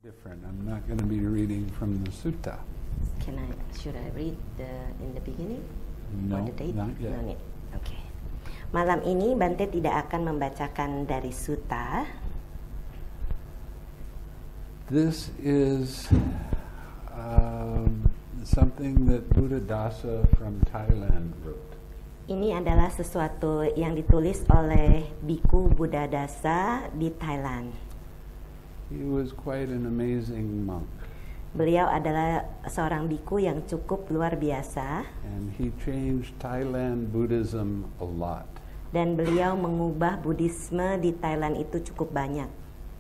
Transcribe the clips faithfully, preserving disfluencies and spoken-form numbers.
different. I'm not going to be reading from the sutta. Can I? Should I read the in the beginning? No, Or the date? not yet. No need. Oke. Okay. Malam ini Bante tidak akan membacakan dari sutta. This is um, something that Buddhadasa from Thailand wrote. Ini adalah sesuatu yang ditulis oleh Biku Buddhadasa di Thailand. He was quite an amazing monk. Beliau adalah seorang biku yang cukup luar biasa. And he changed Thailand Buddhism a lot. Dan beliau mengubah Buddhisme di Thailand itu cukup banyak.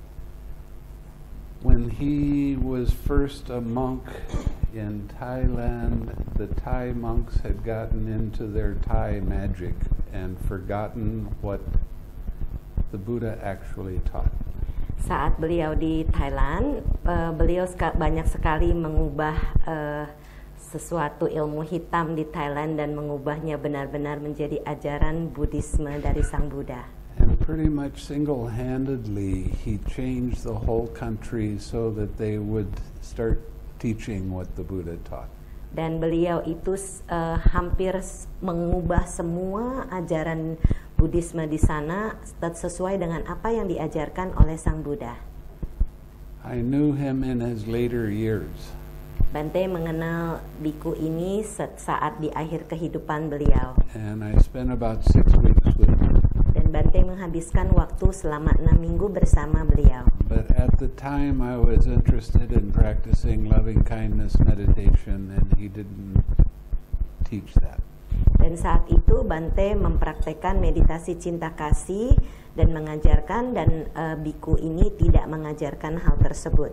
When he was first a monk in Thailand, the Thai monks had gotten into their Thai magic and forgotten what the Buddha actually taught. Saat beliau di Thailand, uh, beliau ska- banyak sekali mengubah uh, sesuatu ilmu hitam di Thailand dan mengubahnya benar-benar menjadi ajaran Buddhisme dari Sang Buddha. And pretty much single-handedly, he changed the whole country so that they would start teaching what the Buddha taught. Dan beliau itu uh, hampir mengubah semua ajaran Buddhisme di sana sesuai dengan apa yang diajarkan oleh Sang Buddha. I knew him in his later years. Bante mengenal biku ini saat di akhir kehidupan beliau. And I spent about six weeks with him. Dan Bante menghabiskan waktu selama enam minggu bersama beliau. But at the time I was interested in practicing loving kindness meditation, and he didn't teach that. Dan saat itu Bante mempraktekkan meditasi cinta kasih dan mengajarkan, dan uh, biku ini tidak mengajarkan hal tersebut.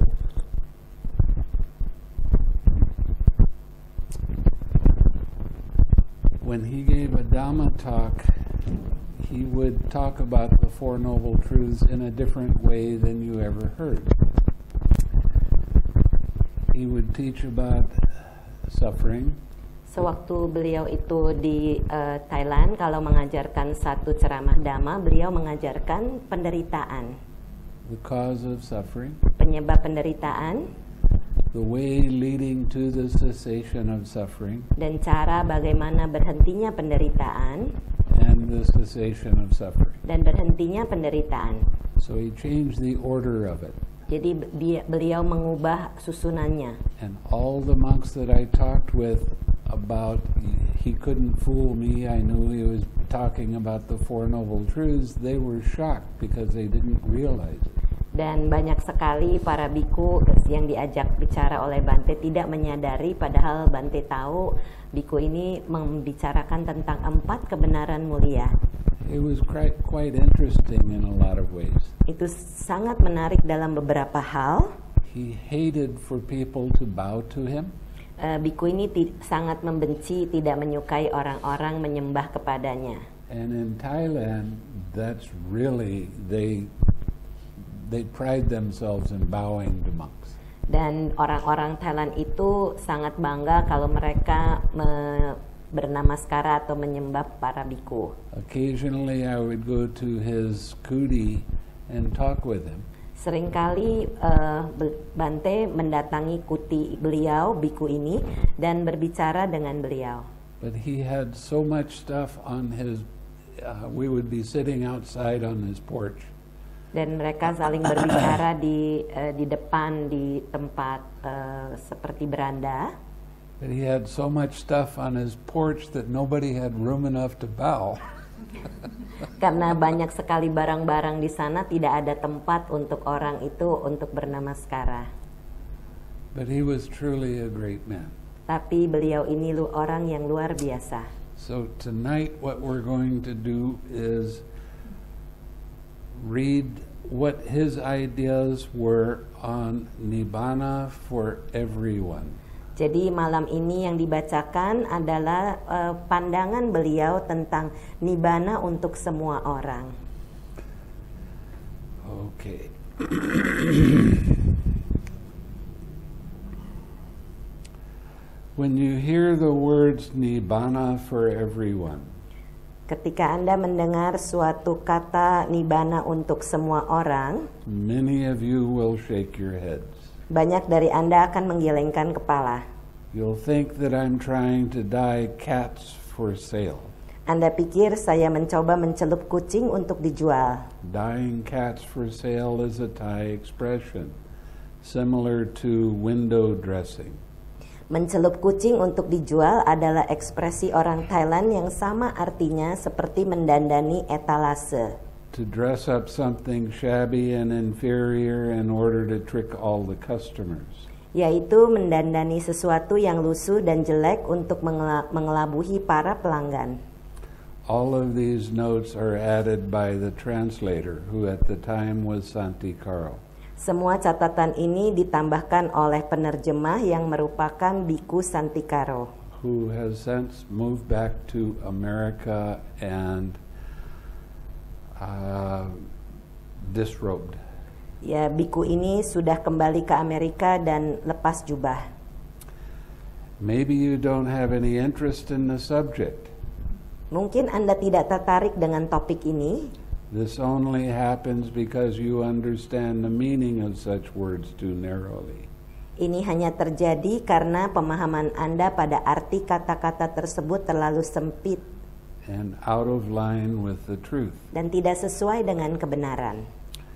When he gave a Dhamma talk, he would talk about the Four Noble Truths in a different way than you ever heard. He would teach about suffering. Sewaktu beliau itu di uh, Thailand, kalau mengajarkan satu ceramah Dhamma, beliau mengajarkan penderitaan. The cause of suffering. Penyebab penderitaan. The way leading to the cessation of suffering. Dan cara bagaimana berhentinya penderitaan. And the cessation of suffering. Dan berhentinya penderitaan. So he changed the order of it. Jadi beliau mengubah susunannya. And all the monks that I talked with about, he couldn't fool me, I knew he was talking about the Four Noble Truths, they were shocked because they didn't realize it. Dan banyak sekali para biku yang diajak bicara oleh Bante tidak menyadari, padahal Bante tahu biku ini membicarakan tentang empat kebenaran mulia. It was quite, quite interesting in a lot of ways. Itu sangat menarik dalam beberapa hal. He hated for people to bow to him. Uh, biku ini ti- sangat membenci, tidak menyukai orang-orang menyembah kepadanya. And in Thailand, that's really, they they pride themselves in bowing to monks. Dan orang-orang Thailand itu sangat bangga kalau mereka me- bernamaskara atau menyembah para biku. Occasionally I would go to his kuti and talk with him. Seringkali uh, Bante mendatangi kuti beliau, biku ini, dan berbicara dengan beliau. But he had so much stuff on his, uh, we would be sitting outside on his porch. Dan mereka saling berbicara di uh, di depan di tempat uh, seperti beranda. But he had so much stuff on his porch that nobody had room enough to bow. Karena banyak sekali barang-barang di sana, tidak ada tempat untuk orang itu untuk bernamaskara. But he was truly a great man. Tapi beliau ini lu orang yang luar biasa. So tonight what we're going to do is read what his ideas were on Nibbana for everyone. Jadi malam ini yang dibacakan adalah uh, pandangan beliau tentang Nibbana untuk semua orang. Okay. When you hear the words Nibbana for everyone, ketika Anda mendengar suatu kata Nibbana untuk semua orang, many of you will shake your heads. Banyak dari Anda akan menggelengkan kepala. You'll think that I'm trying to dye cats for sale. Anda pikir saya mencoba mencelup kucing untuk dijual. Dyeing cats for sale is a Thai expression, similar to window dressing. Mencelup kucing untuk dijual adalah ekspresi orang Thailand yang sama artinya seperti mendandani etalase. To dress up something shabby and inferior in order to trick all the customers. Yaitu mendandani sesuatu yang lusuh dan jelek untuk mengela- mengelabuhi para pelanggan. All of these notes are added by the translator, who at the time was Santi Carl. Semua catatan ini ditambahkan oleh penerjemah yang merupakan Biku Santikaro, who has since moved back to America and uh, disrobed. Ya, biku ini sudah kembali ke Amerika dan lepas jubah. Maybe you don't have any interest in the subject. Mungkin Anda tidak tertarik dengan topik ini. This only happens because you understand the meaning of such words too narrowly. Ini hanya terjadi karena pemahaman Anda pada arti kata-kata tersebut terlalu sempit and out of line with the truth. Dan tidak sesuai dengan kebenaran.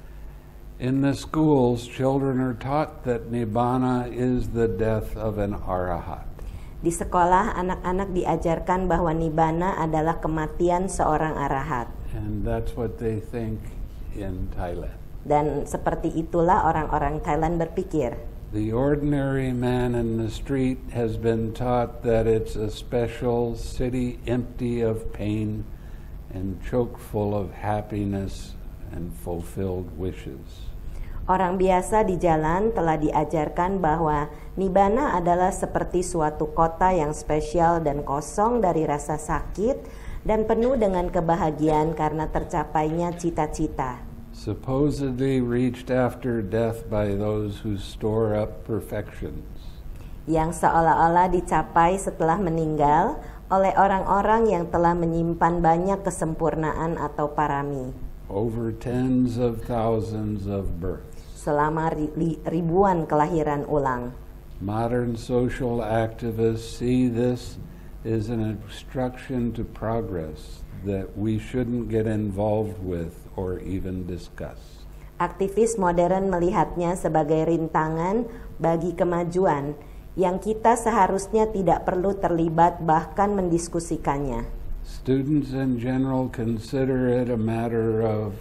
In the schools, children are taught that Nibbana is the death of an arahat. Di sekolah, anak-anak diajarkan bahwa Nibbana adalah kematian seorang arahat. And that's what they think in Thailand. Dan seperti itulah orang-orang Thailand berpikir. The ordinary man in the street has been taught that it's a special city empty of pain and choke full of happiness and fulfilled wishes. Orang biasa di jalan telah diajarkan bahwa Nibbana adalah seperti suatu kota yang spesial dan kosong dari rasa sakit dan penuh dengan kebahagiaan karena tercapainya cita-cita. Supposedly reached after death by those who store up perfections. Yang seolah-olah dicapai setelah meninggal oleh orang-orang yang telah menyimpan banyak kesempurnaan atau parami. Over tens of thousands of births. Selama ribuan kelahiran ulang. Modern social activists see this as an obstruction to progress that we shouldn't get involved with or even discuss. Aktivis modern melihatnya sebagai rintangan bagi kemajuan yang kita seharusnya tidak perlu terlibat bahkan mendiskusikannya. Students in general consider it a matter of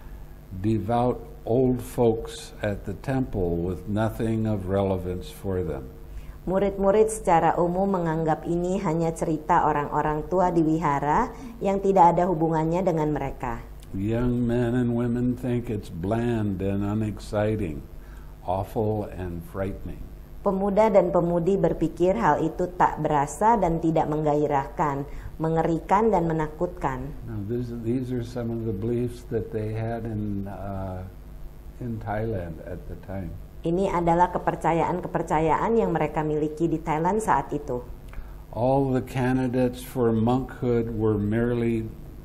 devout old folks at the temple with nothing of relevance for them. Murid-murid secara umum menganggap ini hanya cerita orang-orang tua di wihara yang tidak ada hubungannya dengan mereka. Young men and women think it's bland and unexciting, awful and frightening. Pemuda dan pemudi berpikir hal itu tak berasa dan tidak menggairahkan, mengerikan dan menakutkan. Now, this, these are some of the beliefs that they had in uh, in Thailand at the time. Ini adalah kepercayaan-kepercayaan yang mereka miliki di Thailand saat itu. All the candidates for monkhood were merely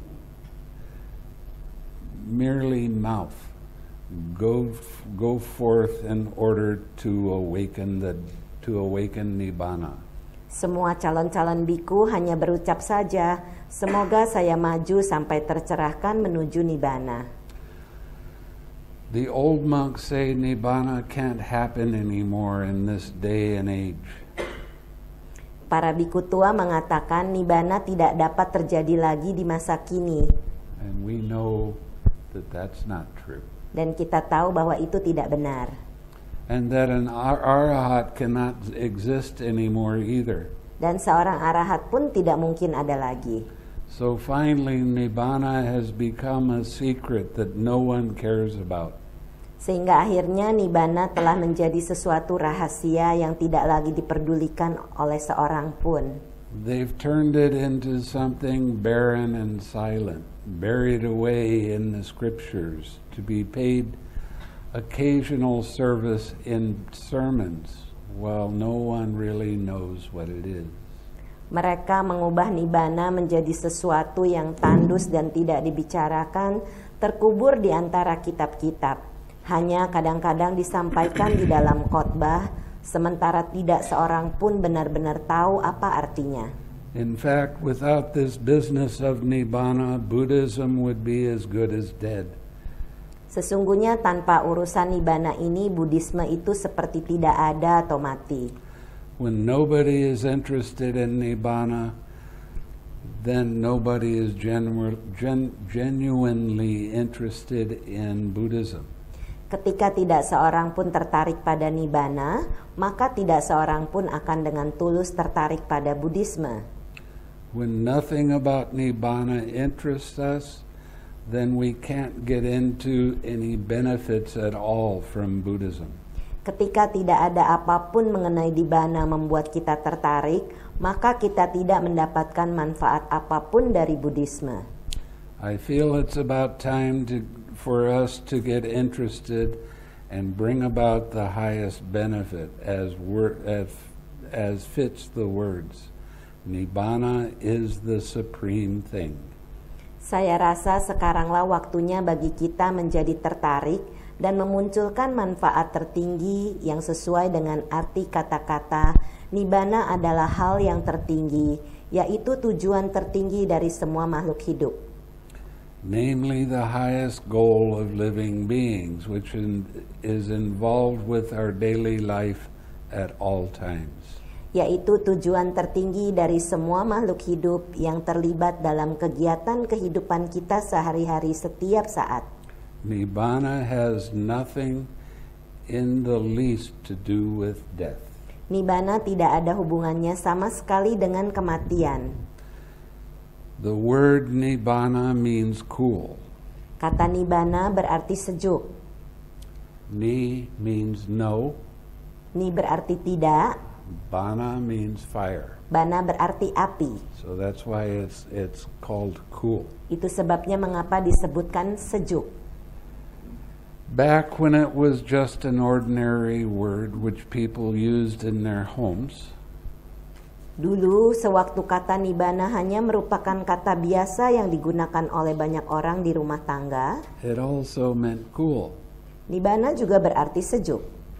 merely mouth. Go go forth in order to awaken the to awaken Nibbana. Semua calon-calon biku hanya berucap saja, semoga saya maju sampai tercerahkan menuju Nibbana. The old monks say Nibbana can't happen anymore in this day and age. Para biku tua mengatakan Nibbana tidak dapat terjadi lagi di masa kini. And we know that that's not true. Dan kita tahu bahwa itu tidak benar. And that an ar- arahat cannot exist anymore either. Dan seorang arahat pun tidak mungkin ada lagi. So finally, Nibbana has become a secret that no one cares about. Sehingga akhirnya Nibbana telah menjadi sesuatu rahasia yang tidak lagi diperdulikan oleh seorang pun. They've turned it into something barren and silent, buried away in the scriptures, to be paid occasional service in sermons, while no one really knows what it is. Mereka mengubah Nibbana menjadi sesuatu yang tandus dan tidak dibicarakan, terkubur di antara kitab-kitab, hanya kadang-kadang disampaikan di dalam khotbah, sementara tidak seorang pun benar-benar tahu apa artinya. In fact, without this business of Nibbana, Buddhism would be as good as dead. Sesungguhnya tanpa urusan Nibbana ini, Buddhisme itu seperti tidak ada atau mati. When nobody is interested in Nibbana, then nobody is genu- gen- genuinely interested in Buddhism. Ketika tidak seorang pun tertarik pada Nibbana, maka tidak seorang pun akan dengan tulus tertarik pada Buddhisme. When nothing about Nibbana interests us, then we can't get into any benefits at all from Buddhism. Ketika tidak ada apapun mengenai Nibbana membuat kita tertarik, maka kita tidak mendapatkan manfaat apapun dari Buddhisme. I feel it's about time to, for us to get interested and bring about the highest benefit as, wor- as, as fits the words. Nibbana is the supreme thing. Saya rasa sekaranglah waktunya bagi kita menjadi tertarik dan memunculkan manfaat tertinggi yang sesuai dengan arti kata-kata Nibbana adalah hal yang tertinggi, yaitu tujuan tertinggi dari semua makhluk hidup. Namely the highest goal of living beings, which in, is involved with our daily life at all times. Yaitu tujuan tertinggi dari semua makhluk hidup yang terlibat dalam kegiatan kehidupan kita sehari-hari setiap saat. Nibbana has nothing in the least to do with death. Nibbana tidak ada hubungannya sama sekali dengan kematian. The word Nibbana means cool. Kata Nibbana berarti sejuk. Ni means no. Ni berarti tidak. Bana means fire. Bana berarti api. So that's why it's it's called cool. Itu sebabnya mengapa disebutkan sejuk. Back when it was just an ordinary word which people used in their homes, dulu sewaktu kata Nibbana hanya merupakan kata biasa yang digunakan oleh banyak orang di rumah tangga, it also meant cool. Nibbana juga berarti sejuk.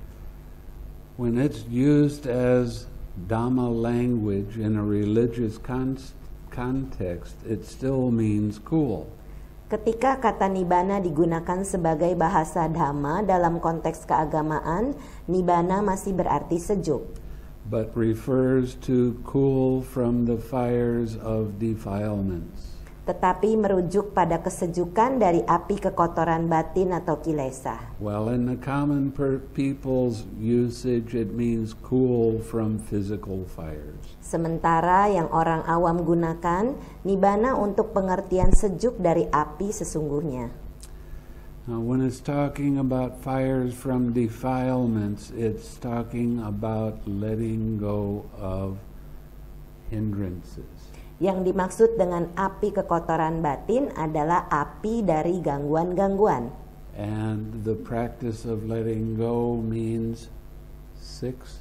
When it's used as Dhamma language in a religious con- context, it still means cool. Ketika kata Nibbana digunakan sebagai bahasa Dhamma dalam konteks keagamaan, Nibbana masih berarti sejuk. But refers to cool from the fires of defilements. Tetapi merujuk pada kesejukan dari api kekotoran batin atau kilesa. Well, in the common per- people's usage, it means cool from physical fires. Sementara yang orang awam gunakan, Nibbana untuk pengertian sejuk dari api sesungguhnya. Now, when it's talking about fires from defilements, it's talking about letting go of hindrances. Yang dimaksud dengan api kekotoran batin adalah api dari gangguan-gangguan. And the practice of letting go means six.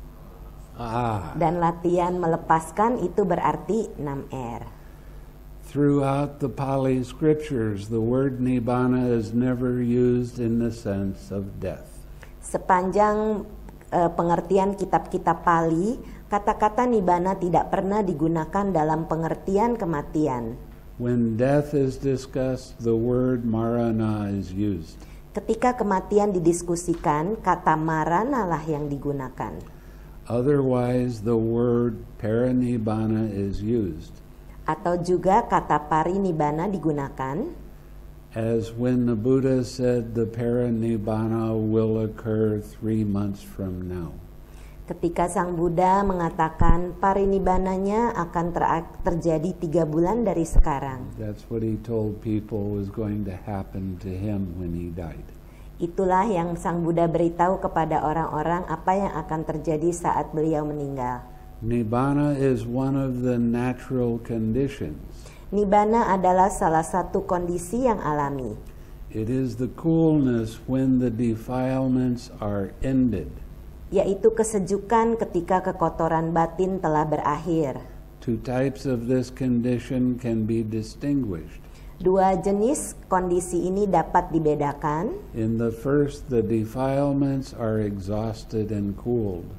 Ah. Dan latihan melepaskan itu berarti enam R. Throughout the Pali scriptures, the word Nibbana is never used in the sense of death. Sepanjang uh, pengertian kitab-kitab Pali, kata-kata Nibbana tidak pernah digunakan dalam pengertian kematian. When death is discussed, the word marana is used. Ketika kematian didiskusikan, kata marana lah yang digunakan. Otherwise, the word parinibbana is used. Atau juga kata parinibbana digunakan. As when the Buddha said the parinibbana will occur three months from now. Ketika Sang Buddha mengatakan parinibbananya akan ter- terjadi tiga bulan dari sekarang. That's what he told people was going to happen to him when he died. Itulah yang Sang Buddha beritahu kepada orang-orang apa yang akan terjadi saat beliau meninggal. Nibbana is one of the natural conditions. Nibbana adalah salah satu kondisi yang alami. It is the coolness when the defilements are ended. Yaitu kesejukan ketika kekotoran batin telah berakhir. Two types of this condition can be distinguished. Dua jenis kondisi ini dapat dibedakan. In the first, the defilements are exhausted and cooled,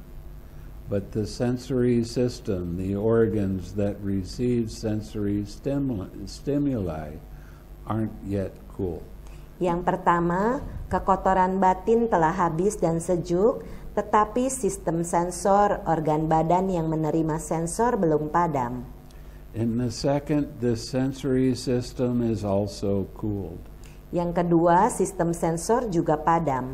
but the sensory system, the organs that receive sensory stimuli, stimuli aren't yet cool. Yang pertama, kekotoran batin telah habis dan sejuk, tetapi sistem sensor organ badan yang menerima sensor belum padam. In the second, the sensory system is also cooled. Yang kedua, sistem sensor juga padam.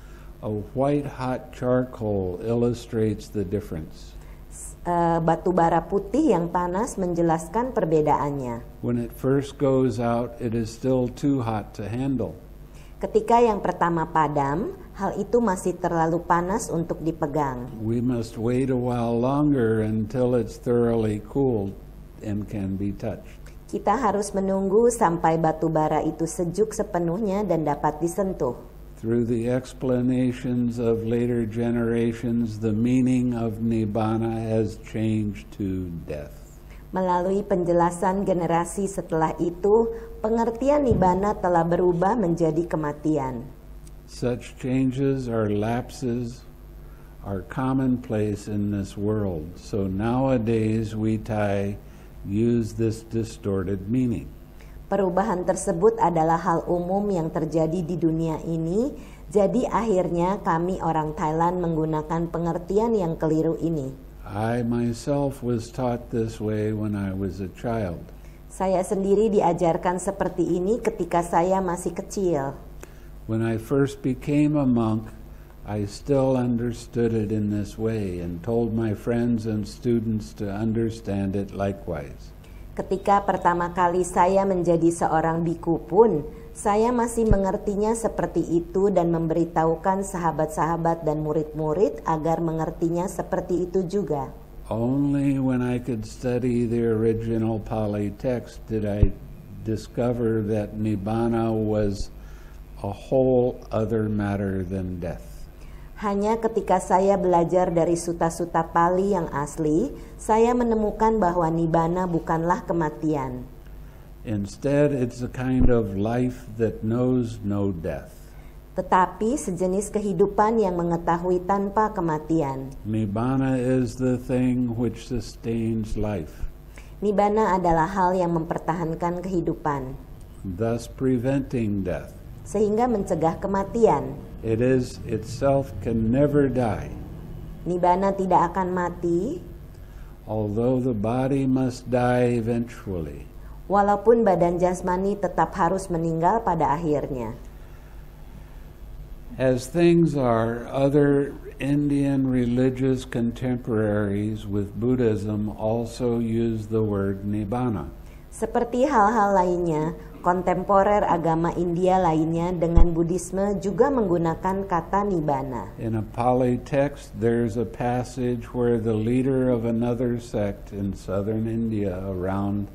A white-hot charcoal illustrates the difference. Uh, batu bara putih yang panas menjelaskan perbedaannya. When it first goes out, it is still too hot to handle. Ketika yang pertama padam, hal itu masih terlalu panas untuk dipegang. We must wait a while longer until it's thoroughly cooled and can be touched. Kita harus menunggu sampai batu bara itu sejuk sepenuhnya dan dapat disentuh. Through the explanations of later generations, the meaning of Nibbana has changed to death. Melalui penjelasan generasi setelah itu, pengertian Nibbana telah berubah menjadi kematian. Such changes or lapses are commonplace in this world. So nowadays we Thai use this distorted meaning. Perubahan tersebut adalah hal umum yang terjadi di dunia ini, jadi akhirnya kami orang Thailand menggunakan pengertian yang keliru ini. I myself was taught this way when I was a child. Saya sendiri diajarkan seperti ini ketika saya masih kecil. When I first became a monk, I still understood it in this way and told my friends and students to understand it likewise. Ketika pertama kali saya menjadi seorang biku pun, saya masih mengertinya seperti itu dan memberitahukan sahabat-sahabat dan murid-murid agar mengertinya seperti itu juga. Only when I could study the original Pali text did I discover that Nibbana was a whole other matter than death. Hanya ketika saya belajar dari suta-suta Pali yang asli, saya menemukan bahwa Nibbana bukanlah kematian. Instead, it's a kind of life that knows no death. Tetapi sejenis kehidupan yang mengetahui tanpa kematian. Nibbana is the thing which sustains life, Nibbana adalah hal yang mempertahankan kehidupan, thus preventing death. sehingga mencegah kematian. It is itself can never die, Nibbana tidak akan mati, although the body must die eventually. walaupun badan jasmani tetap harus meninggal pada akhirnya. As things are, other Indian religious contemporaries with Buddhism also use the word Nibbana. Seperti hal-hal lainnya, kontemporer agama India lainnya dengan Buddhisme juga menggunakan kata Nibbana. In a Pali text, there's a passage where the leader of another sect in southern India around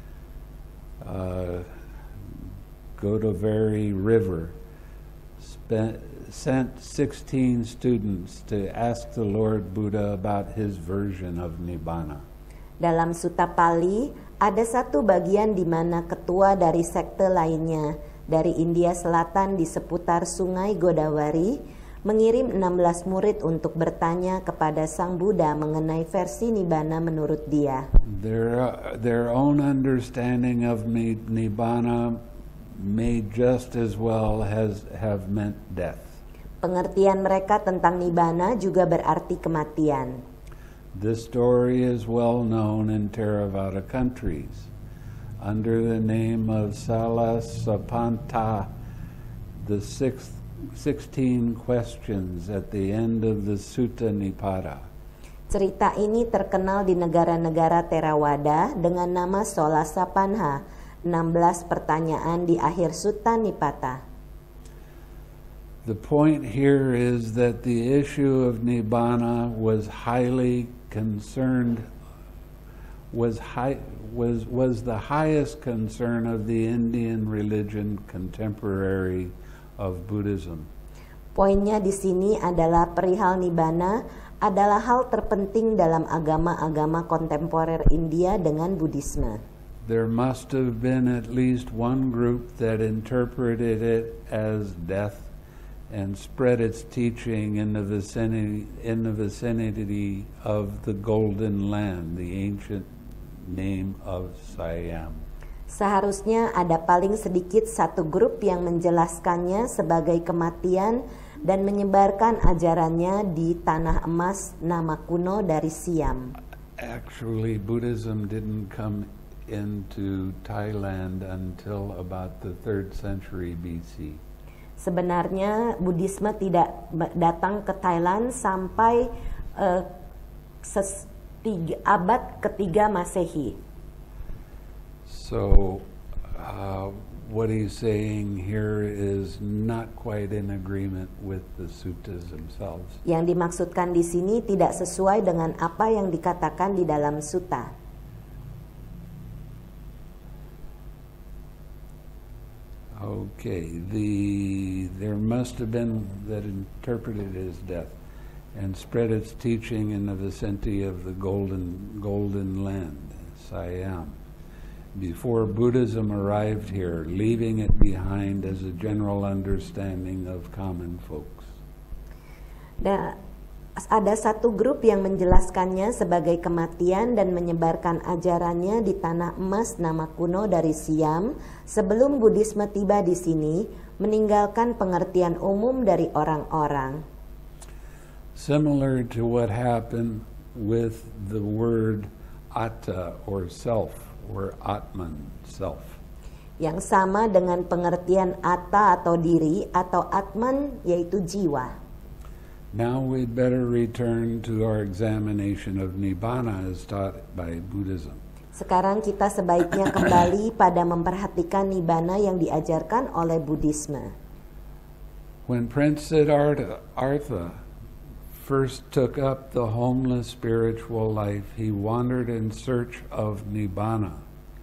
uh, Godavari River spent, sent sixteen students to ask the Lord Buddha about his version of Nibbana. Dalam Sutta Pali, ada satu bagian di mana ketua dari sekte lainnya dari India Selatan di seputar sungai Godavari mengirim enam belas murid untuk bertanya kepada Sang Buddha mengenai versi Nibbana menurut dia. Their, uh, their own understanding of Nibbana may just as well has, have meant death. Pengertian mereka tentang Nibbana juga berarti kematian. This story is well known in Theravada countries under the name of Salasapanta, the sixth, sixteen questions at the end of the Sutta Nipata. Cerita ini terkenal di negara-negara Theravada dengan nama Solasapanha, enam belas pertanyaan di akhir Sutta Nipata. The point here is that the issue of Nibbana was highly concerned, was high, was was the highest concern of the Indian religion contemporary of Buddhism. Poinnya di sini adalah perihal Nibbana adalah hal terpenting dalam agama-agama kontemporer India dengan Buddhisme. there must have been at least one group that interpreted it as death and spread its teaching in the vicinity, in the vicinity of the Golden Land, the ancient name of Siam. Seharusnya ada paling sedikit satu grup yang menjelaskannya sebagai kematian dan menyebarkan ajarannya di tanah emas nama kuno dari Siam. Actually, Buddhism didn't come into Thailand until about the third century B C. Sebenarnya Buddhisme tidak datang ke Thailand sampai uh, ses, tiga, abad ketiga Masehi. So, uh, what he's saying here is not quite in agreement with the suttas themselves. Yang dimaksudkan di sini tidak sesuai dengan apa yang dikatakan di dalam sutta. Okay, the there must have been that interpreted as death and spread its teaching in the vicinity of the golden golden land, Siam, before Buddhism arrived here, leaving it behind as a general understanding of common folks. Nah, ada satu grup yang menjelaskannya sebagai kematian dan menyebarkan ajarannya di tanah emas nama kuno dari Siam sebelum Buddhisme tiba di sini, meninggalkan pengertian umum dari orang-orang. Similar to what happened with the word atta or self or atman, self. Yang sama dengan pengertian atta atau diri atau atman yaitu jiwa. Now we'd better return to our examination of Nibbana as taught by Buddhism. Sekarang kita sebaiknya kembali pada memperhatikan Nibbana yang diajarkan oleh Buddhisme. When Prince Siddhartha Artha first took up the homeless spiritual life, he wandered in search of Nibbana,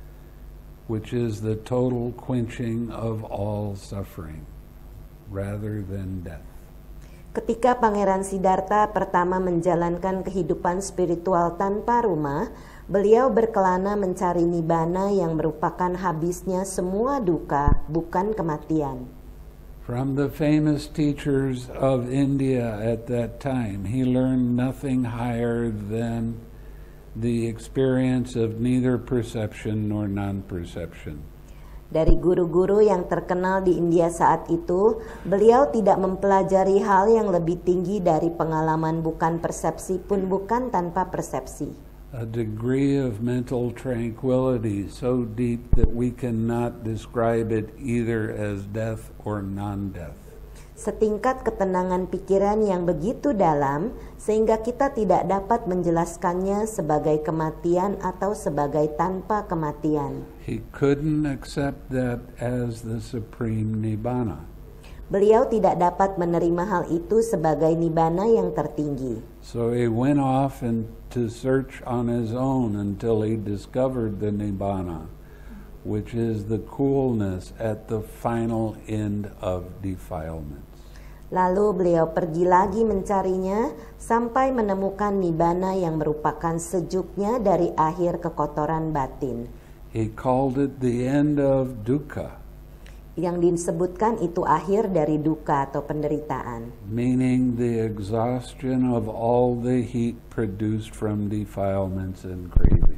which is the total quenching of all suffering, rather than death. Ketika Pangeran Siddhartha pertama menjalankan kehidupan spiritual tanpa rumah, beliau berkelana mencari Nibbana yang merupakan habisnya semua duka, bukan kematian. From the famous teachers of India at that time, he learned nothing higher than the experience of neither perception nor non-perception. Dari guru-guru yang terkenal di India saat itu, beliau tidak mempelajari hal yang lebih tinggi dari pengalaman bukan persepsi pun bukan tanpa persepsi. A degree of mental tranquility so deep that we cannot describe it either as death or non-death. Setingkat ketenangan pikiran yang begitu dalam sehingga kita tidak dapat menjelaskannya sebagai kematian atau sebagai tanpa kematian. He couldn't accept that as the supreme Nibbana. Beliau tidak dapat menerima hal itu sebagai Nibbana yang tertinggi. So he went off and to search on his own until he discovered the Nibbana, which is the coolness at the final end of defilements. Lalu beliau pergi lagi mencarinya sampai menemukan Nibbana yang merupakan sejuknya dari akhir kekotoran batin. He called it the end of dukkha. Yang disebutkan itu akhir dari duka atau penderitaan. Meaning the exhaustion of all the heat produced from defilements and craving.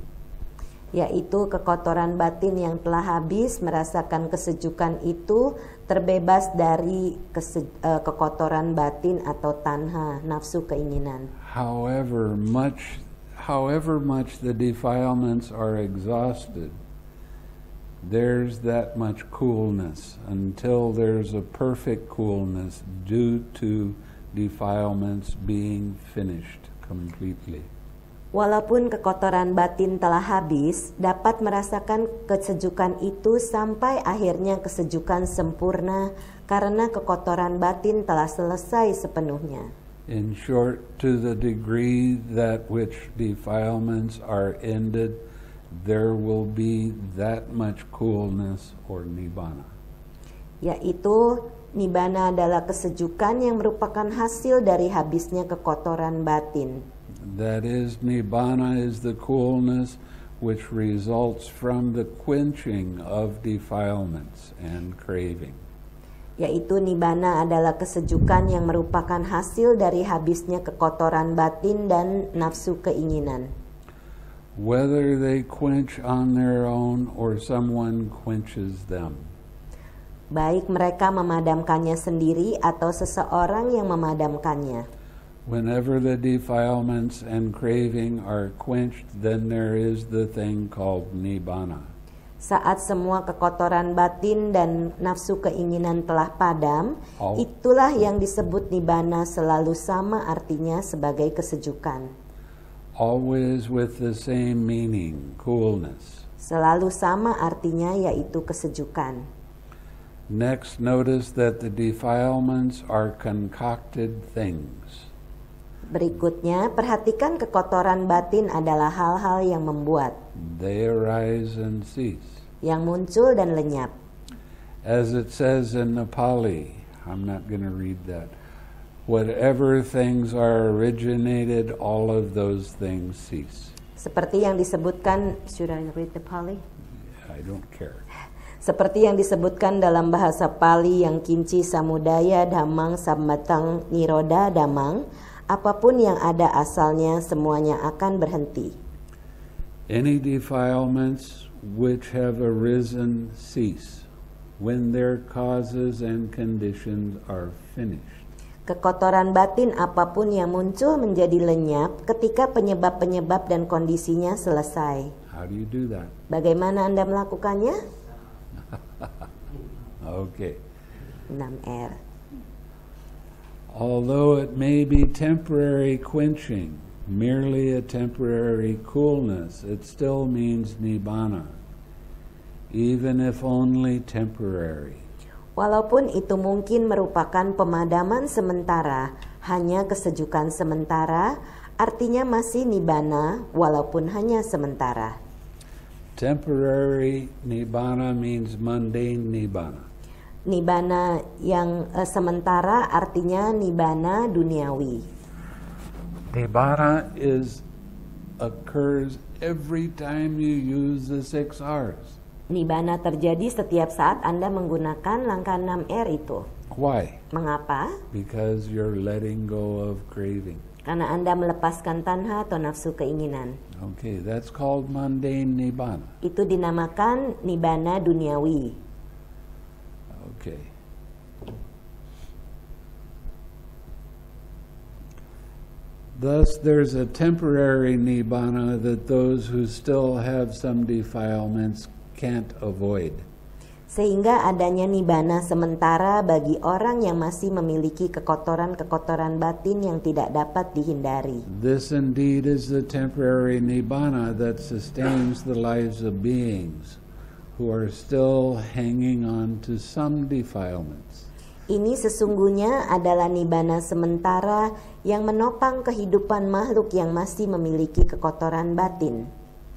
Yaitu kekotoran batin yang telah habis merasakan kesejukan itu terbebas dari kese, uh, kekotoran batin atau tanha, nafsu keinginan. However much, however much the defilements are exhausted, there's that much coolness until there's a perfect coolness due to defilements being finished completely. Walaupun kekotoran batin telah habis, dapat merasakan kesejukan itu sampai akhirnya kesejukan sempurna karena kekotoran batin telah selesai sepenuhnya. In short, to the degree that which defilements are ended, there will be that much coolness or nibbana. Yaitu nibbana adalah kesejukan yang merupakan hasil dari habisnya kekotoran batin. That is, nibbana is the coolness which results from the quenching of defilements and craving. Yaitu nibbana adalah kesejukan yang merupakan hasil dari habisnya kekotoran batin dan nafsu keinginan. Whether they quench on their own or someone quenches them. Baik mereka memadamkannya sendiri atau seseorang yang memadamkannya. Whenever the defilements and craving are quenched, then there is the thing called nibbana. Saat semua kekotoran batin dan nafsu keinginan telah padam, Oh. itulah yang disebut nibbana, selalu sama artinya sebagai kesejukan. Always with the same meaning, coolness. Selalu sama artinya yaitu kesejukan. Next, notice that the defilements are concocted things. Berikutnya, perhatikan kekotoran batin adalah hal-hal yang membuat, They arise and cease. yang muncul dan lenyap. As it says in the Pali, I'm not going to read that. Whatever things are originated, all of those things cease. Seperti yang disebutkan, should I read the Pali? I don't care. Seperti yang disebutkan dalam bahasa Pali yang kinci samudaya dhammang sambatang niroda dhammang, apapun yang ada asalnya semuanya akan berhenti. Any defilements which have arisen cease when their causes and conditions are finished. Kekotoran batin apapun yang muncul menjadi lenyap ketika penyebab-penyebab dan kondisinya selesai. How do you do that? Bagaimana Anda melakukannya? Okay. enam R. Although it may be temporary quenching, merely a temporary coolness, it still means nibbana, even if only temporary. Walaupun itu mungkin merupakan pemadaman sementara, hanya kesejukan sementara, artinya masih nibbana walaupun hanya sementara. Temporary nibbana means mundane nibbana. Nibbana yang eh, sementara artinya nibbana duniawi. Nibbana is occurs every time you use the six R's. Nibbana terjadi setiap saat Anda menggunakan langkah enam R itu. Why? Mengapa? Because you're letting go of craving. Karena Anda melepaskan tanha atau nafsu keinginan. Okay, that's called mundane nibbana. Itu dinamakan nibbana duniawi. Okay. Thus, there's a temporary nibbana that those who still have some defilements can't avoid. Sehingga adanya nibbana sementara bagi orang yang masih memiliki kekotoran-kekotoran batin yang tidak dapat dihindari. This indeed is the temporary nibbana that sustains the lives of beings who are still hanging on to some defilements. Ini sesungguhnya adalah nibbana sementara yang menopang kehidupan makhluk yang masih memiliki kekotoran batin.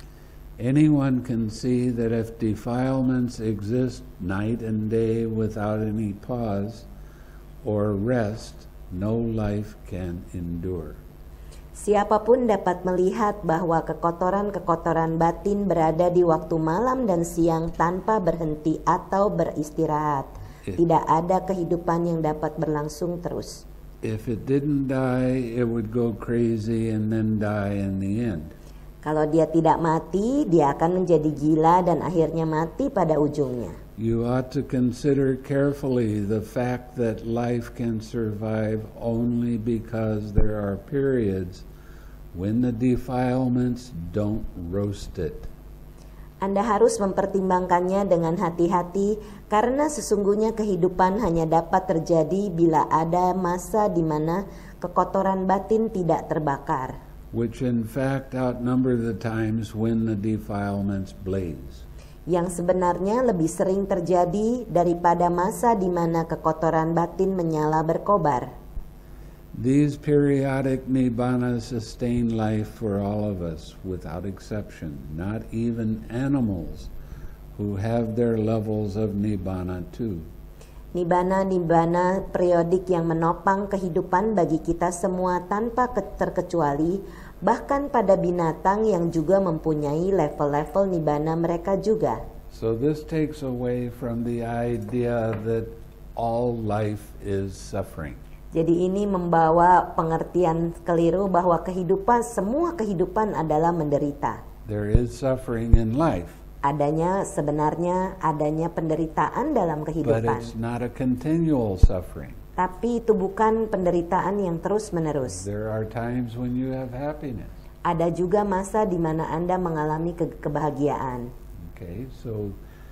Anyone can see that if defilements exist night and day without any pause or rest, no life can endure. Siapapun dapat melihat bahwa kekotoran-kekotoran batin berada di waktu malam dan siang tanpa berhenti atau beristirahat. Tidak ada kehidupan yang dapat berlangsung terus. If it didn't die, it would go crazy and then die in the end. Kalau dia tidak mati, dia akan menjadi gila dan akhirnya mati pada ujungnya. You ought to consider carefully the fact that life can survive only because there are periods when the defilements don't roast it. Anda harus mempertimbangkannya dengan hati-hati karena sesungguhnya kehidupan hanya dapat terjadi bila ada masa di mana kekotoran batin tidak terbakar. Which in fact outnumber the times when the defilements blaze. Yang sebenarnya lebih sering terjadi daripada masa di mana kekotoran batin menyala berkobar. These periodic nibbanas sustain life for all of us without exception, not even animals who have their levels of nibbana too. Nibbana-nibbana periodik yang menopang kehidupan bagi kita semua tanpa terkecuali bahkan pada binatang yang juga mempunyai level-level nibbana mereka juga. So this takes away from the idea that all life is suffering. Jadi ini membawa pengertian keliru bahwa kehidupan, semua kehidupan adalah menderita. There is suffering in life. Adanya sebenarnya adanya penderitaan dalam But kehidupan. it's not a continual suffering. Tapi itu bukan penderitaan yang terus-menerus. There are times when you have happiness. Ada juga masa di mana Anda mengalami ke- kebahagiaan. Okay, so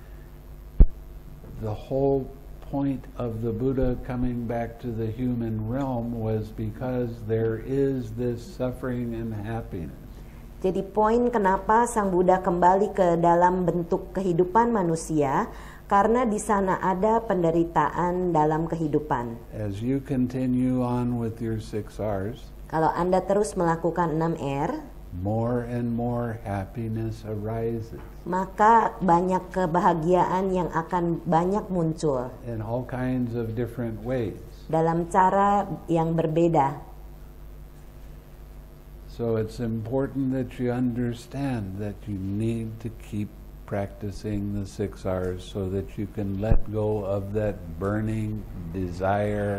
the whole point of the Buddha coming back to the human realm was because there is this suffering and happiness. Jadi poin kenapa Sang Buddha kembali ke dalam bentuk kehidupan manusia, karena di sana ada penderitaan dalam kehidupan. As you continue on with your six R's, Kalau Anda terus melakukan enam R, more and more happiness arises maka banyak kebahagiaan yang akan banyak muncul in all kinds of different ways. dalam cara yang berbeda. So it's important that you understand that you need to keep practicing the six R's so that you can let go of that burning desire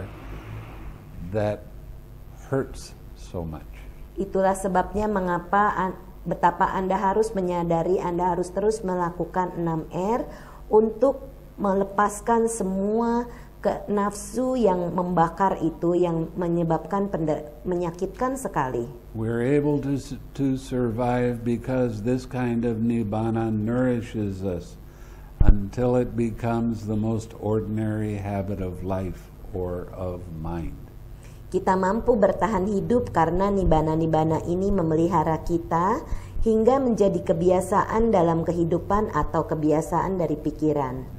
that hurts so much. Itulah sebabnya mengapa an- betapa Anda harus menyadari Anda harus terus melakukan enam R untuk melepaskan semua ke nafsu yang membakar itu, yang menyebabkan pende- menyakitkan sekali. We're able to s- to survive because this kind of nibbana nourishes us until it becomes the most ordinary habit of life or of mind. Kita mampu bertahan hidup karena nibbana-nibbana ini memelihara kita hingga menjadi kebiasaan dalam kehidupan atau kebiasaan dari pikiran.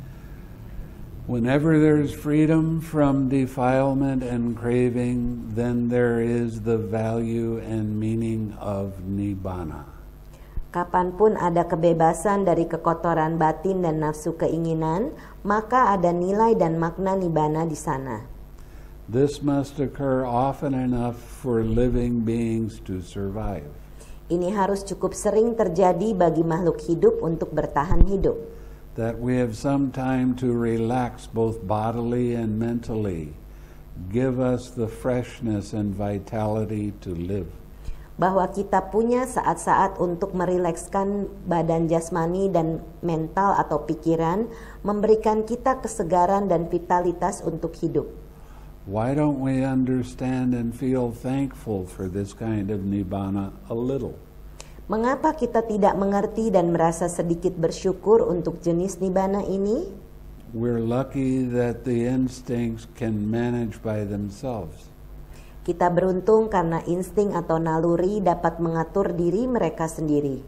Whenever there's freedom from defilement and craving, then there is the value and meaning of nibbana. Kapanpun ada kebebasan dari kekotoran batin dan nafsu keinginan, maka ada nilai dan makna nibbana di sana. This must occur often enough for living beings to survive. Ini harus cukup sering terjadi bagi makhluk hidup untuk bertahan hidup. That we have some time to relax both bodily and mentally, give us the freshness and vitality to live. Bahwa kita punya saat-saat untuk merilekskan badan jasmani dan mental atau pikiran, memberikan kita kesegaran dan vitalitas untuk hidup. Why don't we understand and feel thankful for this kind of nibbana a little? Mengapa kita tidak mengerti dan merasa sedikit bersyukur untuk jenis nibbana ini? We're lucky that the instincts can manage by themselves. Kita beruntung karena insting atau naluri dapat mengatur diri mereka sendiri.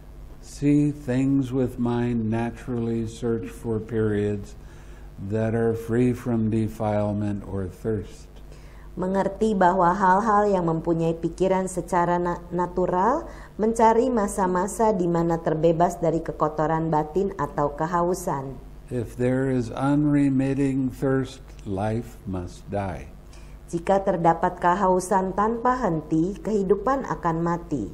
See things with mind naturally search for periods that are free from defilement or thirst. Mengerti bahwa hal-hal yang mempunyai pikiran secara na- natural mencari masa-masa di mana terbebas dari kekotoran batin atau kehausan. If there is unremitting thirst, life must die. Jika terdapat kehausan tanpa henti, kehidupan akan mati.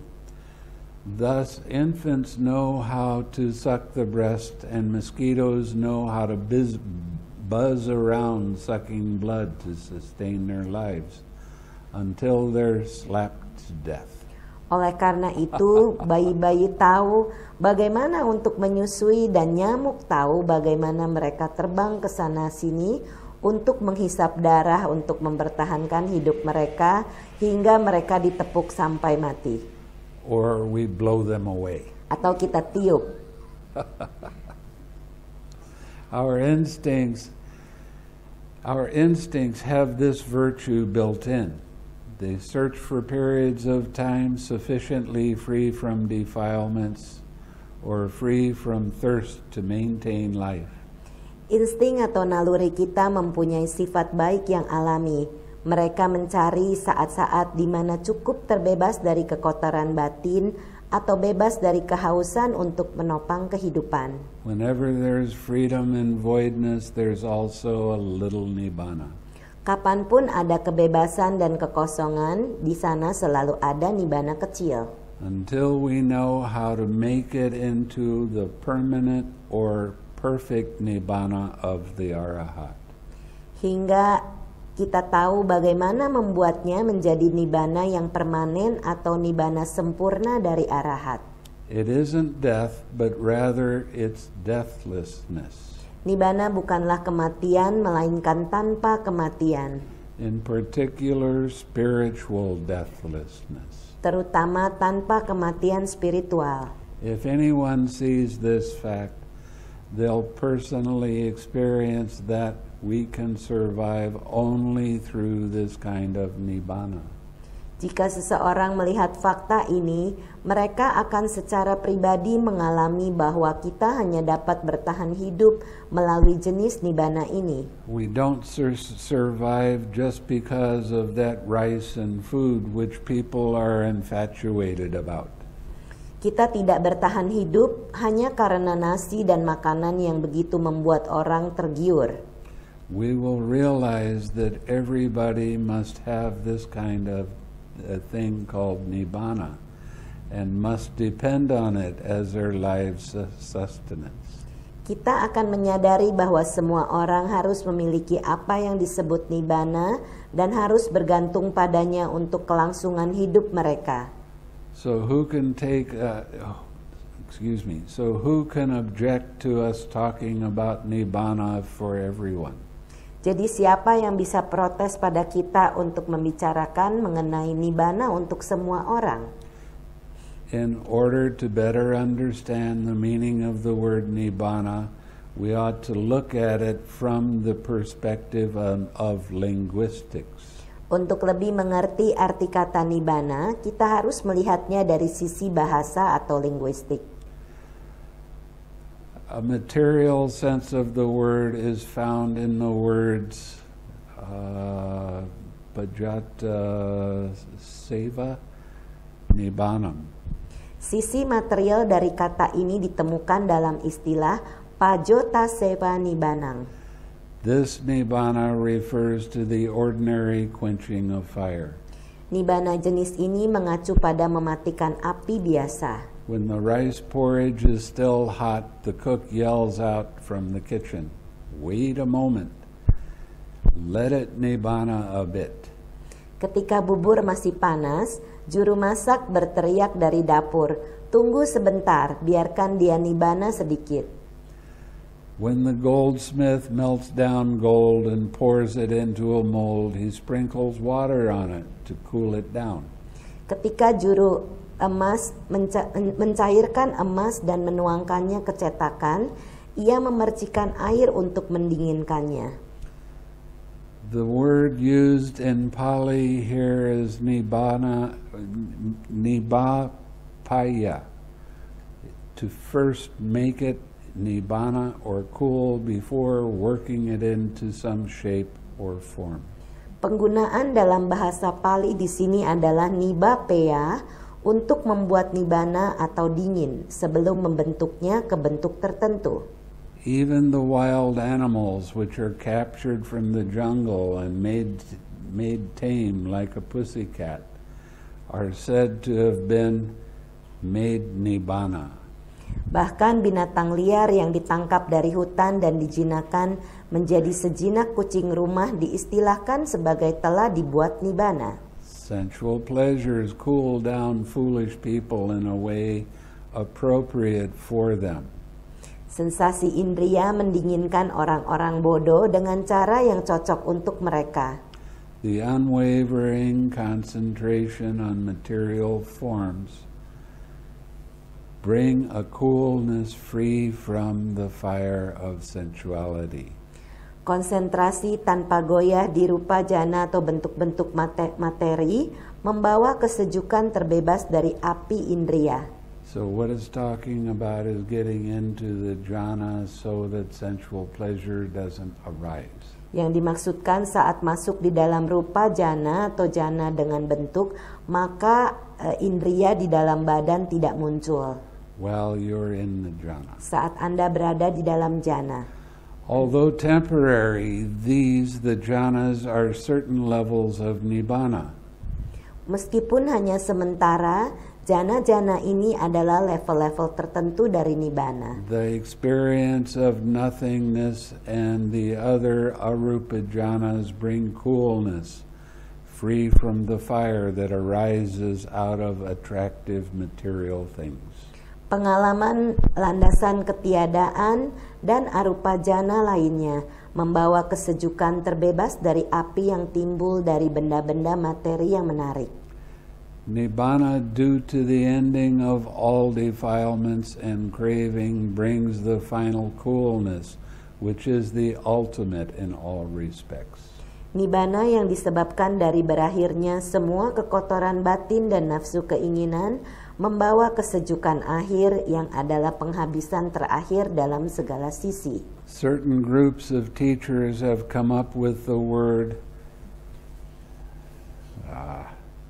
Thus, infants know how to suck the breast, and mosquitoes know how to biz- buzz around sucking blood to sustain their lives until they're slapped to death. Oleh karena itu, bayi-bayi tahu bagaimana untuk menyusui dan nyamuk tahu bagaimana mereka terbang ke sana sini untuk menghisap darah untuk mempertahankan hidup mereka hingga mereka ditepuk sampai mati. Or we blow them away. Atau kita tiup. Our instincts, our instincts have this virtue built in. They search for periods of time sufficiently free from defilements or free from thirst to maintain life. Insting atau naluri kita mempunyai sifat baik yang alami. Mereka mencari saat-saat di mana cukup terbebas dari kekotoran batin atau bebas dari kehausan untuk menopang kehidupan. Whenever there's freedom and voidness, there's also a little nibbana. Kapanpun ada kebebasan dan kekosongan, di sana selalu ada nibbana kecil. Until we know how to make it into the permanent or perfect nibbana of the arahat. Hingga kita tahu bagaimana membuatnya menjadi nibbana yang permanen atau nibbana sempurna dari arahat. It isn't death, but rather it's deathlessness. Nibbana bukanlah kematian, melainkan tanpa kematian. In particular, spiritual deathlessness. Terutama tanpa kematian spiritual. If anyone sees this fact, they'll personally experience that we can survive only through this kind of nibbana. Jika seseorang melihat fakta ini, mereka akan secara pribadi mengalami bahwa kita hanya dapat bertahan hidup melalui jenis nibbana ini. We don't sur- survive just because of that rice and food which people are infatuated about. Kita tidak bertahan hidup hanya karena nasi dan makanan yang begitu membuat orang tergiur. We will realize that everybody must have this kind of a thing called nibbana and must depend on it as their lives sustenance. Kita akan menyadari bahwa semua orang harus memiliki apa yang disebut nibbana dan harus bergantung padanya untuk kelangsungan hidup mereka. So who can take uh, oh, excuse me. So who can object to us talking about nibbana for everyone? Jadi siapa yang bisa protes pada kita untuk membicarakan mengenai nibbana untuk semua orang? In order to better understand the meaning of the word nibbana, we ought to look at it from the perspective of, of linguistics. Untuk lebih mengerti arti kata nibbana, kita harus melihatnya dari sisi bahasa atau linguistik. A material sense of the word is found in the words uh, pajata seva nibbanam. Sisi material dari kata ini ditemukan dalam istilah pajota seva nibbanam. This nibbana refers to the ordinary quenching of fire. Nibbana jenis ini mengacu pada mematikan api biasa. When the rice porridge is still hot, the cook yells out from the kitchen, "Wait a moment. Let it nibbana a bit." Ketika bubur masih panas, juru masak berteriak dari dapur, "Tunggu sebentar, biarkan dia nibbana sedikit." When the goldsmith melts down gold and pours it into a mold, he sprinkles water on it to cool it down. Ketika juru emas menca- mencairkan emas dan menuangkannya ke cetakan, ia memercikan air untuk mendinginkannya. The word used in Pali here is nibbana, nibbapaya, to first make it nibbana or cool before working it into some shape or form. Penggunaan dalam bahasa Pali di sini adalah nibbapaya untuk membuat nibbana atau dingin sebelum membentuknya ke bentuk tertentu. Even the wild animals which are captured from the jungle and made made tame like a pussycat are said to have been made nibbana. Bahkan binatang liar yang ditangkap dari hutan dan dijinakan menjadi sejinak kucing rumah diistilahkan sebagai telah dibuat nibbana. Sensual pleasures cool down foolish people in a way appropriate for them. Sensasi indria mendinginkan orang-orang bodoh dengan cara yang cocok untuk mereka. The unwavering concentration on material forms bring a coolness free from the fire of sensuality. Konsentrasi tanpa goyah di rupa jana atau bentuk-bentuk materi membawa kesejukan terbebas dari api indria. So what it's talking about is getting into the jhana so that sensual pleasure doesn't arise. Yang dimaksudkan saat masuk di dalam rupa jana atau jana dengan bentuk, maka e, indria di dalam badan tidak muncul. While you're in the jhana. Saat Anda berada di dalam jana. Although temporary, these, the jhanas, are certain levels of nibbana. Meskipun hanya sementara, jana-jana ini adalah level-level tertentu dari nibbana. The experience of nothingness and the other arupa jhanas bring coolness, free from the fire that arises out of attractive material things. Pengalaman landasan ketiadaan dan arupa jana lainnya membawa kesejukan terbebas dari api yang timbul dari benda-benda materi yang menarik. Nibbana, due to the ending of all defilements and craving, brings the final coolness, which is the ultimate in all respects. Nibbana yang disebabkan dari berakhirnya semua kekotoran batin dan nafsu keinginan membawa kesejukan akhir yang adalah penghabisan terakhir dalam segala sisi. Certain groups of teachers have come up with the word ah,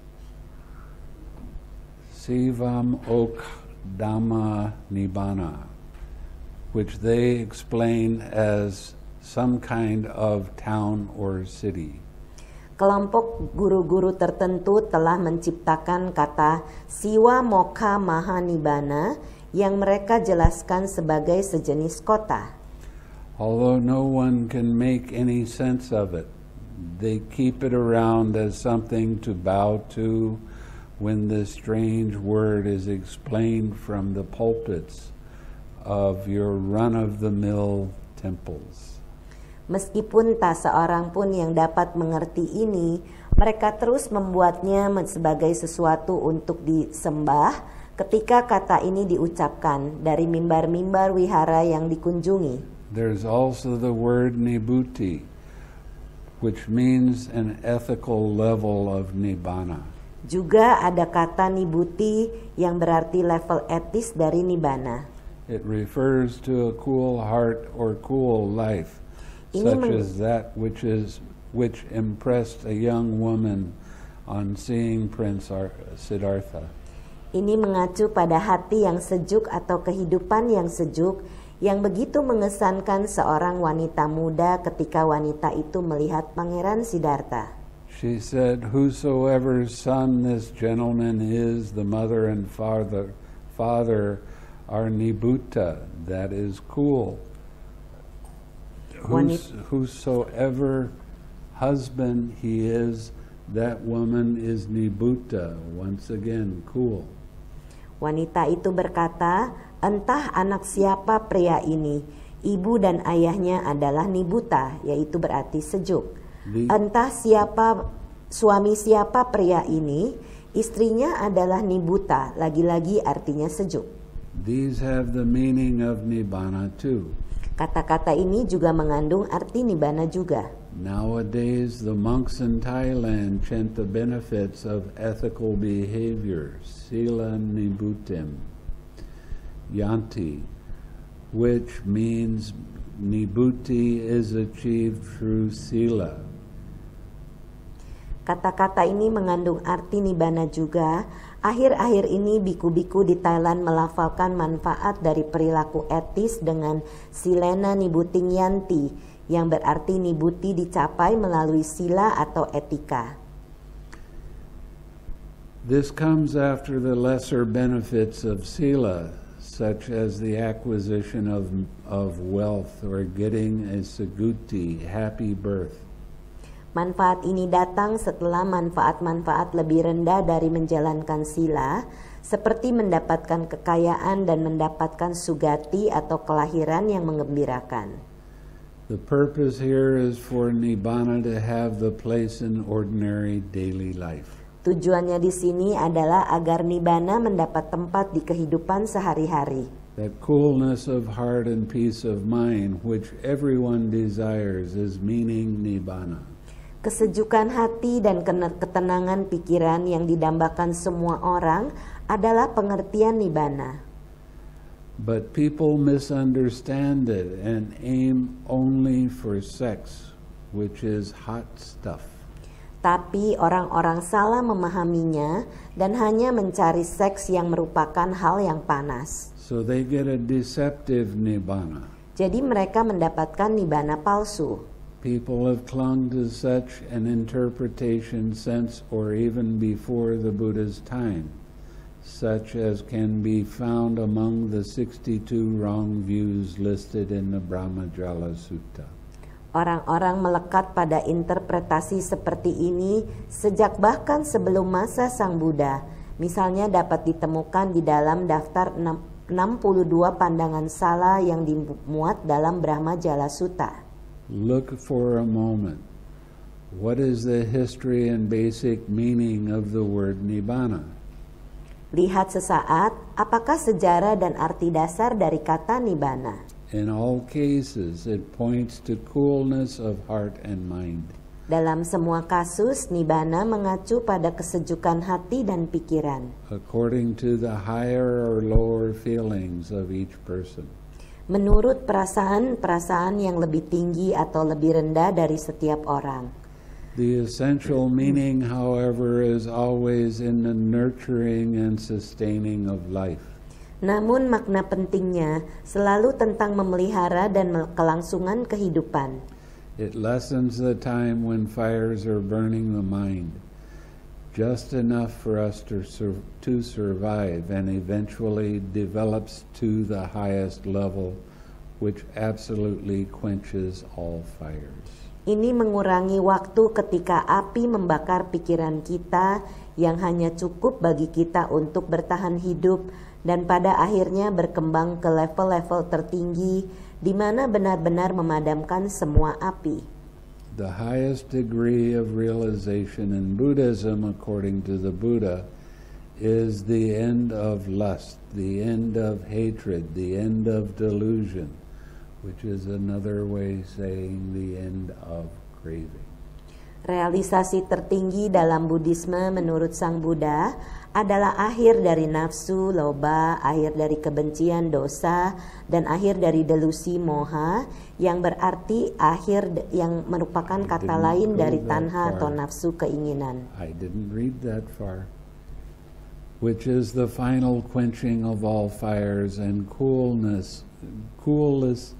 Sivam Ok Dhamma Nibbana, which they explain as some kind of town or city. Kelompok guru-guru tertentu telah menciptakan kata Siwa Mokha Mahanibbana yang mereka jelaskan sebagai sejenis kota. Although no one can make any sense of it, they keep it around as something to bow to when this strange word is explained from the pulpits of your run-of-the-mill temples. Meskipun tak seorang pun yang dapat mengerti ini, mereka terus membuatnya sebagai sesuatu untuk disembah ketika kata ini diucapkan dari mimbar-mimbar wihara yang dikunjungi. There's also the word nibbuti, which means an ethical level of nibbana. Juga ada kata nibuti yang berarti level etis dari nibbana. It refers to a cool heart or cool life, such as that which is which impressed a young woman on seeing Prince Siddhartha. Ini mengacu pada hati yang sejuk atau kehidupan yang sejuk yang begitu mengesankan seorang wanita muda ketika wanita itu melihat Pangeran Siddhartha. She said, "Whosoever's son this gentleman is, the mother and father father are nibbuta, that is cool. Whos, whosoever husband he is, that woman is nibbuta, once again cool." Wanita itu berkata, entah anak siapa pria ini, ibu dan ayahnya adalah nibuta, yaitu berarti sejuk. The, entah siapa suami siapa pria ini, istrinya adalah nibuta, lagi-lagi artinya sejuk. These have the meaning of nibbana too. Kata-kata ini juga mengandung arti nibbana juga. Nowadays, the monks in Thailand chant the benefits of ethical behavior, sila nibbutim, yanti, which means nibbuti is achieved through sila. Kata-kata ini mengandung arti nibbana juga. Akhir-akhir ini biku-biku di Thailand melafalkan manfaat dari perilaku etis dengan silena nibbuting yanti, yang berarti nibbuti dicapai melalui sila atau etika. This comes after the lesser benefits of sila, such as the acquisition of, of wealth or getting a suguti, happy birth. Manfaat ini datang setelah manfaat-manfaat lebih rendah dari menjalankan sila, seperti mendapatkan kekayaan dan mendapatkan sugati atau kelahiran yang menggembirakan. The purpose here is for nibbana to have the place in ordinary daily life. Tujuannya di sini adalah agar nibbana mendapat tempat di kehidupan sehari-hari. That coolness of heart and peace of mind which everyone desires is meaning nibbana. Kesejukan hati dan ketenangan pikiran yang didambakan semua orang adalah pengertian nibbana. But people misunderstand it and aim only for sex, which is hot stuff. Tapi orang-orang salah memahaminya dan hanya mencari seks yang merupakan hal yang panas. So they get a deceptive nibbana. Jadi mereka mendapatkan nibbana palsu. People have clung to such an interpretation since or even before the Buddha's time, such as can be found among the sixty-two wrong views listed in the Brahmajala Sutta. Orang-orang melekat pada interpretasi seperti ini sejak bahkan sebelum masa Sang Buddha. Misalnya dapat ditemukan di dalam daftar enam puluh dua pandangan salah yang dimuat dalam Brahmajala Sutta. Look for a moment. What is the history and basic meaning of the word Nibbana? Lihat sesaat, apakah sejarah dan arti dasar dari kata Nibbana? In all cases, it points to coolness of heart and mind. Dalam semua kasus, Nibbana mengacu pada kesejukan hati dan pikiran. According to the higher or lower feelings of each person. Menurut perasaan-perasaan yang lebih tinggi atau lebih rendah dari setiap orang. The essential meaning, however, is always in the nurturing and sustaining of life. Namun makna pentingnya selalu tentang memelihara dan kelangsungan kehidupan. It lessens the time when fires are burning the mind, just enough for us to, sur- to survive, and eventually develops to the highest level, which absolutely quenches all fires. Ini mengurangi waktu ketika api membakar pikiran kita yang hanya cukup bagi kita untuk bertahan hidup dan pada akhirnya berkembang ke level-level tertinggi di mana benar-benar memadamkan semua api. The highest degree of realization in Buddhism, according to the Buddha, is the end of lust, the end of hatred, the end of delusion, which is another way saying the end of craving. Realisasi tertinggi dalam Buddhisme menurut Sang Buddha adalah akhir dari nafsu, loba, akhir dari kebencian, dosa, dan akhir dari delusi, moha, yang berarti akhir yang merupakan kata lain dari tanha atau nafsu keinginan. I didn't read that far. Which is the final quenching of all fires and coolness, coolness,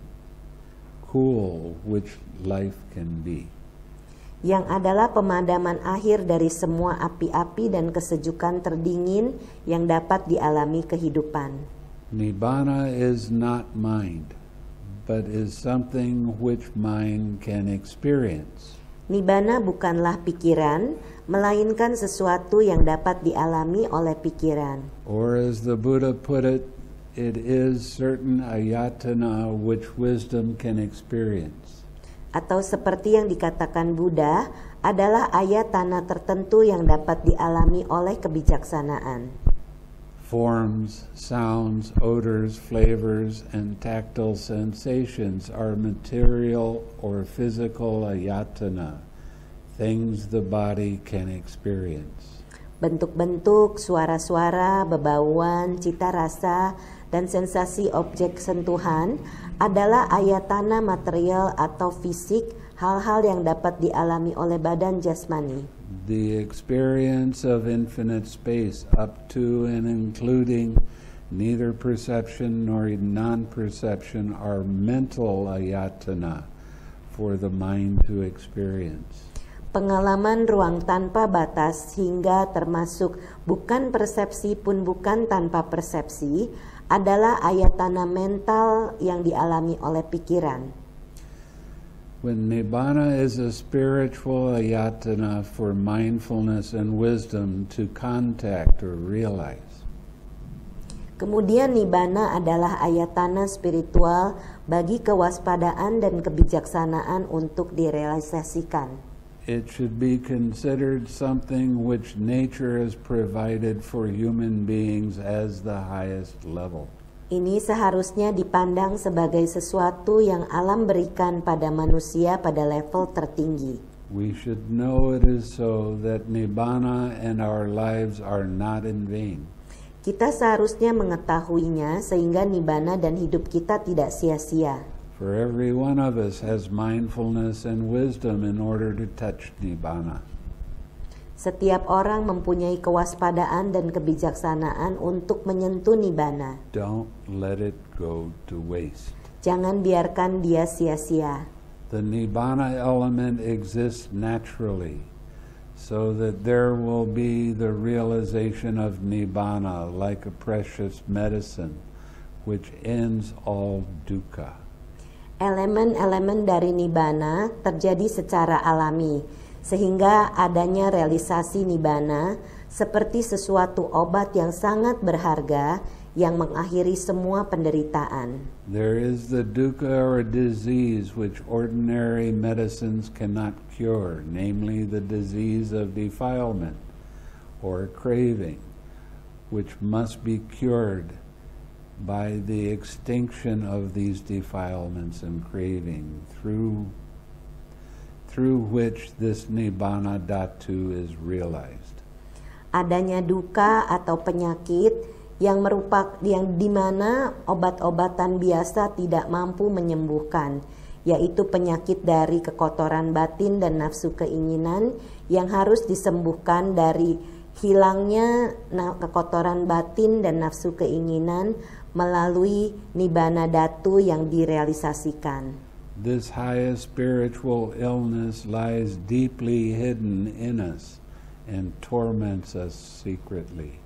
cool, which life can be. Yang adalah pemadaman akhir dari semua api-api dan kesejukan terdingin yang dapat dialami kehidupan. Nibbana is not mind, but is something which mind can experience. Nibbana bukanlah pikiran, melainkan sesuatu yang dapat dialami oleh pikiran. Or as the Buddha put it, it is certain ayatana which wisdom can experience. Atau seperti yang dikatakan Buddha, adalah ayatana tertentu yang dapat dialami oleh kebijaksanaan. Forms, sounds, odors, flavors, and tactile sensations are material or physical ayatana, things the body can experience. Bentuk-bentuk, suara-suara, bebauan, cita rasa, dan sensasi objek sentuhan adalah ayatana material atau fisik, hal-hal yang dapat dialami oleh badan jasmani. The experience of infinite space up to and including neither perception nor non-perception are mental ayatana for the mind to experience. Pengalaman ruang tanpa batas hingga termasuk bukan persepsi pun bukan tanpa persepsi adalah ayatana mental yang dialami oleh pikiran. When Nibbana is a spiritual ayatana for mindfulness and wisdom to contact or realize. Kemudian Nibbana adalah ayatana spiritual bagi kewaspadaan dan kebijaksanaan untuk direalisasikan. It should be considered something which nature has provided for human beings as the highest level. Ini seharusnya dipandang sebagai sesuatu yang alam berikan pada manusia pada level tertinggi. We should know it is so that Nibbana and our lives are not in vain. Kita seharusnya mengetahuinya sehingga Nibbana dan hidup kita tidak sia-sia. For every one of us has mindfulness and wisdom in order to touch Nibbana. Setiap orang mempunyai kewaspadaan dan kebijaksanaan untuk menyentuh Nibbana. Don't let it go to waste. Jangan biarkan dia sia-sia. The Nibbana element exists naturally, so that there will be the realization of Nibbana like a precious medicine, which ends all dukkha. Elemen-elemen dari Nibbana terjadi secara alami, sehingga adanya realisasi Nibbana seperti sesuatu obat yang sangat berharga yang mengakhiri semua penderitaan. There is the dukkha or disease which ordinary medicines cannot cure, namely the disease of defilement or craving, which must be cured by the extinction of these defilements and craving, through through which this Nibbana Dhatu is realized. Adanya duka atau penyakit yang merupakan yang dimana obat-obatan biasa tidak mampu menyembuhkan, yaitu penyakit dari kekotoran batin dan nafsu keinginan yang harus disembuhkan dari hilangnya kekotoran batin dan nafsu keinginan melalui Nibbana Dhatu yang direalisasikan. This highest spiritual illness lies deeply hidden in us and torments us secretly.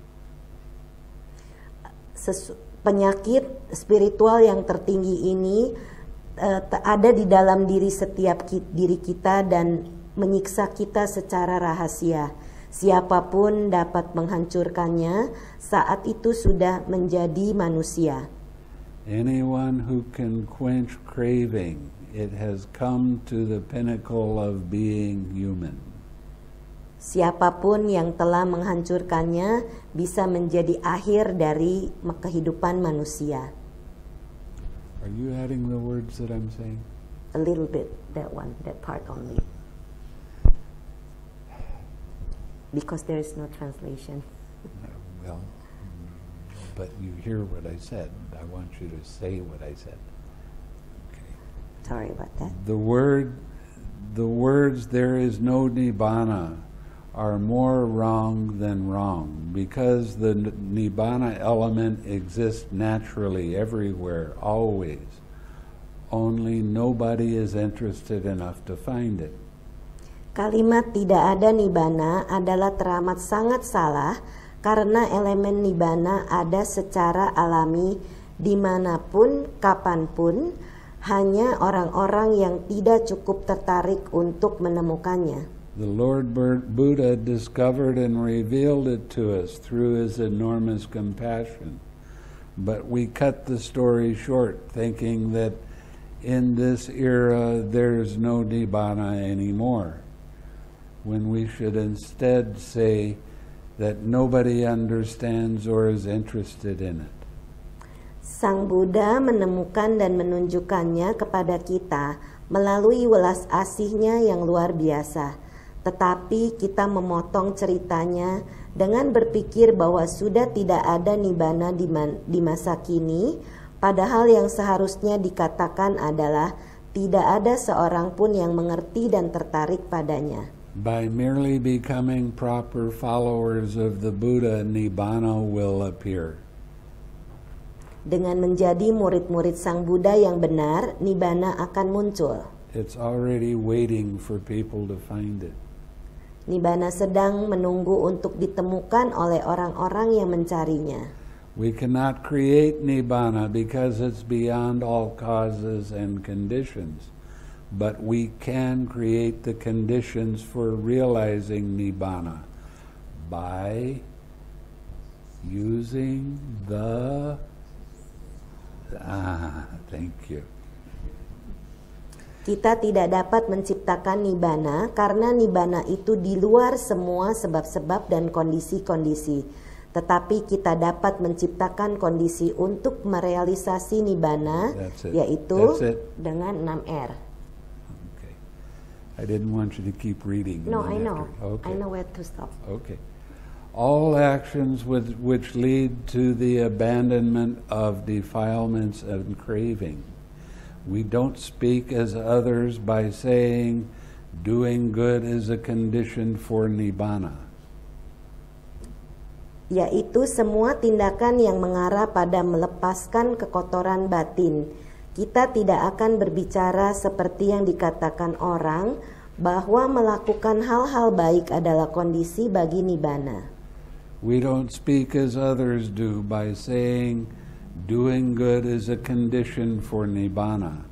Sesu- penyakit spiritual yang tertinggi ini uh, ada di dalam diri setiap ki- diri kita dan menyiksa kita secara rahasia. Siapapun dapat menghancurkannya saat itu sudah menjadi manusia. Anyone who can quench craving, it has come to the pinnacle of being human. Siapapun yang telah menghancurkannya bisa menjadi akhir dari kehidupan manusia. Are you adding the words that I'm saying? A little bit, that one, that part only. Because there is no translation. Uh, well, but you hear what I said. I want you to say what I said. Okay. Sorry about that. The word, the words "there is no Nibbana" are more wrong than wrong, because the Nibbana element exists naturally everywhere, always. Only nobody is interested enough to find it. Kalimat tidak ada Nibbana adalah teramat sangat salah karena elemen Nibbana ada secara alami dimanapun, kapanpun, hanya orang-orang yang tidak cukup tertarik untuk menemukannya. The Lord Buddha discovered and revealed it to us through his enormous compassion. But we cut the story short, thinking that in this era there's no Nibbana anymore, when we should instead say that nobody understands or is interested in it. Sang Buddha menemukan dan menunjukkannya kepada kita melalui welas asihnya yang luar biasa. Tetapi kita memotong ceritanya dengan berpikir bahwa sudah tidak ada Nibbana di, man, di masa kini, padahal yang seharusnya dikatakan adalah tidak ada seorang pun yang mengerti dan tertarik padanya. By merely becoming proper followers of the Buddha, Nibbana will appear. Dengan menjadi murid-murid Sang Buddha yang benar, Nibbana akan muncul. It's already waiting for people to find it. Nibbana sedang menunggu untuk ditemukan oleh orang-orang yang mencarinya. We cannot create Nibbana because it's beyond all causes and conditions, but we can create the conditions for realizing Nibbana by using the ah, thank you. Kita tidak dapat menciptakan Nibbana karena Nibbana itu di luar semua sebab-sebab dan kondisi-kondisi. Tetapi kita dapat menciptakan kondisi untuk merealisasi Nibbana, yaitu dengan enam R. Okay. I didn't want you to keep reading. No, I know. Okay. I know where to stop. Okay. All actions with, which lead to the abandonment of defilements and craving. We don't speak as others by saying doing good is a condition for Nibbana. Yaitu semua tindakan yang mengarah pada melepaskan kekotoran batin. Kita tidak akan berbicara seperti yang dikatakan orang bahwa melakukan hal-hal baik adalah kondisi bagi nibbana. We don't speak as others do by saying doing good is a condition for nibbana.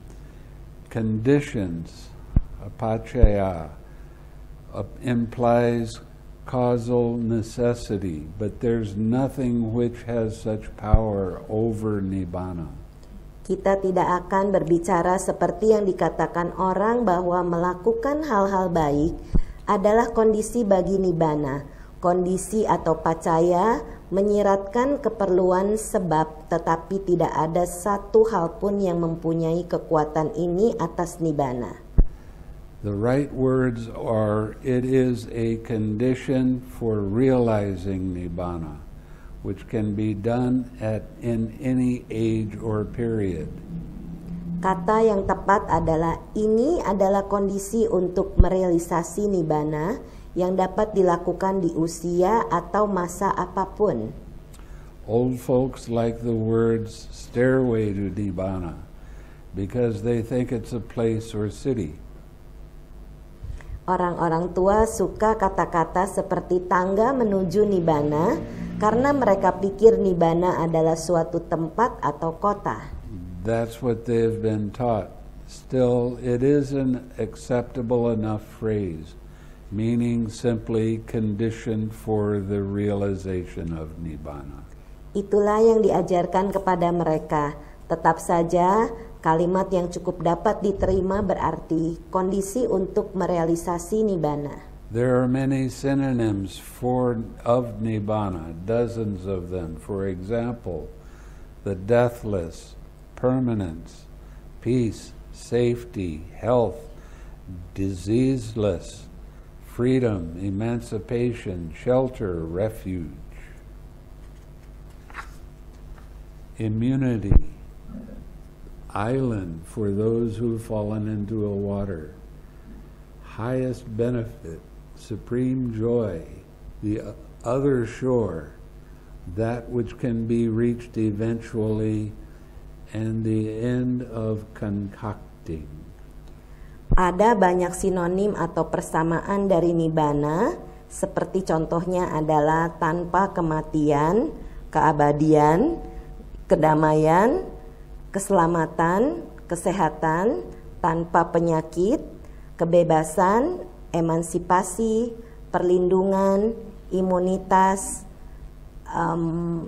Conditions, apacaya, uh, implies causal necessity, but there's nothing which has such power over nibbana. Kita tidak akan berbicara seperti yang dikatakan orang bahwa melakukan hal-hal baik adalah kondisi bagi nibbana. Kondisi atau pacaya menyiratkan keperluan sebab, tetapi tidak ada satu hal pun yang mempunyai kekuatan ini atas nibbana. The right words are, it is a condition for realizing nibbana, which can be done at in any age or period. Kata yang tepat adalah ini adalah kondisi untuk merealisasi nibbana yang dapat dilakukan di usia atau masa apapun. Old folks like the words stairway to nibbana because they think it's a place or city. Orang-orang tua suka kata-kata seperti tangga menuju nibbana karena mereka pikir nibbana adalah suatu tempat atau kota. That's what they've been taught. Still, it is an acceptable enough phrase, meaning simply conditioned for the realization of nibbana. Itulah yang diajarkan kepada mereka. Tetap saja, kalimat yang cukup dapat diterima berarti kondisi untuk merealisasi nibbana. There are many synonyms for of nibbana, dozens of them. For example, the deathless, permanence, peace, safety, health, diseaseless, freedom, emancipation, shelter, refuge, immunity, island for those who've fallen into a water, highest benefit, supreme joy, the other shore, that which can be reached eventually, and the end of concocting. Ada banyak sinonim atau persamaan dari nibbana, seperti contohnya adalah tanpa kematian, keabadian, kedamaian, keselamatan, kesehatan, tanpa penyakit, kebebasan, emansipasi, perlindungan, imunitas, um,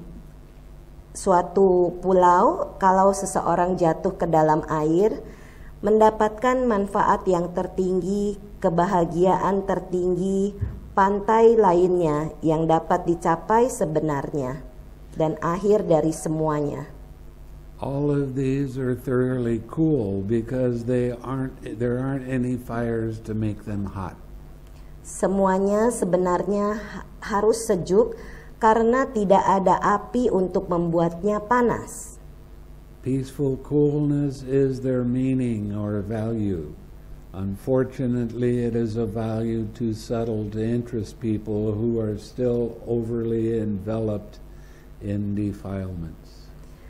suatu pulau kalau seseorang jatuh ke dalam air, mendapatkan manfaat yang tertinggi, kebahagiaan tertinggi, pantai lainnya yang dapat dicapai sebenarnya, dan akhir dari semuanya. All of these are thoroughly cool because they aren't, there aren't any fires to make them hot. Semuanya sebenarnya harus sejuk karena tidak ada api untuk membuatnya panas. Peaceful coolness is their meaning or value. Unfortunately, it is a value too subtle to interest people who are still overly enveloped in defilements.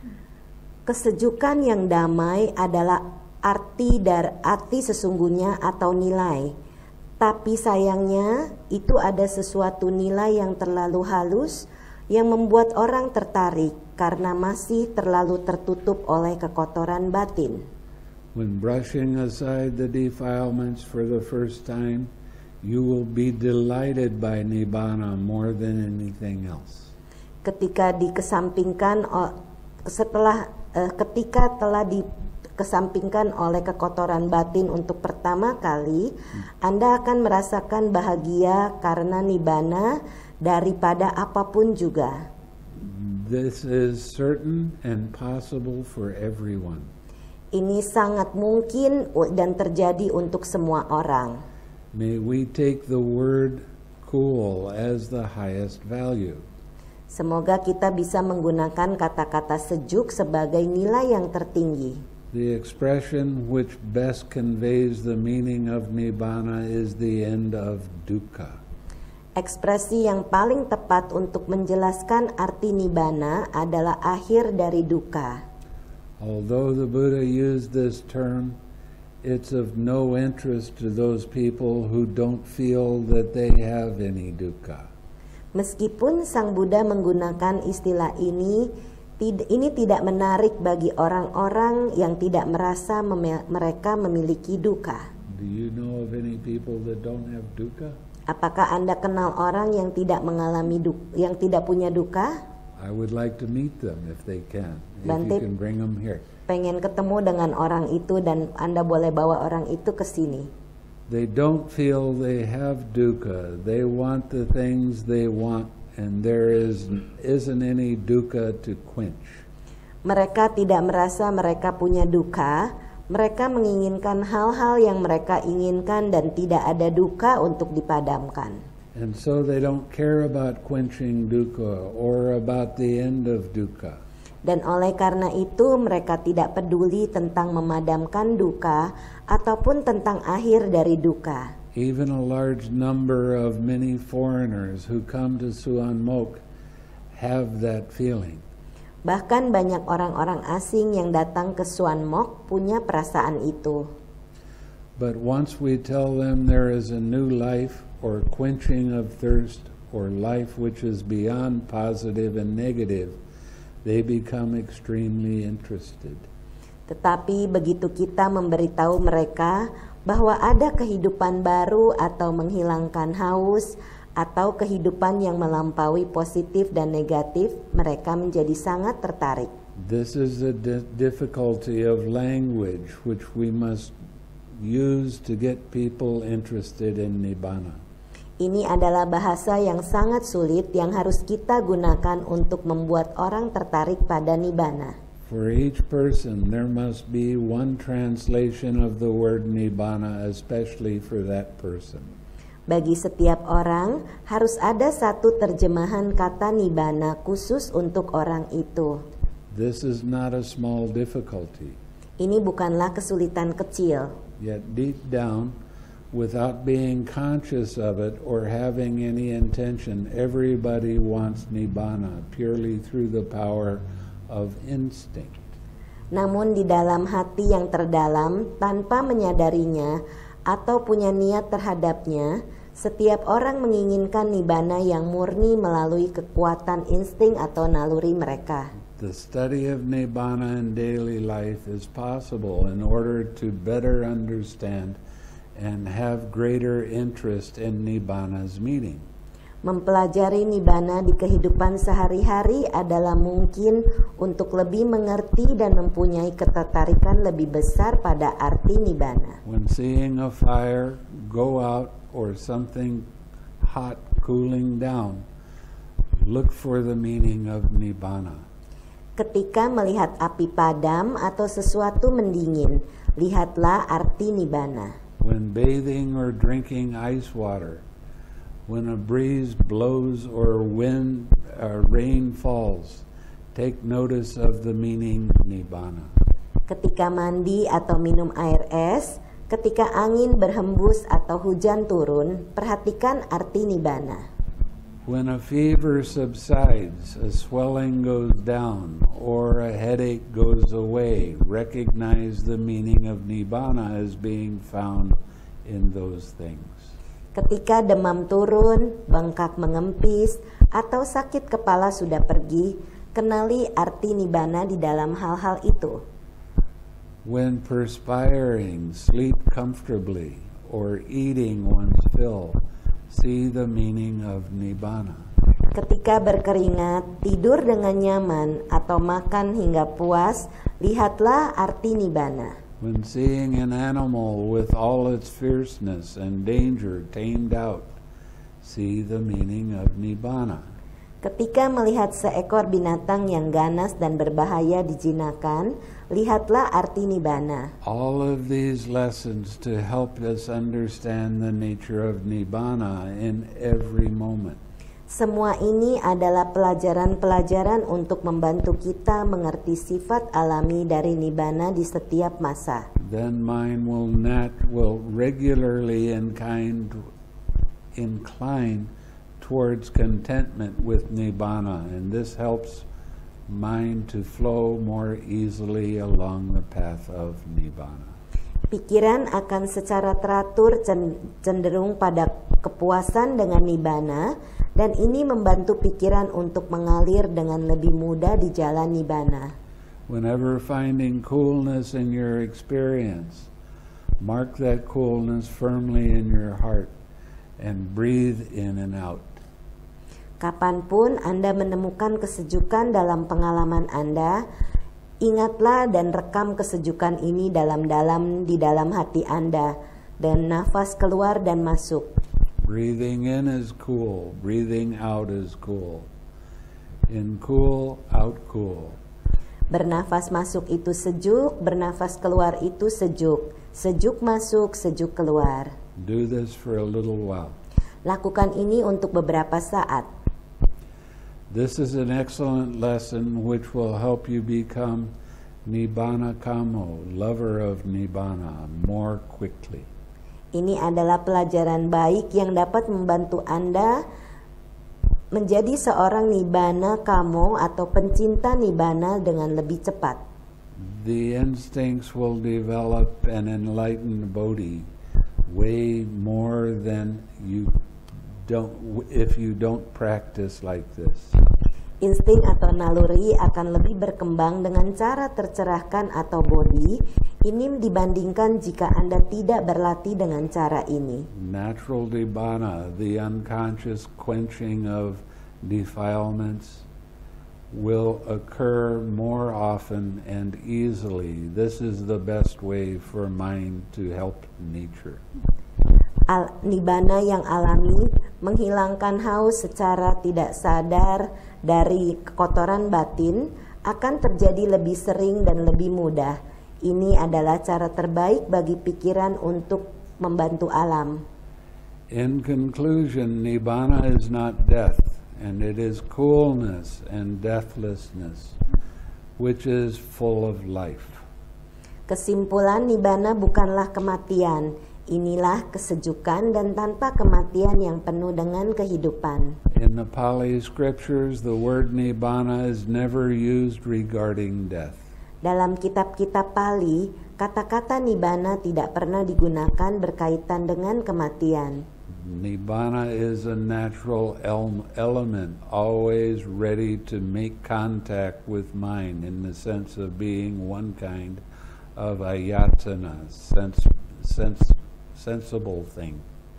Kesejukan yang damai adalah arti dari arti sesungguhnya atau nilai. Tapi sayangnya itu ada sesuatu nilai yang terlalu halus yang membuat orang tertarik karena masih terlalu tertutup oleh kekotoran batin. When brushing aside the defilements for the first time, you will be delighted by nibbana more than anything else. Ketika dikesampingkan setelah eh, ketika telah dikesampingkan oleh kekotoran batin untuk pertama kali, hmm. Anda akan merasakan bahagia karena nibbana daripada apapun juga. This is certain and possible for everyone. Ini sangat mungkin dan terjadi untuk semua orang. May we take the word cool as the highest value. Semoga kita bisa menggunakan kata-kata sejuk sebagai nilai yang tertinggi. The expression which best conveys the meaning of nibbana is the end of dukkha. Ekspresi yang paling tepat untuk menjelaskan arti nibbana adalah akhir dari dukkha. Although the Buddha used this term, it's of no interest to those people who don't feel that they have any dukkha. Meskipun Sang Buddha menggunakan istilah ini, ini tidak menarik bagi orang-orang yang tidak merasa mem- mereka memiliki dukkha. Do you know of any people that don't have dukkha? Apakah Anda kenal orang yang tidak mengalami duk- yang tidak punya dukkha? I would like to meet them if they can. If Bante, you can bring them here. Pengen ketemu dengan orang itu dan Anda boleh bawa orang itu ke sini. They don't feel they have dukkha. They want the things they want, and there is isn't any dukkha to quench. Mereka tidak merasa mereka punya dukkha. Mereka menginginkan hal-hal yang mereka inginkan dan tidak ada dukkha untuk dipadamkan. And so they don't care about quenching dukkha or about the end of dukkha. Dan oleh karena itu mereka tidak peduli tentang memadamkan dukkha ataupun tentang akhir dari dukkha. Even a large number of many foreigners who come to Suan Mok have that feeling. Bahkan banyak orang-orang asing yang datang ke Suan Mok punya perasaan itu. But once we tell them there is a new life or quenching of thirst or life which is beyond positive and negative, they become extremely interested. Tetapi begitu kita memberitahu mereka bahwa ada kehidupan baru atau menghilangkan haus atau kehidupan yang melampaui positif dan negatif, mereka menjadi sangat tertarik. This is the di- difficulty of language which we must use to get people interested in Nibbana. Ini adalah bahasa yang sangat sulit yang harus kita gunakan untuk membuat orang tertarik pada Nibbana. For each person there must be one translation of the word Nibbana, especially for that person. Bagi setiap orang harus ada satu terjemahan kata Nibbana khusus untuk orang itu. This is not a small difficulty. Ini bukanlah kesulitan kecil. Yet deep down, without being conscious of it or having any intention, everybody wants Nibbana purely through the power of instinct. Namun di dalam hati yang terdalam, tanpa menyadarinya atau punya niat terhadapnya, setiap orang menginginkan Nibbana yang murni melalui kekuatan insting atau naluri mereka. The study of Nibbana in daily life is possible in order to better understand and have greater interest in Nibbana's meaning. Mempelajari Nibbana di kehidupan sehari-hari adalah mungkin untuk lebih mengerti dan mempunyai ketertarikan lebih besar pada arti Nibbana. When seeing a fire go out or something hot cooling down, look for the meaning of Nibbana. Ketika melihat api padam atau sesuatu mendingin, lihatlah arti Nibbana. When bathing or drinking ice water, when a breeze blows or wind or rain falls, take notice of the meaning Nibbana. Ketika mandi atau minum air es, ketika angin berhembus atau hujan turun, perhatikan arti Nibbana. When a fever subsides, a swelling goes down, or a headache goes away, recognize the meaning of Nibbana as being found in those things. Ketika demam turun, bengkak mengempis, atau sakit kepala sudah pergi, kenali arti Nibbana di dalam hal-hal itu. When perspiring, sleep comfortably, or eating one's fill, see the meaning of Nibbana. Ketika berkeringat, tidur dengan nyaman, atau makan hingga puas, lihatlah arti Nibbana. When seeing an animal with all its fierceness and danger tamed out, see the meaning of Nibbana. Ketika melihat seekor binatang yang ganas dan berbahaya dijinakan, lihatlah arti Nibbana. All of these lessons to help us understand the nature of Nibbana in every moment. Semua ini adalah pelajaran-pelajaran untuk membantu kita mengerti sifat alami dari Nibbana di setiap masa. Then mind will nat will regularly and kind incline towards contentment with Nibbana, and this helps mind to flow more easily along the path of Nibbana. Pikiran akan secara teratur cenderung pada kepuasan dengan Nibbana, dan ini membantu pikiran untuk mengalir dengan lebih mudah di jalan Nibbana. Whenever finding coolness in your experience, mark that coolness firmly in your heart and breathe in and out. Kapanpun Anda menemukan kesejukan dalam pengalaman Anda, ingatlah dan rekam kesejukan ini dalam-dalam di dalam hati Anda, dan nafas keluar dan masuk. Breathing in is cool, breathing out is cool. In cool, out cool. Bernafas masuk itu sejuk, bernafas keluar itu sejuk. Sejuk masuk, sejuk keluar. Do this for a little while. Lakukan ini untuk beberapa saat. This is an excellent lesson which will help you become Nibbana Kamo, lover of Nibbana, more quickly. Ini adalah pelajaran baik yang dapat membantu Anda menjadi seorang Nibbana Kamo atau pencinta Nibbana dengan lebih cepat. The instincts will develop an enlightened bodhi way more than you don't if you don't practice like this. Insting atau naluri akan lebih berkembang dengan cara tercerahkan atau bodhi ini dibandingkan jika Anda tidak berlatih dengan cara ini. Natural Nibbana, the unconscious quenching of defilements, will occur more often and easily. This is the best way for mind to help nature. Al Nibbana yang alami menghilangkan haus secara tidak sadar dari kekotoran batin akan terjadi lebih sering dan lebih mudah. Ini adalah cara terbaik bagi pikiran untuk membantu alam. In conclusion, Nibbana is not death, and it is coolness and deathlessness, which is full of life. Kesimpulan, Nibbana bukanlah kematian. Inilah kesejukan dan tanpa kematian yang penuh dengan kehidupan. In the Pali scriptures, the word Nibbana is never used regarding death. Dalam kitab-kitab Pali, kata-kata Nibbana tidak pernah digunakan berkaitan dengan kematian. Nibbana is a natural el- element, always ready to make contact with mind in the sense of being one kind of ayatana, sense, sense, sensible thing.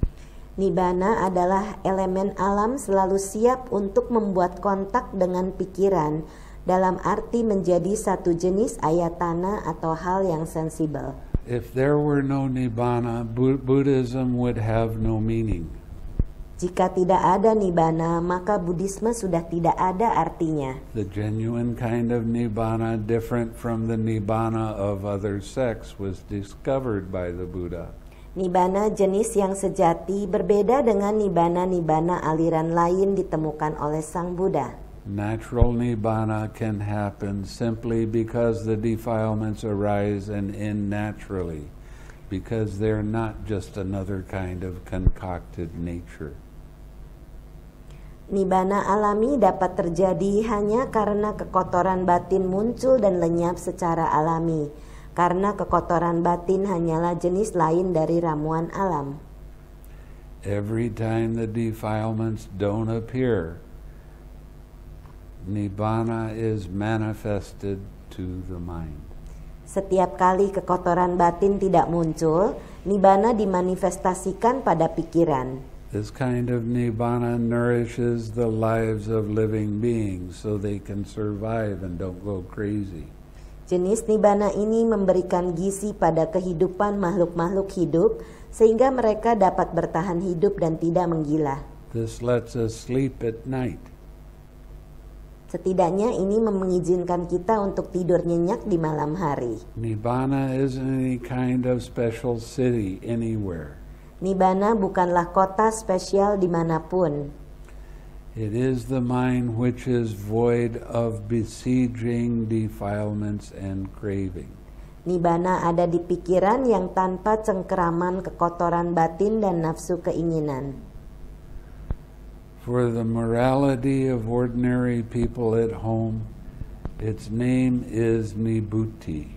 Nibbana adalah elemen alam selalu siap untuk membuat kontak dengan pikiran, dalam arti menjadi satu jenis ayatana atau hal yang sensibel. If there were no Nibbana, Bu- Buddhism would have no meaning. Jika tidak ada Nibbana, maka Buddhisme sudah tidak ada artinya. The genuine kind of Nibbana, different from the Nibbana of other sects, was discovered by the Buddha. Nibbana jenis yang sejati berbeda dengan Nibbana-Nibbana aliran lain ditemukan oleh Sang Buddha. Natural Nibbana can happen simply because the defilements arise and end naturally, because they're not just another kind of concocted nature. Nibbana alami dapat terjadi hanya karena kekotoran batin muncul dan lenyap secara alami, karena kekotoran batin hanyalah jenis lain dari ramuan alam. Every time the defilements don't appear, Nibbana is manifested to the mind. Setiap kali kekotoran batin tidak muncul, Nibbana dimanifestasikan pada pikiran. This kind of Nibbana nourishes the lives of living beings so they can survive and don't go crazy. Jenis Nibbana ini memberikan gizi pada kehidupan makhluk-makhluk hidup sehingga mereka dapat bertahan hidup dan tidak menggila. This lets us sleep at night. Setidaknya ini mengizinkan kita untuk tidur nyenyak di malam hari. Nibbana isn't any kind of special city anywhere. Nibbana bukanlah kota spesial dimanapun. It is the mind which is void of besieging defilements and craving. Nibbana ada di pikiran yang tanpa cengkeraman kekotoran batin dan nafsu keinginan. For the morality of ordinary people at home Its name is Nibbuti.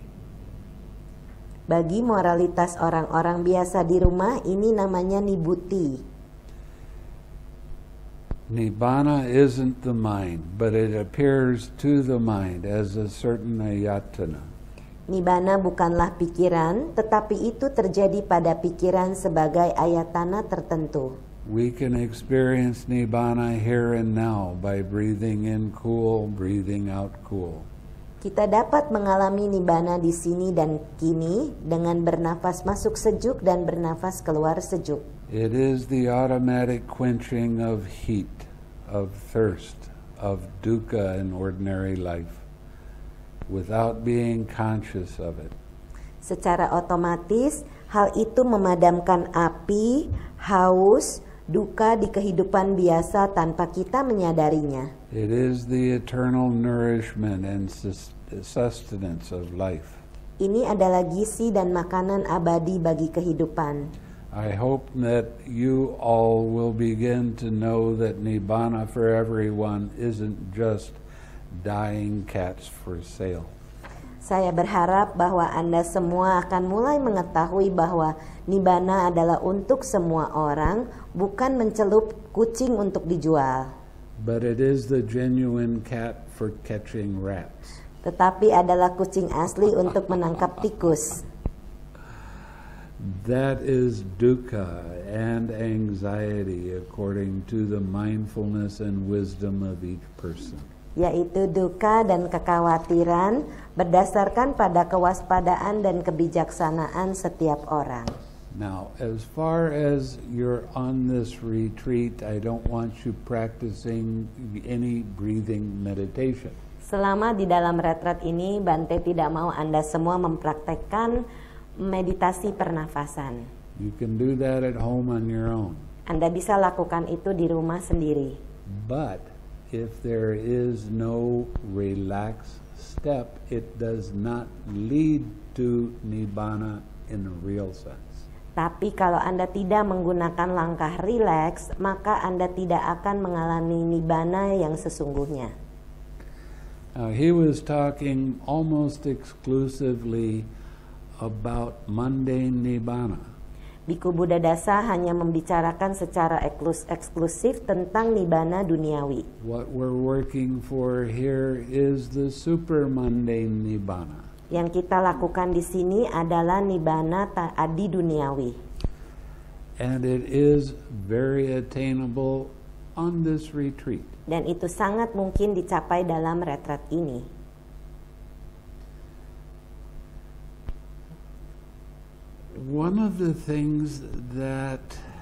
Bagi moralitas orang-orang biasa di rumah, ini namanya Nibbuti. Nibbana isn't the mind, but it appears to the mind as a certain ayatana. Nibbana bukanlah pikiran, tetapi itu terjadi pada pikiran sebagai ayatana tertentu. We can experience Nibbana here and now by breathing in cool, breathing out cool. Kita dapat mengalami Nibbana di sini dan kini dengan bernafas masuk sejuk dan bernafas keluar sejuk. It is the automatic quenching of heat, of thirst, of dukkha in ordinary life, without being conscious of it. Secara otomatis, hal itu memadamkan api, haus, duka di kehidupan biasa tanpa kita menyadarinya. It is the eternal nourishment and sus- sustenance of life. Ini adalah gizi dan makanan abadi bagi kehidupan. I hope that you all will begin to know that Nibbana for everyone isn't just dying cats for sale. Saya berharap bahwa Anda semua akan mulai mengetahui bahwa Nibbana adalah untuk semua orang, bukan mencelup kucing untuk dijual. But it is the genuine cat for catching rats. Tetapi adalah kucing asli untuk menangkap tikus. That is dukkha and anxiety according to the mindfulness and wisdom of each person. Yaitu duka dan kekhawatiran berdasarkan pada kewaspadaan dan kebijaksanaan setiap orang. Now, as far as you're on this retreat, I don't want you practicing any breathing meditation. Selama di dalam retret ini, Bante tidak mau Anda semua mempraktekkan meditasi pernafasan. You can do that at home on your own. Anda bisa lakukan itu di rumah sendiri. But if there is no relaxed step, it does not lead to Nibbana in a real sense. Tapi kalau Anda tidak menggunakan langkah rileks, maka Anda tidak akan mengalami Nibbana yang sesungguhnya. Now, he was talking almost exclusively about mundane Nibbana. Biku Buddhadasa hanya membicarakan secara eklus- eksklusif tentang Nibbana duniawi. What we're working for here is the super mundane Nibbana. Yang kita lakukan di sini adalah Nibbana adi duniawi. And it is very attainable on this retreat. Dan itu sangat mungkin dicapai dalam retret ini. One of the things that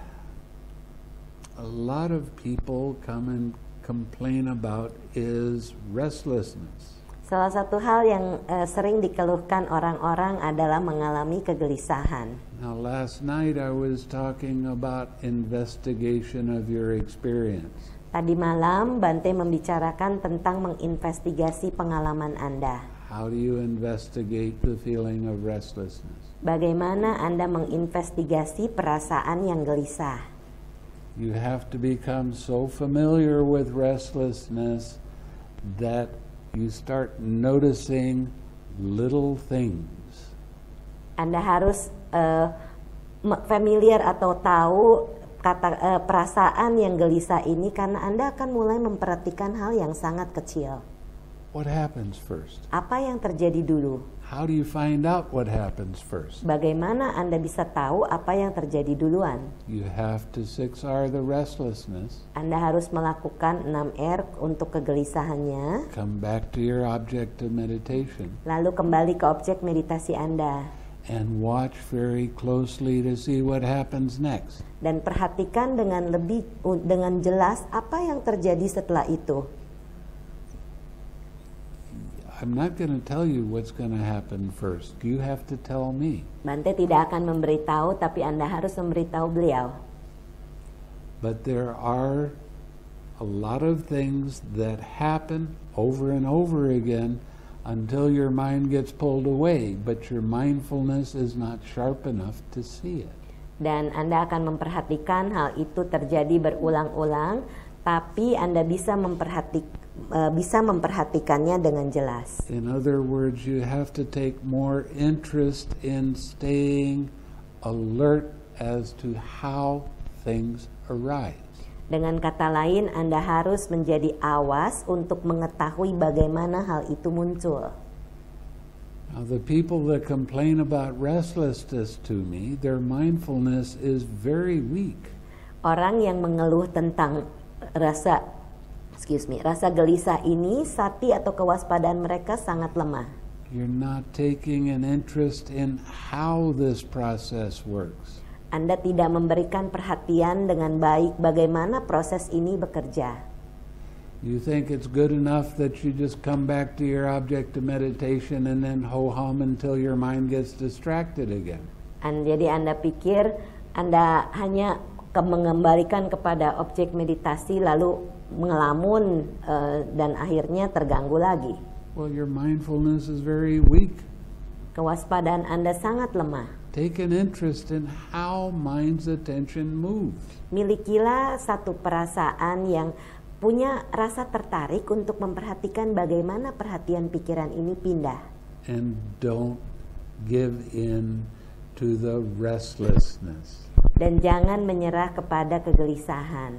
a lot of people come and complain about is restlessness. Salah satu hal yang uh, sering dikeluhkan orang-orang adalah mengalami kegelisahan. Now, last night I was talking about investigation of your experience. Tadi malam Bante membicarakan tentang menginvestigasi pengalaman Anda. How do you investigate the feeling of restlessness? Bagaimana Anda menginvestigasi perasaan yang gelisah? You have to become so familiar with restlessness that you start noticing little things. Anda harus uh, familiar atau tahu kata uh, perasaan yang gelisah ini karena Anda akan mulai memperhatikan hal yang sangat kecil. What happens first? Apa yang terjadi dulu? How do you find out what happens first? Bagaimana Anda bisa tahu apa yang terjadi duluan? You have to six R the restlessness. Anda harus melakukan enam R untuk kegelisahannya. Come back to your object of meditation. Lalu kembali ke objek meditasi Anda. And watch very closely to see what happens next. Dan perhatikan dengan lebih dengan jelas apa yang terjadi setelah itu. I'm not going to tell you what's going to happen first. You have to tell me. Bante tidak akan memberitahu, tapi Anda harus memberitahu beliau. But there are a lot of things that happen over and over again until your mind gets pulled away, but your mindfulness is not sharp enough to see it. Dan Anda akan memperhatikan hal itu terjadi berulang-ulang, tapi Anda bisa memperhatikan uh, bisa memperhatikannya dengan jelas. In other words, you have to take more interest in staying alert as to how things arise. Dengan kata lain, Anda harus menjadi awas untuk mengetahui bagaimana hal itu muncul. Now, the people that complain about restlessness to me, their mindfulness is very weak. Orang yang mengeluh tentang rasa, excuse me, rasa gelisah ini, sati atau kewaspadaan mereka sangat lemah. You're not taking an interest in how this process works. Anda tidak memberikan perhatian dengan baik bagaimana proses ini bekerja. You think it's good enough that you just come back to your object of meditation and then ho-hum until your mind gets distracted again. And, jadi Anda pikir Anda hanya ke mengembalikan kepada objek meditasi lalu ngelamun uh, dan akhirnya terganggu lagi. Well, your mindfulness is very weak. Kewaspadaan Anda sangat lemah. Take an interest in how mind's attention moves. Milikilah satu perasaan yang punya rasa tertarik untuk memperhatikan bagaimana perhatian pikiran ini pindah. And don't give in to the restlessness. Dan jangan menyerah kepada kegelisahan.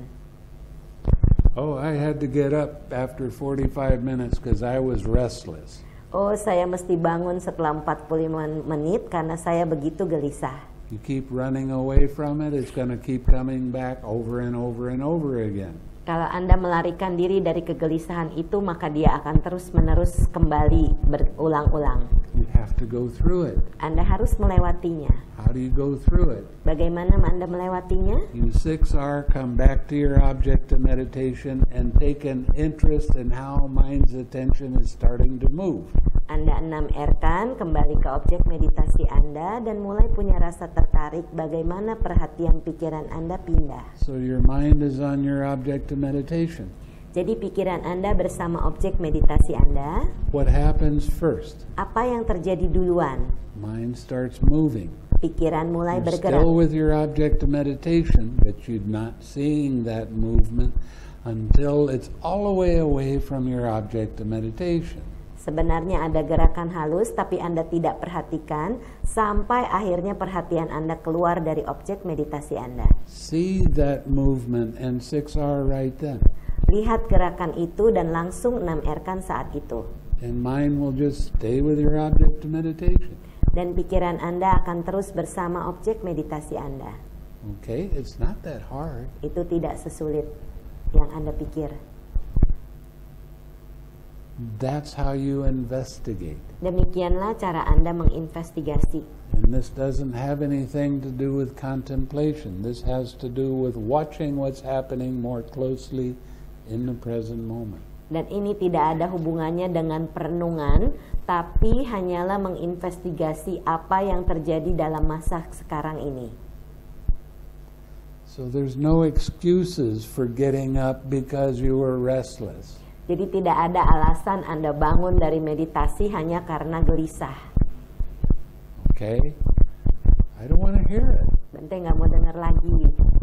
Oh, I had to get up after forty-five minutes because I was restless. Oh, saya mesti bangun setelah empat puluh lima menit karena saya begitu gelisah. You keep running away from it, it's going to keep coming back over and over and over again. Kalau Anda melarikan diri dari kegelisahan itu, maka dia akan terus-menerus kembali berulang-ulang. You have to go through it. Anda harus melewatinya. How do you go through it? Bagaimana Anda melewatinya? You six R, come back to your object of meditation and take an interest in how mind's attention is starting to move. Anda enam R kan kembali ke objek meditasi Anda dan mulai punya rasa tertarik bagaimana perhatian pikiran Anda pindah. So your mind is on your object of meditation. Jadi pikiran Anda bersama objek meditasi Anda. What happens first? Apa yang terjadi duluan? Mind starts moving. Pikiran mulai You're bergerak. still with your object of meditation, but you're not seeing that movement until it's all the way away from your object of meditation. Sebenarnya ada gerakan halus, tapi Anda tidak perhatikan sampai akhirnya perhatian Anda keluar dari objek meditasi Anda. See that movement and six R right then. Lihat gerakan itu dan langsung enam R kan saat itu. And mind will just stay with your object of meditation. Dan pikiran Anda akan terus bersama objek meditasi Anda. Okay, it's not that hard. Itu tidak sesulit yang Anda pikir. That's how you investigate. Demikianlah cara Anda menginvestigasi. And this doesn't have anything to do with contemplation. This has to do with watching what's happening more closely in the present moment. Dan ini tidak ada hubungannya dengan perenungan, tapi hanyalah menginvestigasi apa yang terjadi dalam masa sekarang ini. So there's no excuses for getting up because you were restless. Jadi tidak ada alasan Anda bangun dari meditasi hanya karena gelisah. Okay? I don't want to hear it. Bente nggak mau dengar lagi.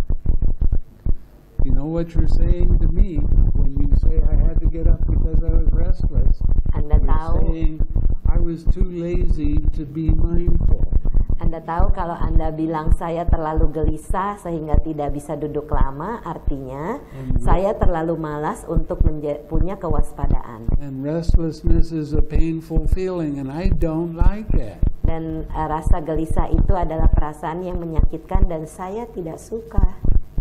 You know what you're saying to me when you say I had to get up because I was restless? Anda You're tahu, saying I was too lazy to be mindful. Anda tahu kalau Anda bilang saya terlalu gelisah sehingga tidak bisa duduk lama, artinya Hmm. saya terlalu malas untuk menja- punya kewaspadaan. And restlessness is a painful feeling and I don't like it. Dan uh, rasa gelisah itu adalah perasaan yang menyakitkan dan saya tidak suka.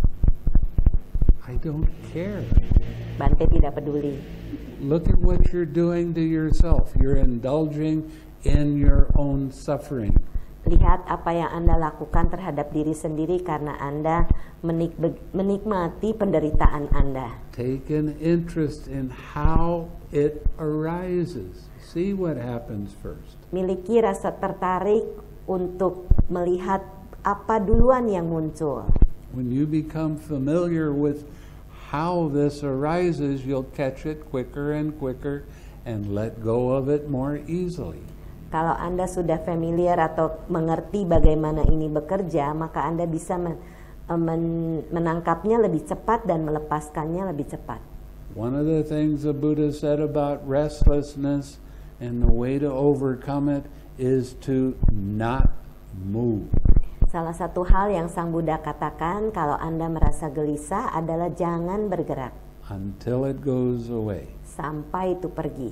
I don't care. Bante tidak peduli. Look at what you're doing to yourself. You're indulging in your own suffering. Lihat apa yang Anda lakukan terhadap diri sendiri karena Anda menik- menikmati penderitaan Anda. Take an interest in how it arises. See what happens first. Miliki rasa tertarik untuk melihat apa duluan yang muncul. When you become familiar with how this arises, you'll catch it quicker and quicker and let go of it more easily. Kalau Anda sudah familiar atau mengerti bagaimana ini bekerja, maka Anda bisa men- men- menangkapnya lebih cepat dan melepaskannya lebih cepat. One of the things the Buddha said about restlessness and the way to overcome it is to not move. Salah satu hal yang Sang Buddha katakan kalau Anda merasa gelisah adalah jangan bergerak until it goes away. Sampai itu pergi.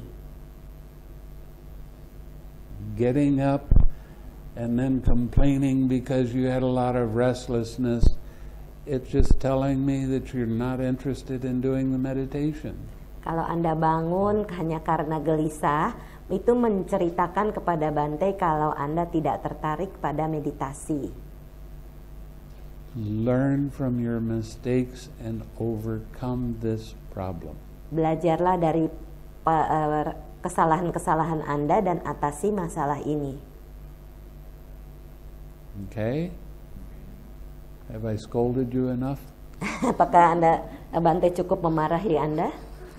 Getting up and then complaining because you had a lot of restlessness, it's just telling me that you're not interested in doing the meditation. Kalau Anda bangun hanya karena gelisah, itu menceritakan kepada Bante kalau Anda tidak tertarik pada meditasi. Learn from your mistakes and overcome this problem. Belajarlah dari kesalahan-kesalahan Anda dan atasi masalah ini. Okay? Have I scolded you enough? Apakah Anda, Bante cukup memarahi Anda?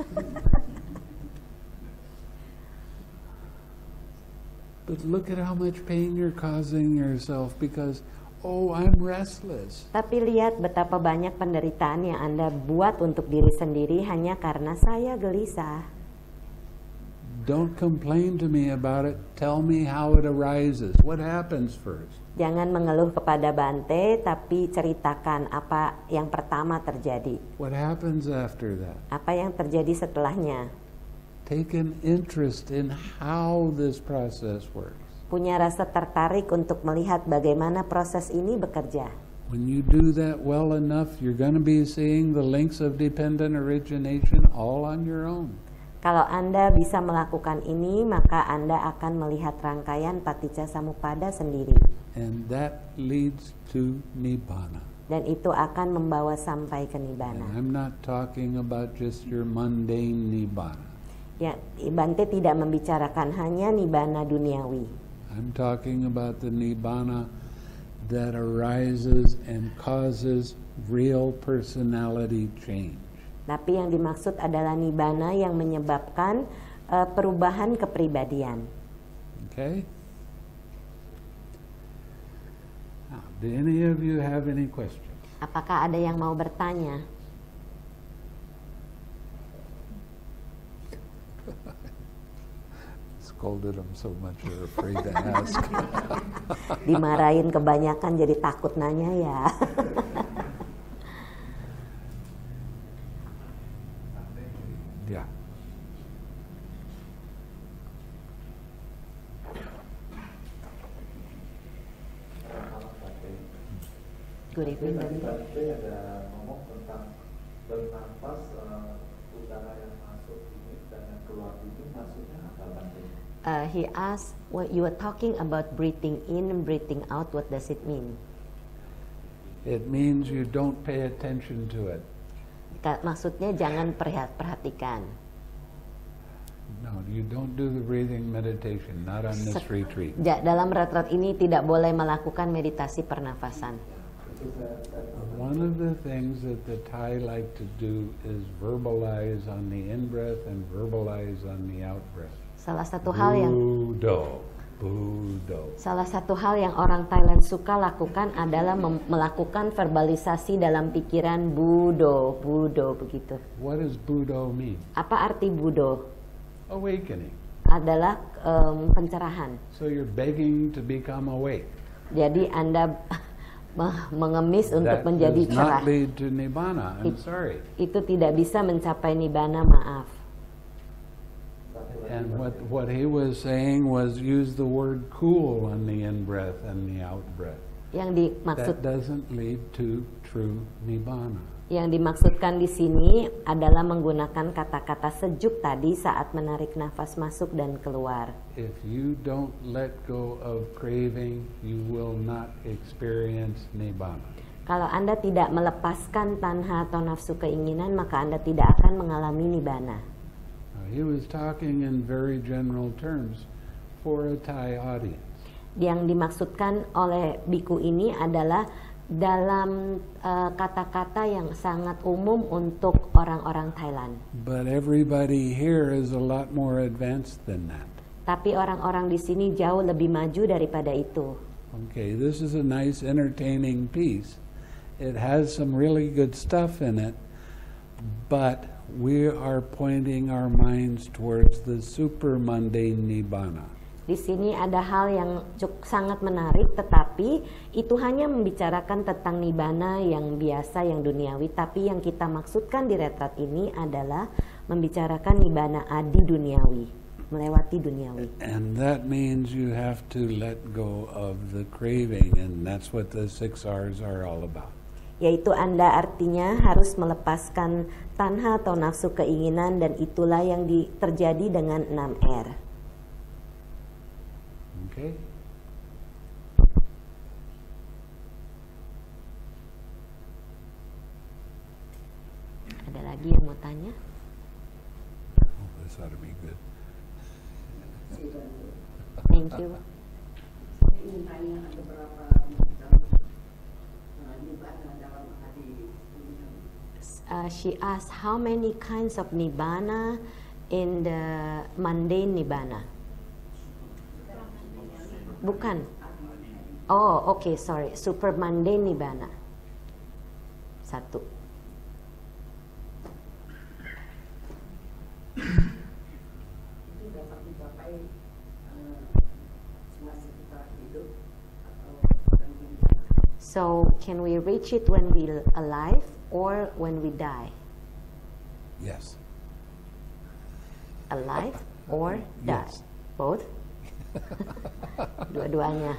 But look at how much pain you're causing yourself because, oh, I'm restless. Tapi lihat betapa banyak penderitaan yang Anda buat untuk diri sendiri hanya karena saya gelisah. Don't complain to me about it. Tell me how it arises. What happens first? Jangan mengeluh kepada Bante, tapi ceritakan apa yang pertama terjadi. What happens after that? Apa yang terjadi setelahnya? Take an interest in how this process works. Punya rasa tertarik untuk melihat bagaimana proses ini bekerja. When you do that well enough, you're going to be seeing the links of dependent origination all on your own. Kalau Anda bisa melakukan ini, maka Anda akan melihat rangkaian paticca samuppada sendiri. And that leads to nibbana. Dan itu akan membawa sampai ke nibbana. And I'm not talking about just your mundane nibbana. Ya, Bante tidak membicarakan hanya nibbana duniawi. I'm talking about the nibbana that arises and causes real personality change. Tapi yang dimaksud adalah nibbana yang menyebabkan uh, perubahan kepribadian. Okay? Now, do any of you have any questions? Apakah ada yang mau bertanya? Scolded them so much they're afraid to ask. Dimarahin kebanyakan jadi takut nanya ya. Yeah. Good evening. Tadi ada ngomong tentang bernafas, uh, udara yang masuk ini dan yang keluar ini maksudnya apa Bante? Uh, he asked, what you were talking about breathing in and breathing out, what does it mean? It means you don't pay attention to it. Maksudnya jangan perhatikan. No, you don't do the breathing meditation, not on this retreat. Ja, dalam retret ini tidak boleh melakukan meditasi pernafasan. One of the things that the Thai like to do is verbalize on the in-breath and verbalize on the out-breath. Salah satu hal yang Budo, Budo. Salah satu hal yang orang Thailand suka lakukan adalah melakukan verbalisasi dalam pikiran Budo, Budo begitu. What does Budo mean? Apa arti Budo? Awakening. Adalah um, pencerahan. So you're begging to become awake. Jadi Anda mengemis untuk That menjadi does cerah. not lead to nibbana. I'm It, sorry. Itu tidak bisa mencapai nibbana, maaf. And what what he was saying was use the word cool on the in-breath and the out-breath. Yang dimaksud That doesn't lead to true nibbana. Yang dimaksudkan di sini adalah menggunakan kata-kata sejuk tadi saat menarik nafas masuk dan keluar. If you don't let go of craving, you will not experience nibbana. Kalau Anda tidak melepaskan tanha atau nafsu keinginan, maka Anda tidak akan mengalami nibbana. Now, he was talking in very general terms for a Thai audience. Yang dimaksudkan oleh biku ini adalah dalam kata-kata uh, yang sangat umum untuk orang-orang Thailand. But everybody here is a lot more advanced than that. Tapi orang-orang di sini jauh lebih maju daripada itu. Okay, this is a nice entertaining piece. It has some really good stuff in it, but we are pointing our minds towards the super-mundane Nibbana. Di sini ada hal yang cukup sangat menarik, tetapi itu hanya membicarakan tentang nibbana yang biasa, yang duniawi. Tapi yang kita maksudkan di retret ini adalah membicarakan nibbana adi duniawi, melewati duniawi. And that means you have to let go of the craving, and that's what the six R's are all about. Yaitu Anda artinya harus melepaskan tanha atau nafsu keinginan, dan itulah yang di, terjadi dengan enam R. Okay? Ada lagi yang mau tanya? Oh, this ought to be good. Thank you. Saya ingin tanya ada berapa macam uh, nibbana dalam hari ini. Uh, she asked how many kinds of nibbana in the mundane nibbana. Bukan. Oh, oke, okay, sorry. Super mundane nibbana. Satu. Itu dapat dicapai uh, semasa kita hidup atau nanti. So, can we reach it when we alive or when we die? Yes. Alive or die? Yes. Both? Dua-duanya.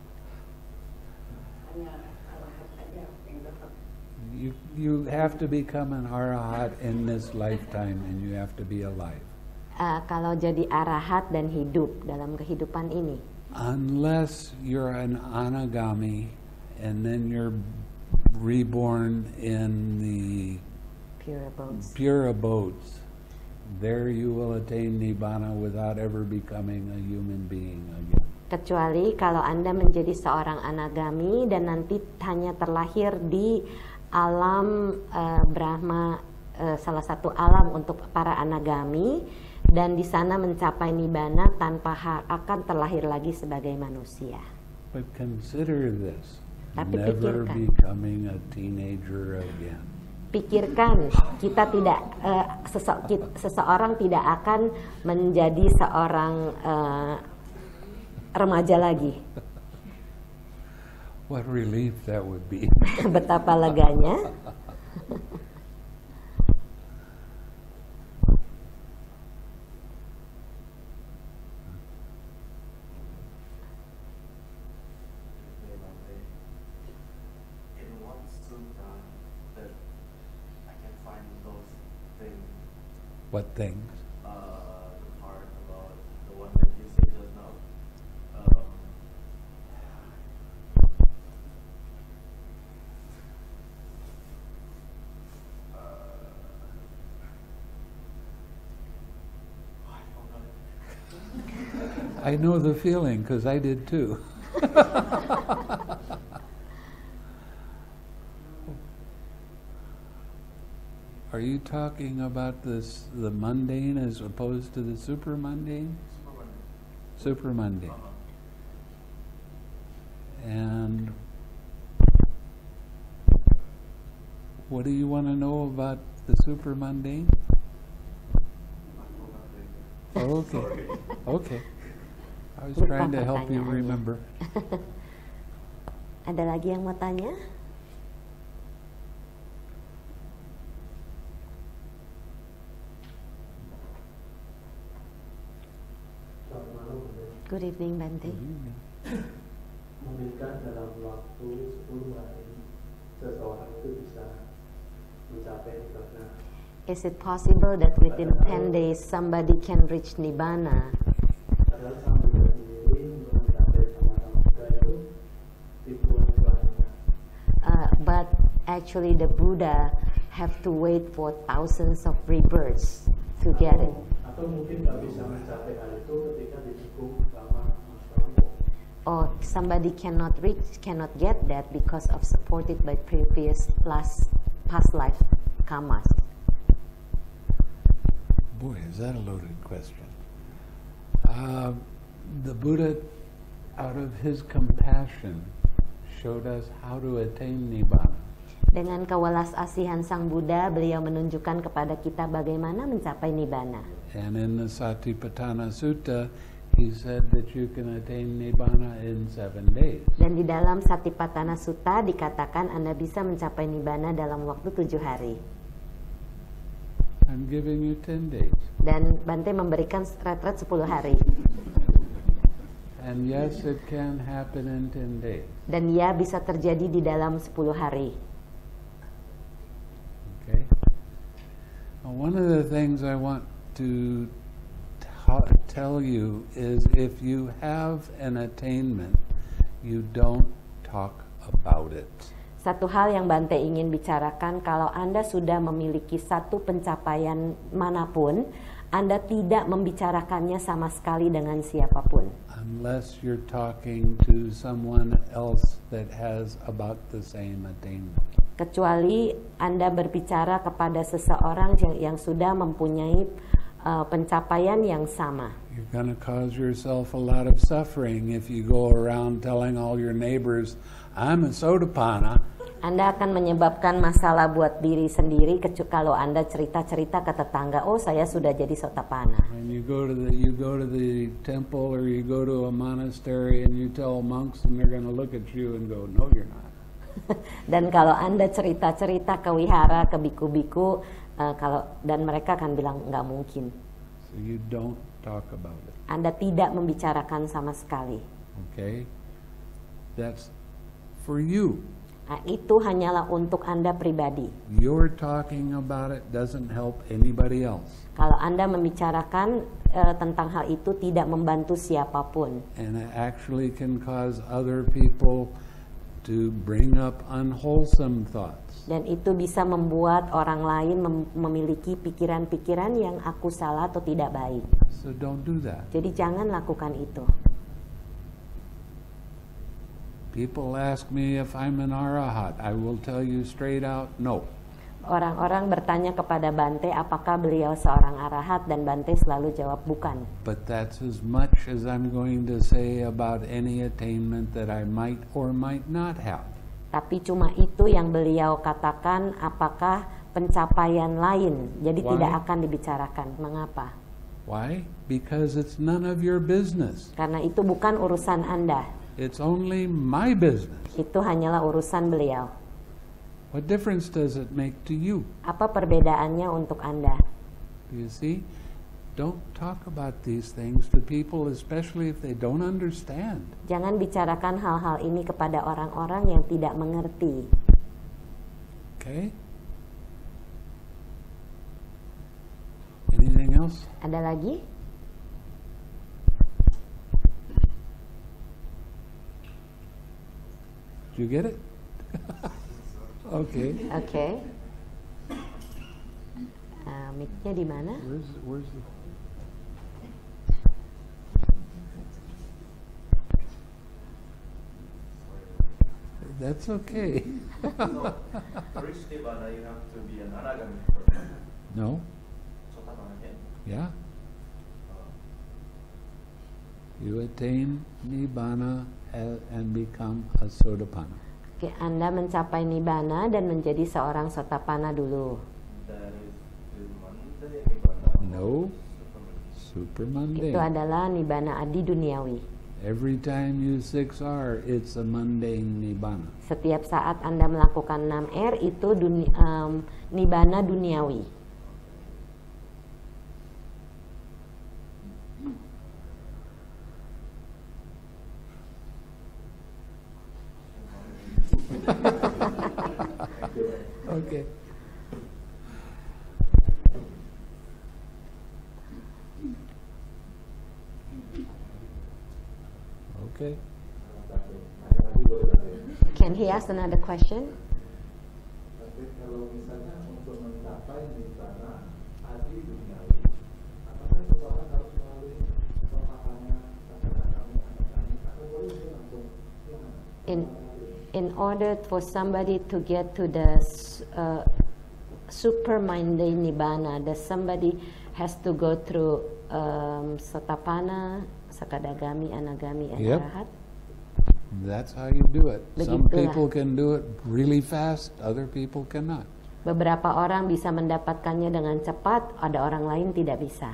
Hanya arahat aja yang dapat. You, you have to become an arahat in this lifetime, and you have to be alive. Uh, kalau jadi arahat dan hidup dalam kehidupan ini. Unless you're an anagami, and then you're reborn in the Pure abodes. pure abodes, there you will attain Nibbana without ever becoming a human being again. Kecuali kalau Anda menjadi seorang anagami dan nanti hanya terlahir di alam uh, Brahma, uh, salah satu alam untuk para anagami, dan di sana mencapai nibbana tanpa ha- akan terlahir lagi sebagai manusia. But consider this, Tapi never pikirkan. becoming a teenager again. Pikirkan, kita tidak uh, sese- ki- seseorang tidak akan menjadi seorang uh, remaja lagi. What relief that would be. Betapa leganya. In what sutta that I can find those things, What things? uh, the part about the one that you said just now? Um, uh, I forgot it. I know the feeling because I did too. Are you talking about this, the mundane as opposed to the super mundane? Super mundane. And what do you want to know about the super mundane? Oh, okay. Okay. I was Lupa trying to help you pertanyaannya. remember. Ada lagi yang mau tanya? Selamat malam, Bu. Good evening, Bante. Mungkinkah dalam waktu sepuluh hari seseorang itu bisa mencapai nibbana? Is it possible that within ten days somebody can reach nibbana? Padahal sang Buddha sendiri untuk mencapai sama-sama Buddha itu ribuan bulannya. Uh, but actually the Buddha have to wait for thousands of rebirths to get it. Atau mungkin nggak bisa mencapai hal itu ketika didukung sama Mas Pramu. Or somebody cannot reach, cannot get that because of supported by previous past, past life karmas. Boy, is that a loaded question. Uh, the Buddha, out of his compassion, showed us how to attain Nibbana. Dengan kewelas asihan Sang Buddha, beliau menunjukkan kepada kita bagaimana mencapai nibbana. And in the Satipatthana Sutta, he said that you can attain nibbana in seven days. Dan di dalam Satipatthana Sutta dikatakan Anda bisa mencapai nibbana dalam waktu tujuh hari. I'm giving you ten days. Dan Bante memberikan retret sepuluh hari. And yes, it can happen in ten days. Dan ya bisa terjadi di dalam sepuluh hari. Okay. Now, one of the things I want to t- tell you is if you have an attainment, you don't talk about it. Satu hal yang Bante ingin bicarakan, kalau Anda sudah memiliki satu pencapaian manapun, Anda tidak membicarakannya sama sekali dengan siapapun. Unless you're talking to someone else that has about the same attainment. Kecuali Anda berbicara kepada seseorang yang, yang sudah mempunyai uh, pencapaian yang sama. You're going to cause yourself a lot of suffering if you go around telling all your neighbors, I'm a Sotapanna. Anda akan menyebabkan masalah buat diri sendiri kecuali kalau Anda cerita-cerita ke tetangga, oh saya sudah jadi Sotapanna. When you go to the you go to the temple or you go to a monastery and you tell monks and they're going to look at you and go, no you're not. Dan kalau Anda cerita-cerita ke wihara, ke biku-biku, uh, kalau dan mereka akan bilang nggak mungkin. So you don't talk about it. Anda tidak membicarakan sama sekali. Okay? That's for you. Nah, itu hanyalah untuk Anda pribadi. Your talking about it doesn't help anybody else. Kalau Anda membicarakan uh, tentang hal itu tidak membantu siapapun. And it actually can cause other people to bring up unwholesome thoughts. Dan itu bisa membuat orang lain mem- memiliki pikiran-pikiran yang aku salah atau tidak baik. So don't do that. Jadi jangan lakukan itu. People ask me if I'm an arahat. I will tell you straight out, no. Orang-orang bertanya kepada Bante apakah beliau seorang arahat, dan Bante selalu jawab bukan. But that's as much as I'm going to say about any attainment that I might or might not have. Tapi cuma itu yang beliau katakan, apakah pencapaian lain. Jadi Why? tidak akan dibicarakan. Mengapa? Why? Because it's none of your business. Karena itu bukan urusan Anda. It's only my business. Itu hanyalah urusan beliau. What difference does it make to you? Apa perbedaannya untuk Anda? Do you see? Don't talk about these things to people, especially if they don't understand. Jangan bicarakan hal-hal ini kepada orang-orang yang tidak mengerti. Okay? Anything else? Ada lagi? Did you get it? Okay. Oke. Uh, mic-nya di mana? Where's where's the That's okay. So, to reach Nibbana, you have to be an anagami person. No? Sotapanna, yeah? Yeah. You attain Nibbana a- and become a Sotapanna. Oke, Anda mencapai nibbana dan menjadi seorang Sotapanna dulu. That is the Monday Nibbana. No. Superman. Super mundane. Itu adalah nibbana adi duniawi. Every time you six R, it's a mundane Nibbana. Setiap saat Anda melakukan enam R itu duni, um, nibbana duniawi. Okay. Okay. Can he ask another question? Tapi kalau misalnya untuk mencapai Nibbana adi duniawi, apakah seseorang harus melalui sotapanna, kata-kata kami, atau boleh dia langsung gimana? In in order for somebody to get to the uh, super mundane nibbana, that somebody has to go through um, Sotapanna, Sakadagami, Anagami, and Yep. Arahat. That's how you do it. Some Begitulah. people can do it really fast, other people cannot. Beberapa orang bisa mendapatkannya dengan cepat, ada orang lain tidak bisa.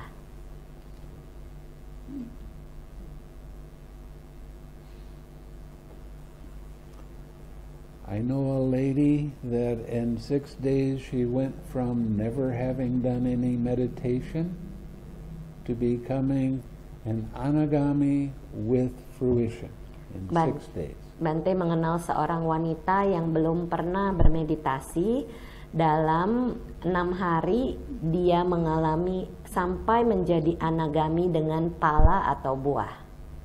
I know a lady that in six days she went from never having done any meditation to becoming an anagami with fruition in Ban- six days. Bante mengenal seorang wanita yang belum pernah bermeditasi. Dalam enam hari dia mengalami sampai menjadi anagami dengan pala atau buah.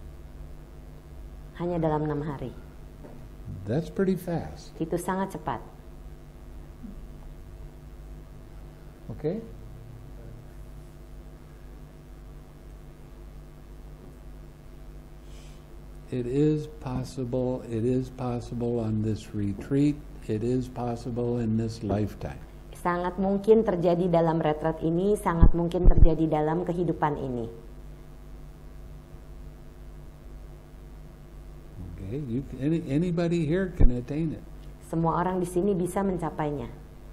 Hanya dalam enam hari. That's pretty fast. Itu sangat cepat. Okay? It is possible, it is possible on this retreat, it is possible in this lifetime. Sangat mungkin terjadi dalam retret ini, sangat mungkin terjadi dalam kehidupan ini. Okay, you can, any, anybody here can attain it. Semua orang di sini bisa mencapainya.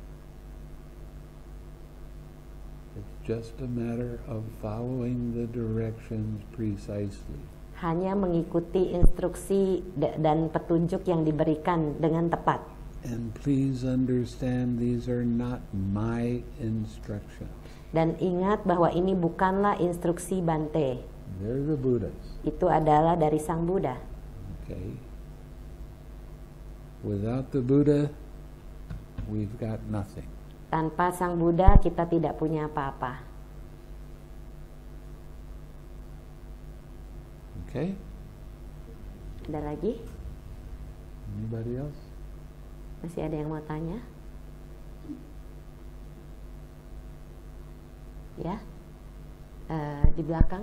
It's just a matter of following the directions precisely. Hanya mengikuti instruksi d- dan petunjuk yang diberikan dengan tepat. And please understand, these are not my instructions. Dan ingat bahwa ini bukanlah instruksi Bante. They're the Buddhas. Itu adalah dari Sang Buddha. Okay. Without the Buddha, we've got nothing. Tanpa Sang Buddha kita tidak punya apa-apa. Okay? Ada lagi? Anybody else? Masih ada yang mau tanya? Ya? Eh, di belakang?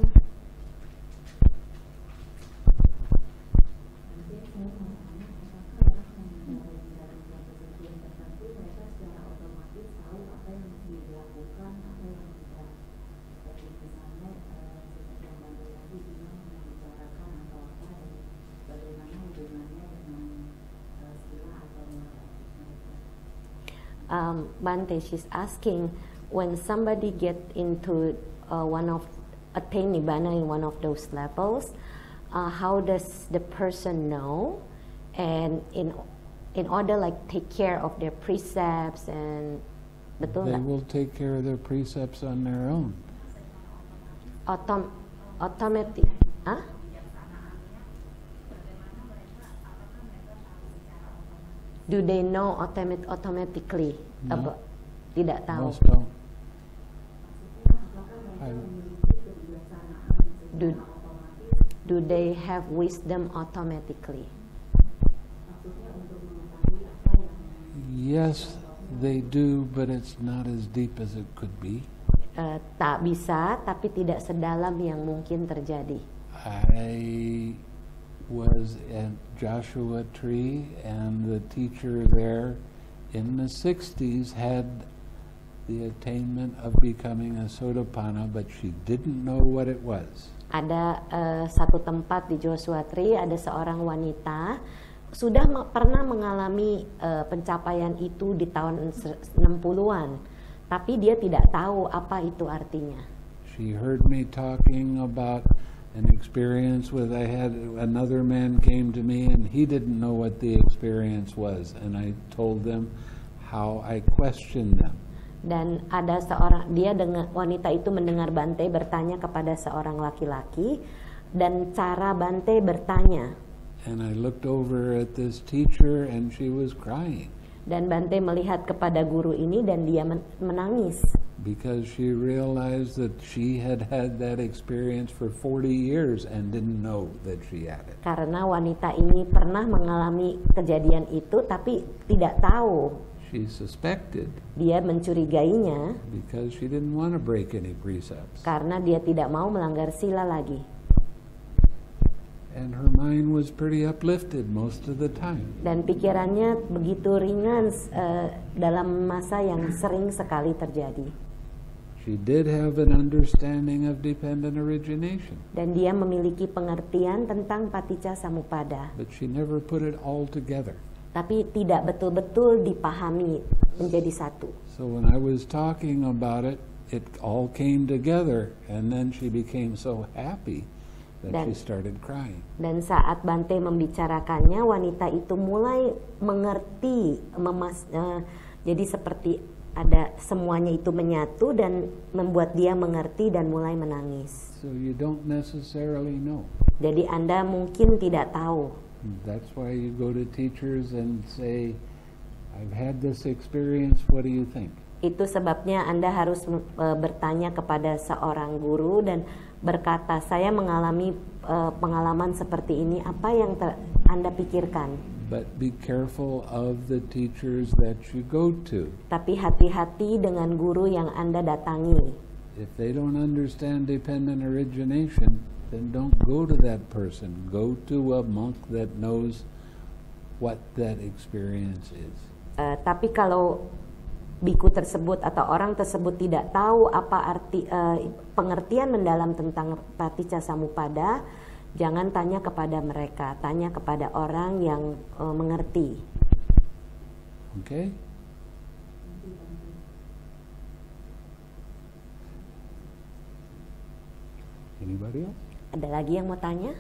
Um, Bante, she's asking, when somebody get into uh, one of attain nibbana in one of those levels, uh, how does the person know, and in in order like take care of their precepts and betul They nggak? will take care of their precepts on their own. Autom automatic, ah? Do they know automat automatically? No. About, tidak tahu. Most don't. I, Do, do they have wisdom automatically? yes, they do, but it's not as deep as it could be. Uh, tak bisa, tapi tidak sedalam yang mungkin terjadi. I was at Joshua Tree, and the teacher there in the sixties had the attainment of becoming a Sotapanna, but she didn't know what it was. Ada uh, satu tempat di Joshua Tree, ada seorang wanita sudah me- pernah mengalami uh, pencapaian itu di tahun enam puluhan, tapi dia tidak tahu apa itu artinya. She heard me talking about an experience with, I had another man came to me and he didn't know what the experience was, and I told them how I questioned them. Dan ada seorang, dia dengan wanita itu mendengar Bante bertanya kepada seorang laki-laki, dan cara Bante bertanya. And I looked over at this teacher and she was crying Dan Bante melihat kepada guru ini dan dia men- menangis. because she realized that she had had that experience for forty years and didn't know that she had it. Karena wanita ini pernah mengalami kejadian itu tapi tidak tahu. She suspected Dia mencurigainya because she didn't want to break any precepts. karena dia tidak mau melanggar sila lagi. And her mind was pretty uplifted most of the time. Dan pikirannya begitu ringan uh, dalam masa yang sering sekali terjadi. She did have an understanding of dependent origination, Dan dia memiliki pengertian tentang paticca samuppada, but she never put it all together. tapi tidak betul-betul dipahami menjadi satu. So when I was talking about it, it all came together, and then she became so happy that Dan- she started crying. Dan saat Bante membicarakannya, wanita itu mulai mengerti, memas, eh, jadi seperti ada semuanya itu menyatu dan membuat dia mengerti dan mulai menangis. So you don't necessarily know. Jadi Anda mungkin tidak tahu. That's why you go to teachers and say, I've had this experience, what do you think? Itu sebabnya Anda harus eh, bertanya kepada seorang guru dan berkata, saya mengalami eh, pengalaman seperti ini, apa yang ter- Anda pikirkan? But be careful of the teachers that you go to. Tapi hati-hati dengan guru yang Anda datangi. If they don't understand dependent origination, then don't go to that person. Go to a monk that knows what that experience is. Eh, tapi kalau biku tersebut atau orang tersebut tidak tahu apa arti eh, pengertian mendalam tentang paticca samuppada, jangan tanya kepada mereka, tanya kepada orang yang eh, mengerti. Okay? Anybody else? Ada lagi yang mau tanya?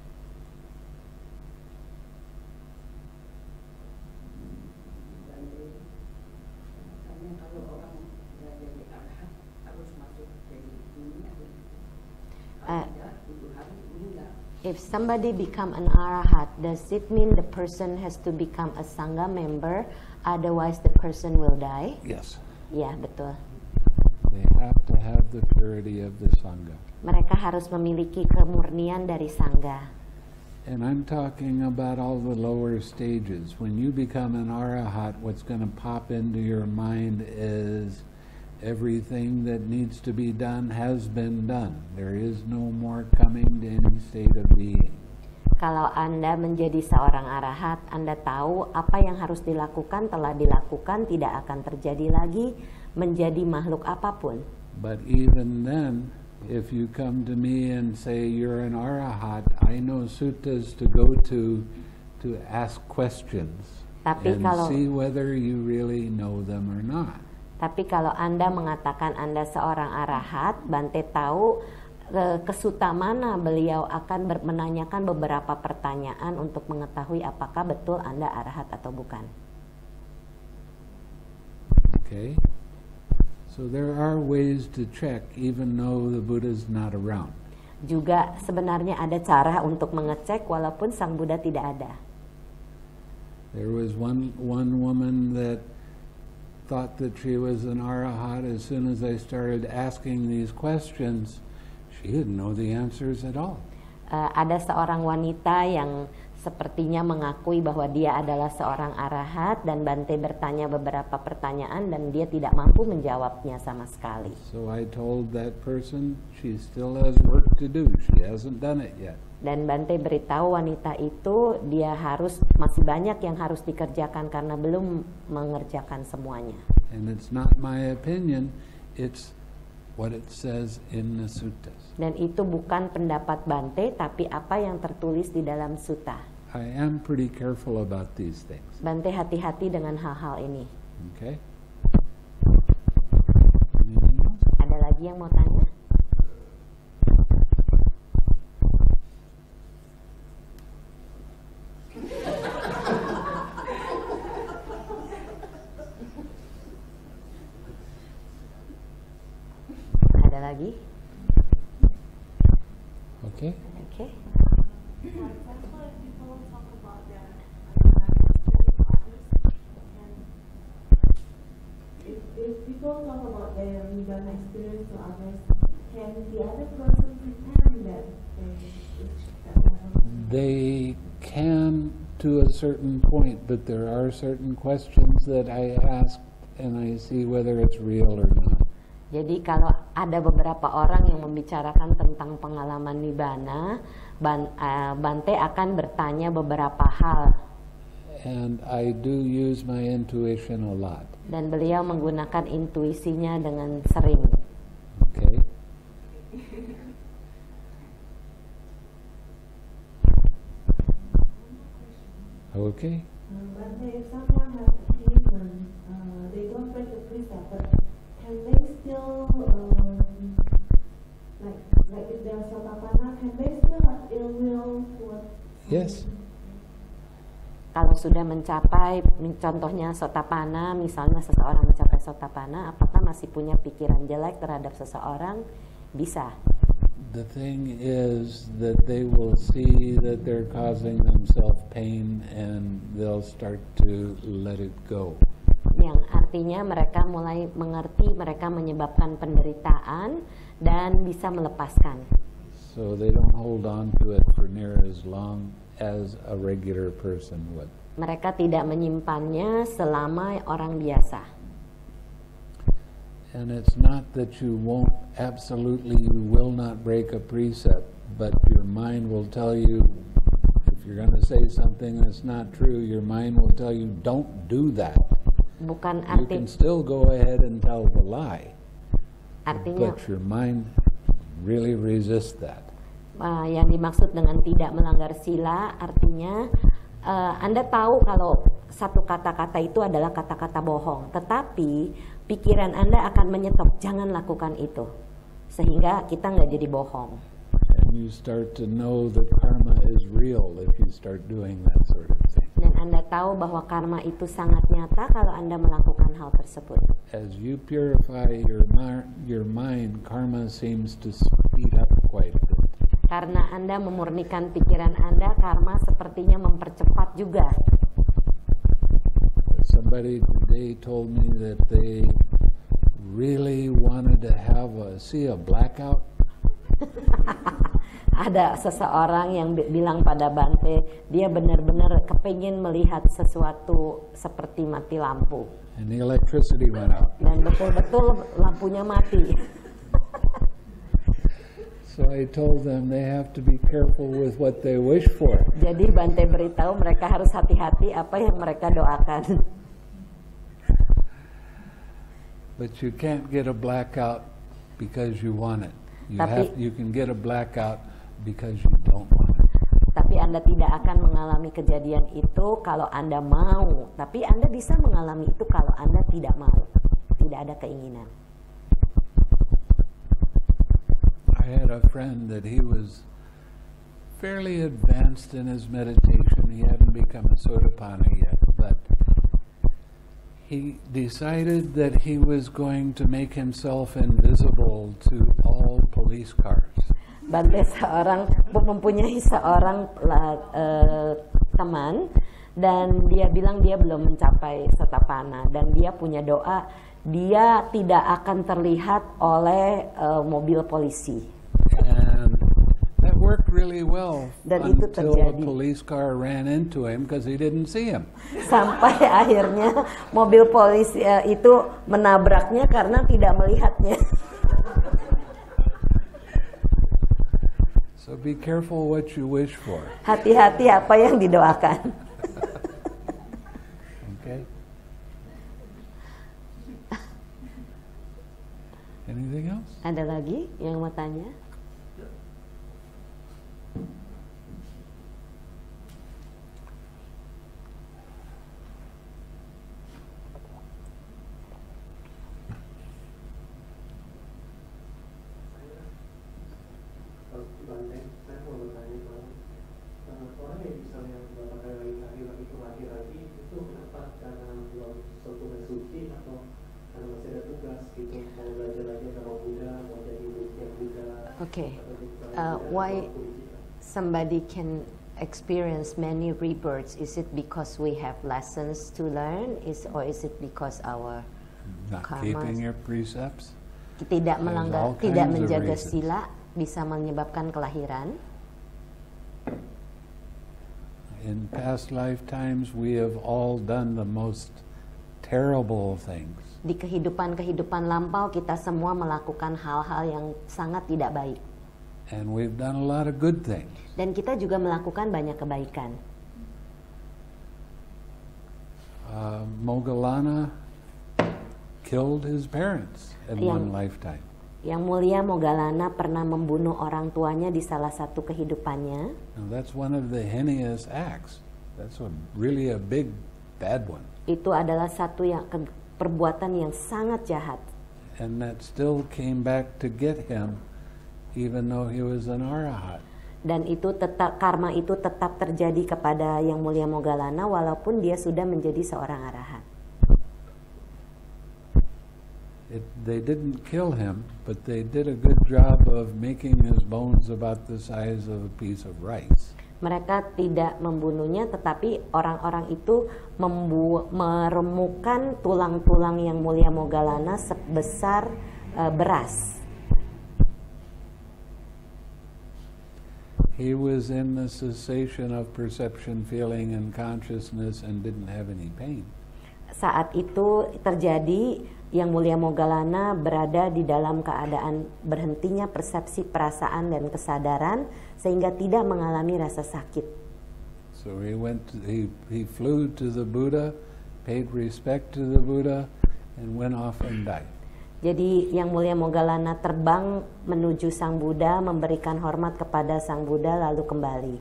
Karena kalau orang sudah jadi arhat harus masuk jadi dunia. Eh, Ada itu harus meninggal. If somebody become an arahat, does it mean the person has to become a sangha member, otherwise the person will die? Yes. Ya, betul. They have to have the purity of the Sangha. Mereka harus memiliki kemurnian dari sangha. And I'm talking about all the lower stages. When you become an arahat, what's going to pop into your mind is everything that needs to be done has been done. There is no more coming to any state of being. Kalau Anda menjadi seorang arahat, Anda tahu apa yang harus dilakukan telah dilakukan, tidak akan terjadi lagi menjadi makhluk apapun. But even then, if you come to me and say you're an arahat, I know suttas to go to to ask questions Tapi and kalau- see whether you really know them or not. Tapi kalau Anda mengatakan Anda seorang arahat, Bante tahu eh, ke sutta mana beliau akan ber- menanyakan beberapa pertanyaan untuk mengetahui apakah betul Anda arahat atau bukan. Okay? So there are ways to check even though the Buddha's not around. Juga sebenarnya ada cara untuk mengecek walaupun Sang Buddha tidak ada. There was one one woman that thought that she was an arahat. As soon as I started asking these questions, she didn't know the answers at all. Eh, ada seorang wanita yang sepertinya mengakui bahwa dia adalah seorang arahat dan Bante bertanya beberapa pertanyaan dan dia tidak mampu menjawabnya sama sekali. So I told that person she still has work to do. She hasn't done it yet. Dan Bante beritahu wanita itu dia harus masih banyak yang harus dikerjakan karena belum mengerjakan semuanya. And it's not my opinion, it's what it says in the suttas. Dan itu bukan pendapat Bante tapi apa yang tertulis di dalam sutta. I am pretty careful about these things. Bante hati-hati dengan hal-hal ini. Okay? Anything else? Ada lagi yang mau tanya? Ada lagi? Okay? Oke. For example, if people talk about their if, if people talk about their Nibbana experience to others, can the other person pretend that they that level? They can to a certain point, but there are certain questions that I ask and I see whether it's real or not. Jadi kalau ada beberapa orang yang membicarakan tentang pengalaman Nibbana, Ban, uh, Bante akan bertanya beberapa hal. And I do use my intuition a lot. Dan beliau menggunakan intuisinya dengan sering. okay. Uh, but if someone has a demon, uh, they don't break the precept, but can they still, um, like, like if they're Sotapanna, can they still have ill will towards? Yes. Kalau sudah mencapai, contohnya Sotapanna, misalnya seseorang mencapai Sotapanna, apakah masih punya pikiran jelek terhadap seseorang? Bisa. The thing is that they will see that they're causing themselves pain and they'll start to let it go. Yang artinya mereka mulai mengerti mereka menyebabkan penderitaan dan bisa melepaskan. So they don't hold on to it for near as long as a regular person would. Mereka tidak menyimpannya selama orang biasa. And it's not that you won't, absolutely you will not break a precept, but your mind will tell you, if you're going to say something that's not true, your mind will tell you, don't do that. Bukan You arti, can still go ahead and tell the lie, artinya but your mind really resists that. uh, yang dimaksud dengan tidak melanggar sila, artinya uh, Anda tahu kalau satu kata-kata itu adalah kata-kata bohong, tetapi pikiran Anda akan menyetop, jangan lakukan itu, sehingga kita nggak jadi bohong. And you start to know that karma is real if you start doing that sort of thing. Dan Anda tahu bahwa karma itu sangat nyata kalau Anda melakukan hal tersebut. As you purify your, mar- your mind, karma seems to speed up quite a bit. Karena Anda memurnikan pikiran Anda, karma sepertinya mempercepat juga. Somebody today told me that they really wanted to have a, see a blackout. Ada seseorang yang bi- bilang pada Bante, dia benar-benar kepingin melihat sesuatu seperti mati lampu. And the electricity went out. Dan betul-betul lampunya mati. So I told them they have to be careful with what they wish for. Jadi Bante beritahu mereka harus hati-hati apa yang mereka doakan. But you can't get a blackout because you want it. You Tapi- have you can get a blackout because you don't want it. Tapi Anda tidak akan mengalami kejadian itu kalau Anda mau. Tapi Anda bisa mengalami itu kalau Anda tidak mau. Tidak ada keinginan. I had a friend that he was fairly advanced in his meditation. He hadn't become a Sotapanna yet, but he decided that he was going to make himself invisible to all police cars. Bante seorang mempunyai seorang uh, teman dan dia bilang dia belum mencapai Sotapanna dan dia punya doa dia tidak akan terlihat oleh uh, mobil polisi. And that worked really well Dan itu until a terjadi. police car ran into him because he didn't see him. Sampai akhirnya mobil polisi uh, itu menabraknya karena tidak melihatnya. So be careful what you wish for. Hati-hati apa yang didoakan. Okay? Anything else? Ada lagi yang mau tanya? Bante, saya mau bertanya bang, uh, orang yang misalnya beberapa kali lagi lagi itu lahir lagi itu kenapa? Karena belum sentuhan suci atau karena masih ada tugas gitu, mau belajar lagi sama Buddha, mau jadi muridnya Buddha? Okay. Atau gitu, Uh, ada why waktu di situ? somebody can experience many rebirths? Is it because we have lessons to learn, is or is it because our Not Karma. keeping your precepts? tidak There's melanggar, all tidak kinds of menjaga reasons. sila bisa menyebabkan kelahiran? In past lifetimes, we have all done the most terrible things. Di kehidupan-kehidupan lampau kita semua melakukan hal-hal yang sangat tidak baik. And we've done a lot of good things. Dan kita juga melakukan banyak kebaikan. Uh, Moggallana killed his parents in Yang- one lifetime. Yang mulia Moggallana pernah membunuh orang tuanya di salah satu kehidupannya. Now that's one of the heinous acts. That's a, really a big bad one. Itu adalah satu yang ke- perbuatan yang sangat jahat. And that still came back to get him, even though he was an arahat. Dan itu tetap karma itu tetap terjadi kepada Yang Mulia Moggallana walaupun dia sudah menjadi seorang arahat. It, they didn't kill him, but they did a good job of making his bones about the size of a piece of rice. Mereka tidak membunuhnya, tetapi orang-orang itu membu- meremukkan tulang-tulang Yang Mulia Moggallana sebesar uh, beras. He was in the cessation of perception, feeling, and consciousness and didn't have any pain. Saat itu terjadi, Yang Mulia Moggallana berada di dalam keadaan berhentinya persepsi, perasaan, dan kesadaran sehingga tidak mengalami rasa sakit. So he went. To, he he flew to the Buddha, paid respect to the Buddha, and went off and died. Jadi Yang Mulia Moggallana terbang menuju Sang Buddha, memberikan hormat kepada Sang Buddha, lalu kembali.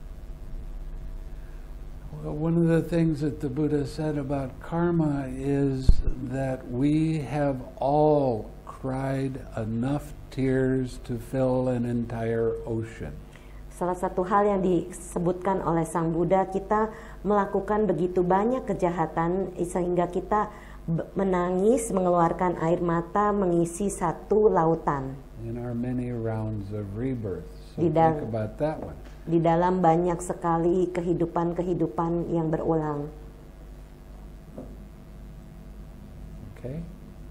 Well, one of the things that the Buddha said about karma is that we have all cried enough tears to fill an entire ocean. Salah satu hal yang disebutkan oleh Sang Buddha, kita melakukan begitu banyak kejahatan sehingga kita menangis, mengeluarkan air mata, mengisi satu lautan. In our many rounds of rebirth. So Di think dal- about that one. Di dalam banyak sekali kehidupan-kehidupan yang berulang. Okay?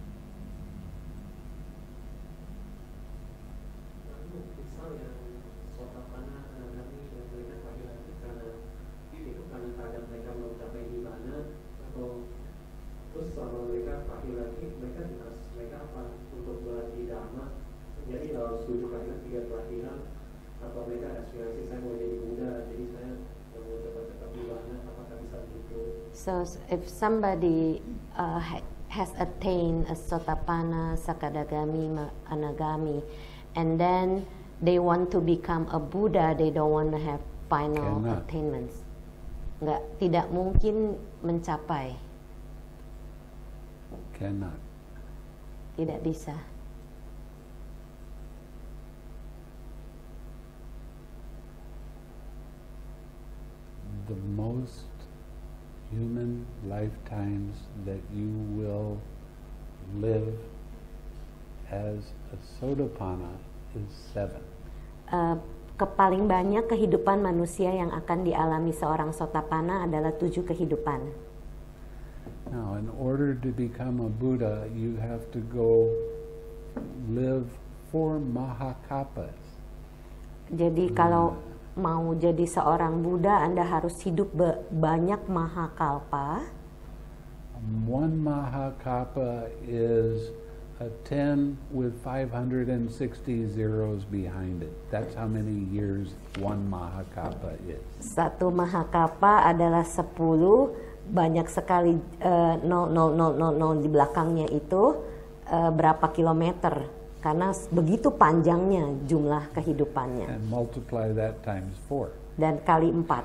Lalu misal yang Sotapanna, Anagami, dan mereka laki-laki karena kehidupan terhadap mereka belum capai di mana, atau terus sama mereka laki-laki, mereka tugas mereka apa untuk berlatih dhamma, jadi dalam setuju kalian tiga pelatihan, atau mereka aspirasi saya mau jadi Buddha, jadi saya mau cepat-cepat di mana, apakah bisa begitu? So if somebody uh, ha- has attained a Sotapanna, Sakadagami, Ma- Anagami, and then they want to become a Buddha, they don't want to have final Cannot. attainments. Enggak, tidak mungkin mencapai, Cannot. tidak bisa. The most human lifetimes that you will live as a Sotapanna is seven. Uh, kepaling banyak kehidupan manusia yang akan dialami seorang Sotapanna adalah tujuh kehidupan. Now, in order to become a Buddha, you have to go live four Mahakappas. Jadi kalau mau jadi seorang Buddha, Anda harus hidup be- banyak mahakalpa. One Mahakappa is a ten with five hundred sixty zeros behind it. That's how many years one Mahakappa is. Satu mahakalpa adalah sepuluh, banyak sekali uh, nol nol nol nol nol di belakangnya itu uh, berapa kilometer. Karena begitu panjangnya jumlah kehidupannya. And multiply that times four. Dan kali empat.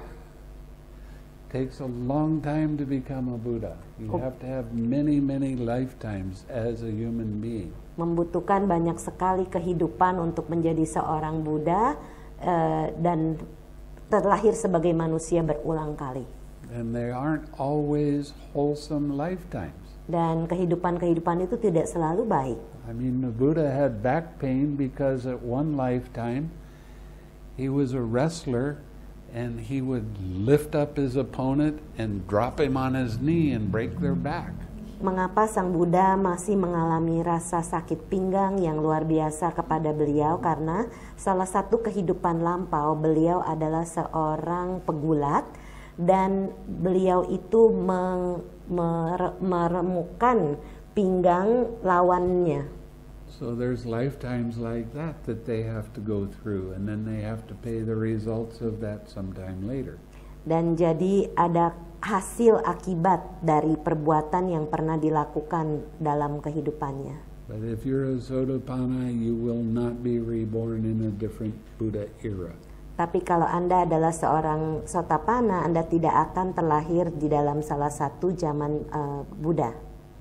Takes a long time to become a Buddha. You Oh. have to have many, many lifetimes as a human being. Membutuhkan banyak sekali kehidupan untuk menjadi seorang Buddha uh, dan terlahir sebagai manusia berulang kali. And they aren't always wholesome lifetimes. Dan kehidupan-kehidupan itu tidak selalu baik. I mean, the Buddha had back pain because at one lifetime he was a wrestler and he would lift up his opponent and drop him on his knee and break their back. Mengapa Sang Buddha masih mengalami rasa sakit pinggang yang luar biasa kepada beliau? Karena salah satu kehidupan lampau beliau adalah seorang pegulat dan beliau itu meng, mer, meremukkan pinggang lawannya. So there's lifetimes like that that they have to go through, and then they have to pay the results of that sometime later. Dan jadi ada hasil akibat dari perbuatan yang pernah dilakukan dalam kehidupannya. But if you're a Sotapanna, you will not be reborn in a different Buddha era. Tapi kalau Anda adalah seorang Sotapanna, Anda tidak akan terlahir di dalam salah satu zaman uh, Buddha.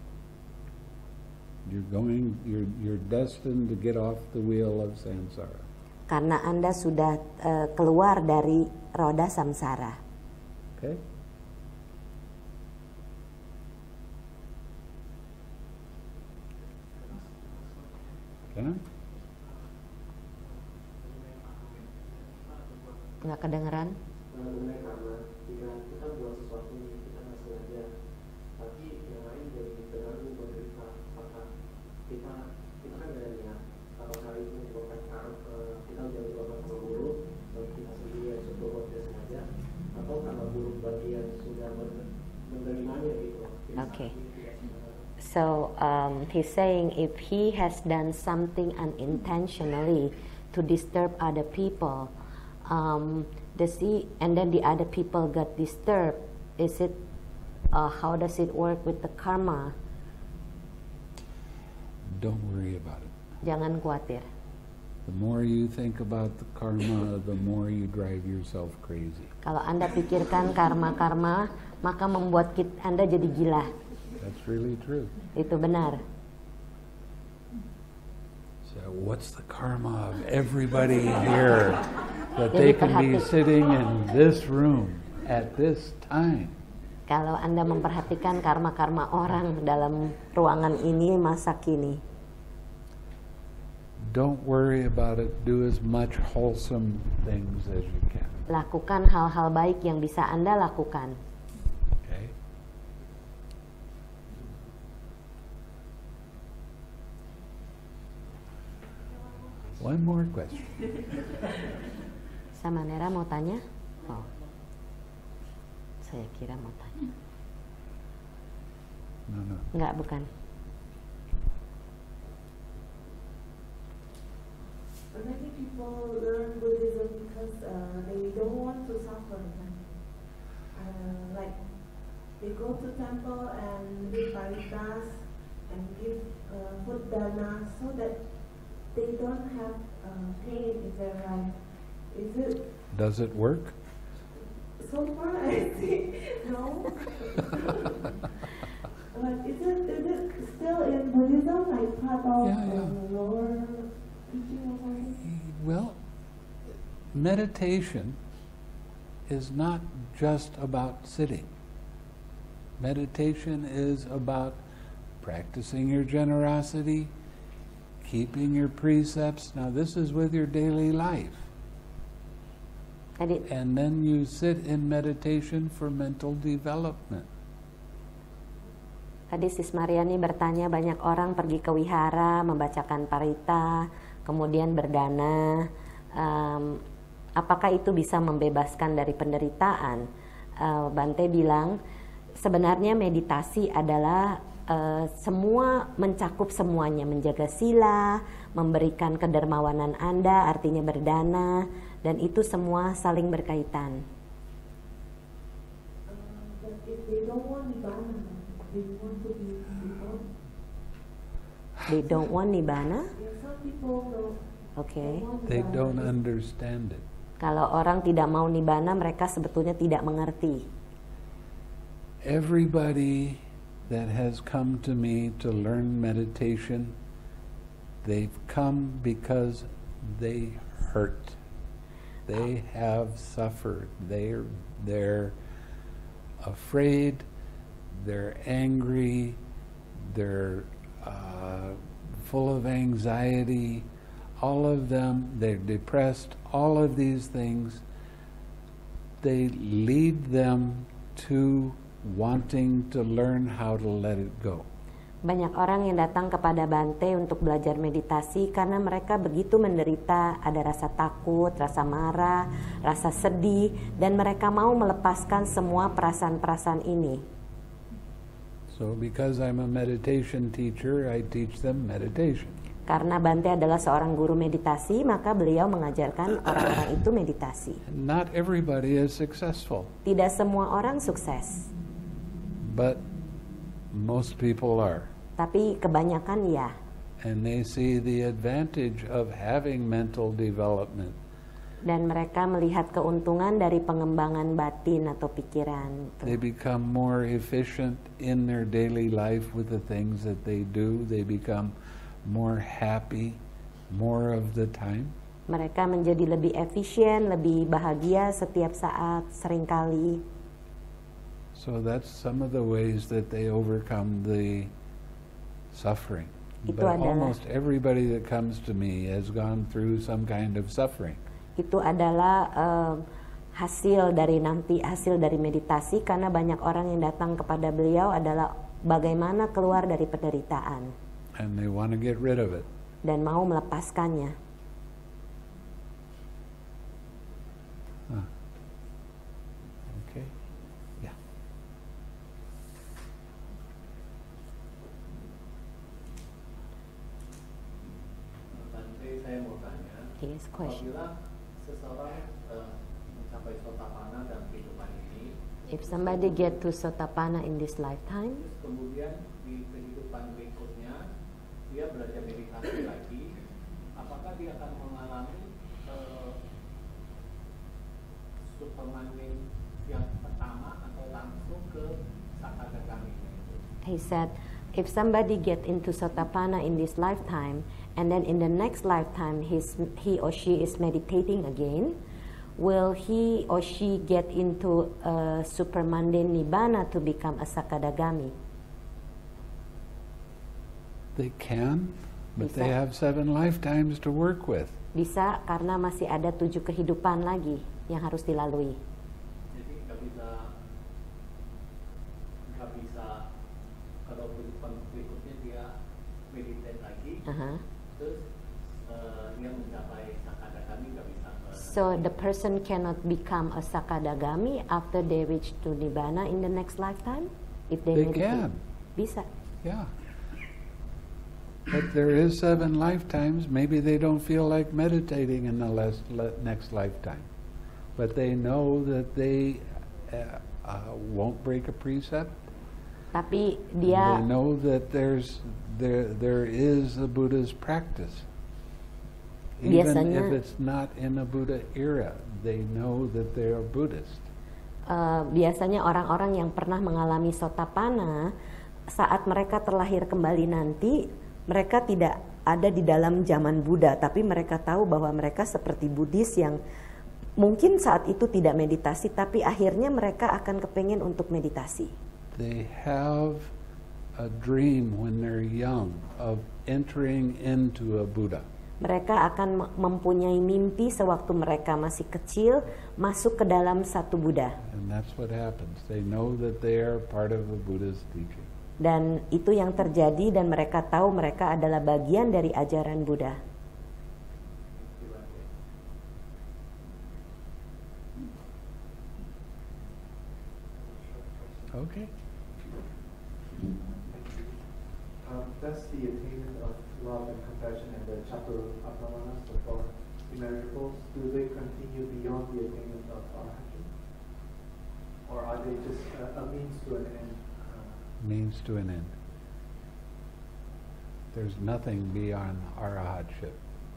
You're going, you're, you're destined to get off the wheel of samsara. Karena Anda sudah uh, keluar dari roda samsara. Okay? Can I? Nggak kedengeran? mengenai karma, jika kita buat sesuatu yang kita nggak sengaja, tapi yang lain jadi terganggu menderita, maka kita kita kan nggak ada niat. Apakah itu menyebabkan karma, kita udah menyebabkan karma buruk bagi kita sendiri yang sudah buat tidak sengaja, atau karma buruk bagi yang sudah menerimanya gitu. Okay. So um, he's saying if he has done something unintentionally to disturb other people, um, does he, and then the other people got disturbed, is it, uh, how does it work with the karma? Don't worry about it. Jangan khawatir. The more you think about the karma, the more you drive yourself crazy. Kalau Anda pikirkan karma-karma, maka membuat kita, Anda jadi gila. That's really true. Itu benar. So what's the karma of everybody here that they can be sitting in this room at this time? Kalau Anda memperhatikan karma-karma orang dalam ruangan ini masa kini, don't worry about it. Do as much wholesome things as you can. lakukan hal-hal baik yang bisa Anda lakukan. Okay? One more question. Sama Nera mau tanya? Oh, saya kira mau tanya. No, no. Enggak, bukan. Many people learn Buddhism because uh, they don't want to suffer. Uh, like they go to temple and give paritas and give uh, food dana so that they don't have uh, pain in their life. Is it? Does it work? So far, I think no. But is it is it still in Buddhism like part of Yeah, yeah. uh, lower teaching or something? Well, meditation is not just about sitting. Meditation is about practicing your generosity, keeping your precepts. Now, this is with your daily life. Tadi, And then you sit in meditation for mental development. tadi Sis Mariani bertanya, banyak orang pergi ke wihara, membacakan parita, kemudian berdana. Um, apakah itu bisa membebaskan dari penderitaan? Uh, Bante bilang, sebenarnya meditasi adalah uh, semua, mencakup semuanya, menjaga sila, memberikan kedermawanan Anda, artinya berdana, dan itu semua saling berkaitan. Uh, but if they don't want nibbana, they want to be born. They don't want nibbana? Yeah, some people don't. Okay. want They nibbana. don't understand it. Kalau orang tidak mau nibbana, mereka sebetulnya tidak mengerti. Everybody that has come to me to learn meditation, they've come because they hurt. They have suffered. They're, they're afraid, they're angry, they're uh, full of anxiety. All of them, they're depressed. All of these things, they lead them to wanting to learn how to let it go. Banyak orang yang datang kepada Bante untuk belajar meditasi karena mereka begitu menderita, ada rasa takut, rasa marah, rasa sedih, dan mereka mau melepaskan semua perasaan-perasaan ini. So because I'm a meditation teacher, I teach them meditation. Karena Bante adalah seorang guru meditasi, maka beliau mengajarkan orang-orang itu meditasi. Not everybody is successful, Tidak semua orang sukses, but most people are. tapi kebanyakan ya. And they see the advantage of having mental development. Dan mereka melihat keuntungan dari pengembangan batin atau pikiran. They become more efficient in their daily life with the things that they do. They become more happy more of the time. Mereka menjadi lebih efisien, lebih bahagia setiap saat, seringkali. So that's some of the ways that they overcome the suffering. Itu But adalah- almost everybody that comes to me has gone through some kind of suffering. Itu adalah um, hasil dari nanti hasil dari meditasi, karena banyak orang yang datang kepada beliau adalah bagaimana keluar dari penderitaan And they want to get rid of it. dan mau melepaskannya. Huh. Okay. Yeah. Nanti saya mau tanya, Yes, question. apabila seseorang eh, mencapai sotapanna dalam kehidupan ini, If somebody get to Sotapanna in this lifetime, terus kemudian di kehidupan berikutnya dia belajar meditasi lagi, apakah dia akan mengalami eh, Superman yang pertama atau langsung ke Sakadagami itu? he said, if somebody get into Sotapanna in this lifetime, and then in the next lifetime he's, he or she is meditating again, will he or she get into a supermundane Nibbana to become a Sakadagami? They can, but they Bisa. have seven lifetimes to work with. Bisa, karena masih ada tujuh kehidupan lagi yang harus dilalui. Jadi nggak bisa nggak bisa kalau kehidupan berikutnya dia meditate lagi, Aha. terus eh, dia mencapai Sakadagami nggak bisa ke So the person cannot become a Sakadagami after they reach to Nibbana in the next lifetime? If they, They meditate? can. Bisa. Yeah. But there is seven lifetimes. Maybe they don't feel like meditating in the les- le- next lifetime. But they know that they uh, uh, won't break a precept. Tapi They dia know that there's there there is a Buddha's practice. Even Biasanya- if it's not in a Buddha era, they know that they are Buddhist. uh, biasanya orang-orang yang pernah mengalami Sotapanna, saat mereka terlahir kembali nanti, mereka tidak ada di dalam zaman Buddha, tapi mereka tahu bahwa mereka seperti Buddhis yang mungkin saat itu tidak meditasi, tapi akhirnya mereka akan kepengen untuk meditasi. They have a dream when they're young of entering into a Buddha. Mereka akan me- mempunyai mimpi sewaktu mereka masih kecil masuk ke dalam satu Buddha. And that's what happens. They know that they are part of the Buddha's teaching. Dan itu yang terjadi, dan mereka tahu mereka adalah bagian dari ajaran Buddha. Okay. Um, does the attainment of love and compassion and the chakra apamanas, the four immeasurables, do they continue beyond the attainment of arahanthood? Or are they just a, a means to an end? Uh, Means to an end. There's nothing beyond arahatship.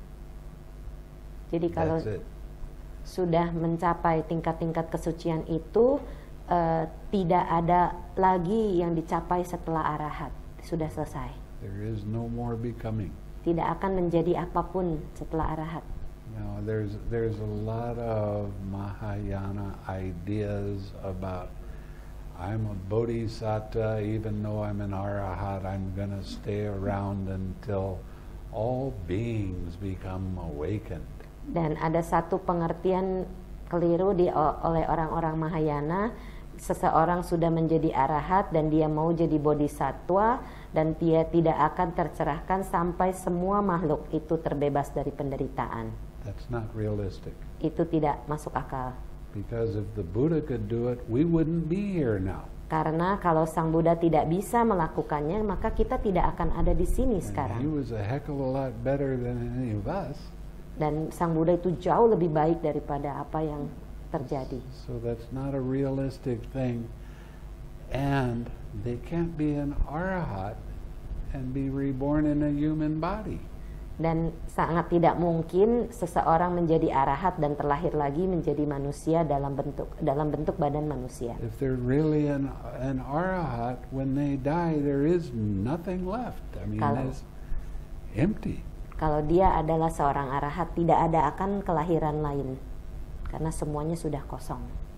Jadi kalau That's it. sudah mencapai tingkat-tingkat kesucian itu, eh, tidak ada lagi yang dicapai setelah arahat. Sudah selesai. There is no more becoming. Tidak akan menjadi apapun setelah arahat. Now, there's there's a lot of Mahayana ideas about I'm a bodhisattva, even though I'm an arahat, I'm going to stay around until all beings become awakened. Dan ada satu pengertian keliru di, oleh orang-orang Mahayana, seseorang sudah menjadi arahat dan dia mau jadi bodhisatwa, dan dia tidak akan tercerahkan sampai semua makhluk itu terbebas dari penderitaan. That's not realistic. Itu tidak masuk akal. Because if the Buddha could do it, we wouldn't be here now. Karena kalau Sang Buddha tidak bisa melakukannya, maka kita tidak akan ada di sini And he sekarang. was a heck of a lot better than any of us. Dan Sang Buddha itu jauh lebih baik daripada apa yang terjadi. So that's not a realistic thing. And they can't be an arahat and be reborn in a human body. Dan sangat tidak mungkin seseorang menjadi arahat dan terlahir lagi menjadi manusia dalam bentuk dalam bentuk badan manusia. If they're really an, an arahat, when they die, there is nothing left. I mean, Kalau- it's empty. Kalau dia adalah seorang arahat, tidak ada akan kelahiran lain, karena semuanya sudah kosong.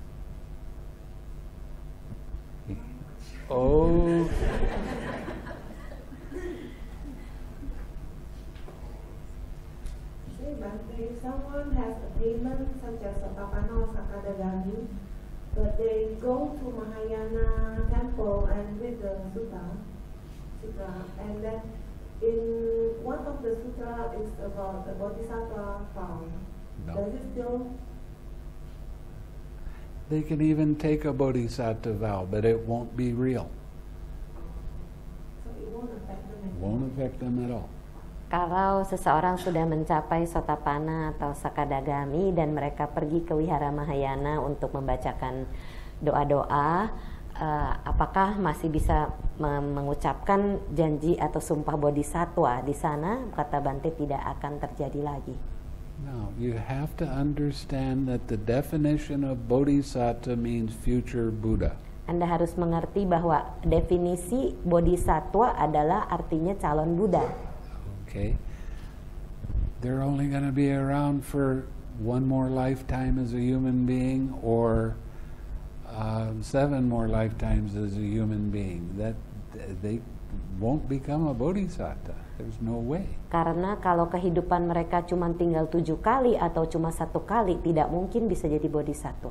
Oh. Say, but if someone has attainment such as Sotapanna or Sakadagami, but they go to Mahayana temple and read the sutra, sutra, and then in one of the sutra is about the Bodhisattva found. No. Does it still? They can even take a bodhisattva vow, but it won't be real. So it won't affect them. It won't affect them at all. Kalau seseorang sudah mencapai Sotapanna atau Sakadagami dan mereka pergi ke Wihara Mahayana untuk membacakan doa-doa, uh, apakah masih bisa me- mengucapkan janji atau sumpah bodhisatwa di sana? Kata Bante, tidak akan terjadi lagi. No, you have to understand that the definition of bodhisattva means future Buddha. Anda harus mengerti bahwa definisi bodhisatwa adalah artinya calon Buddha. Okay? They're only going to be around for one more lifetime as a human being or uh, seven more lifetimes as a human being. That they won't become a bodhisattva. There's no way. Karena kalau kehidupan mereka cuma tinggal tujuh kali atau cuma satu kali, tidak mungkin bisa jadi bodhisatwa.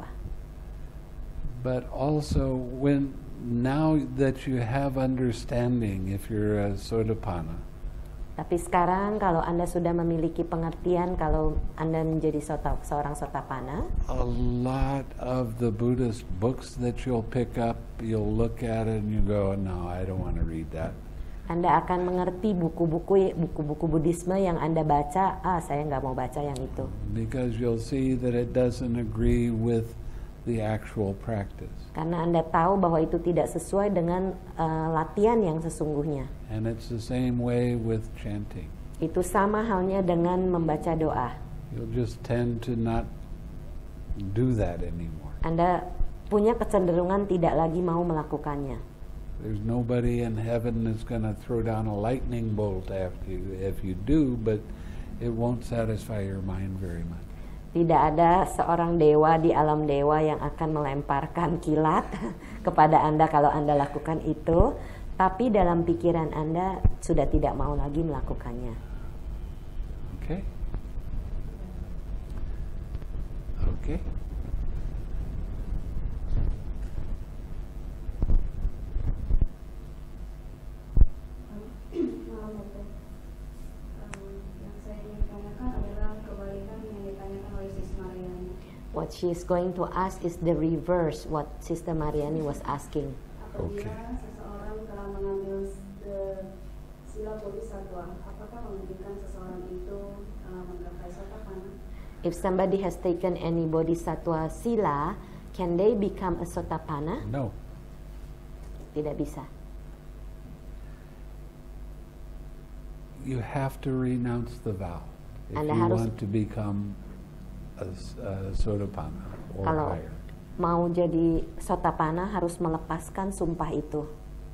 But also, when now that you have understanding, if you're a Sotapanna, Tapi sekarang kalau Anda sudah memiliki pengertian, kalau Anda menjadi sota, seorang Sotapanna, a lot of the Buddhist books that you'll pick up, you'll look at it and you go, no, I don't want to read that. Anda akan mengerti buku-buku buku-buku Buddhisme yang Anda baca, ah saya nggak mau baca yang itu. Because you'll see that it doesn't agree with the actual practice. Karena Anda tahu bahwa itu tidak sesuai dengan uh, latihan yang sesungguhnya. And it's the same way with chanting. Itu sama halnya dengan membaca doa. You'll just tend to not do that anymore. Anda punya kecenderungan tidak lagi mau melakukannya. There's nobody in heaven that's going to throw down a lightning bolt after you if you do, but it won't satisfy your mind very much. Tidak ada seorang dewa di alam dewa yang akan melemparkan kilat kepada Anda kalau Anda lakukan itu, tapi dalam pikiran Anda sudah tidak mau lagi melakukannya. Okay? Okay? Maaf, Bapak. Um, yang saya ingin tanyakan adalah kebalikan yang ditanyakan oleh Sis Mariani. What she is going to ask is the reverse what Sister Mariani was asking. Apabila Oke. seseorang telah mengambil uh, sila bodhisattva, apakah memungkinkan seseorang itu uh, menggapai Sotapanna? If somebody has taken any bodhisattva sila, can they become a Sotapanna? No. Tidak bisa. You have to renounce the vow if Anda you harus- want to become a, s- a Sotapanna or Kalau higher. mau jadi Sotapanna harus melepaskan sumpah itu.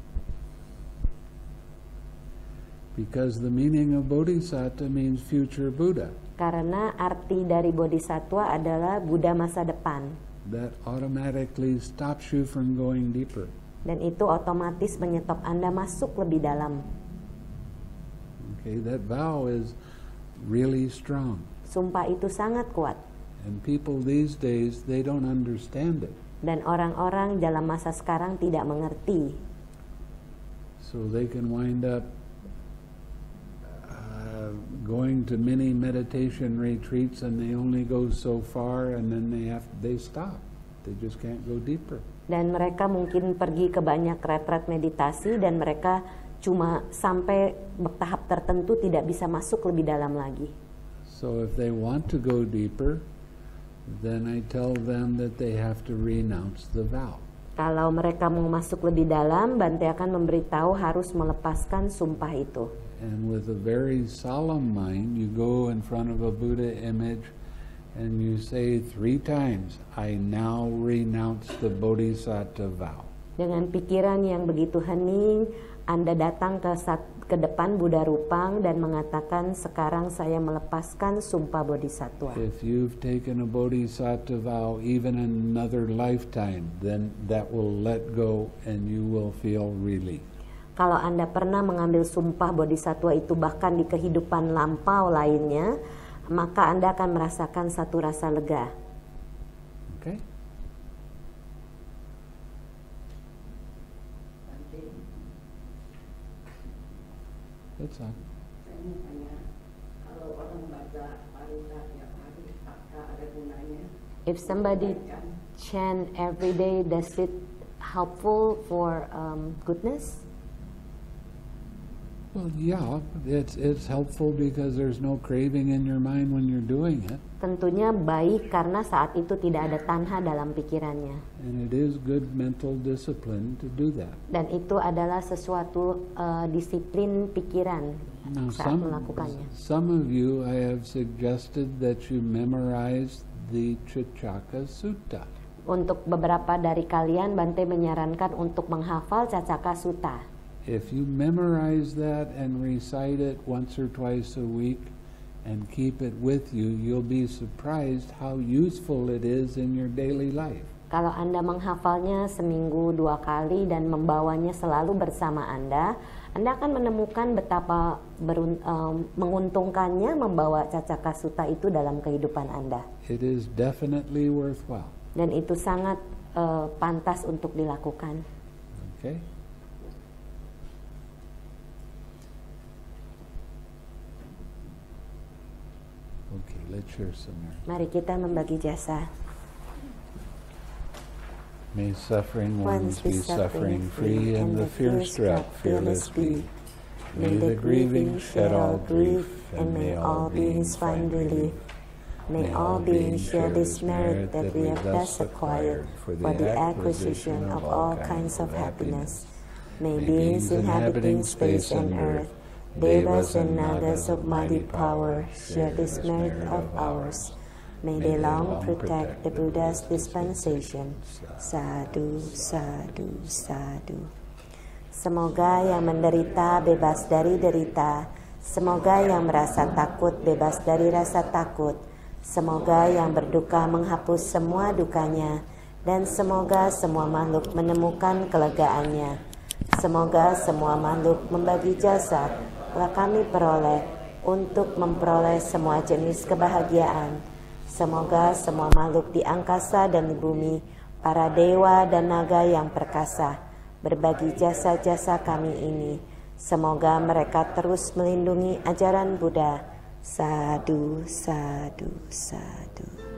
Because the meaning of bodhisattva means future Buddha. Karena arti dari bodhisatwa adalah Buddha masa depan. That automatically stops you from going deeper. Dan itu otomatis menyetop Anda masuk lebih dalam. Okay, that vow is really strong. Sumpah itu sangat kuat. And people these days, they don't understand it. Dan orang-orang dalam masa sekarang tidak mengerti. So they can wind up uh, going to many meditation retreats and they only go so far and then they have they stop. They just can't go deeper. Dan mereka mungkin pergi ke banyak retret meditasi dan mereka cuma sampai tahap tertentu tidak bisa masuk lebih dalam lagi. So if they want to go deeper, then I tell them that they have to renounce the vow. Kalau mereka mau masuk lebih dalam, Bante akan memberitahu harus melepaskan sumpah itu. and with a very solemn mind, you go in front of a Buddha image and you say three times, I now renounce the Bodhisattva vow. Dengan pikiran yang begitu hening, Anda datang ke, ke depan Buddha Rupang dan mengatakan, sekarang saya melepaskan sumpah Bodhisattva. If you've taken a Bodhisattva vow even in another lifetime, then that will let go and you will feel relief. Kalau Anda pernah mengambil sumpah Bodhisattva itu bahkan di kehidupan lampau lainnya, maka Anda akan merasakan satu rasa lega. Okay? That's all. Saya mau tanya, kalau orang baca parita tiap hari, apakah ada gunanya? If somebody chant every day, does it helpful for um, goodness? Well, yeah, it's it's helpful because there's no craving in your mind when you're doing it. Tentunya baik karena saat itu tidak ada tanha dalam pikirannya. And it is good mental discipline to do that. Dan itu adalah sesuatu uh, disiplin pikiran Now, saat some, melakukannya. some of you, I have suggested that you memorize the Chichaka Sutta. Untuk beberapa dari kalian, Bante menyarankan untuk menghafal Cacaka Sutta. If you memorize that and recite it once or twice a week and keep it with you, you'll be surprised how useful it is in your daily life. Kalau Anda menghafalnya seminggu dua kali dan membawanya selalu bersama Anda, Anda akan menemukan betapa berun, um, menguntungkannya membawa Cacaka Sutta itu dalam kehidupan Anda. It is definitely worthwhile. Dan itu sangat uh, pantas untuk dilakukan. Okay? Okay, let's share some more. Mari kita membagi jasa. May suffering Ones ones be suffering free, and the fear struck fearless be. May the grieving shed all grief, and may all beings find relief. May all beings share this merit that we have thus acquired for the acquisition of all kinds of happiness. May beings inhabiting space and earth, Devas and Nagas of mighty power, share this merit of ours. May they long protect the Buddha's dispensation. Sadhu, sadhu, sadhu. Semoga yang menderita bebas dari derita. Semoga yang merasa takut bebas dari rasa takut. Semoga yang berduka menghapus semua dukanya. Dan semoga semua makhluk menemukan kelegaannya. Semoga semua makhluk membagi jasa telah kami peroleh untuk memperoleh semua jenis kebahagiaan. Semoga semua makhluk di angkasa dan di bumi, para dewa dan naga yang perkasa, berbagi jasa-jasa kami ini. Semoga mereka terus melindungi ajaran Buddha. Sadhu, sadhu, sadhu.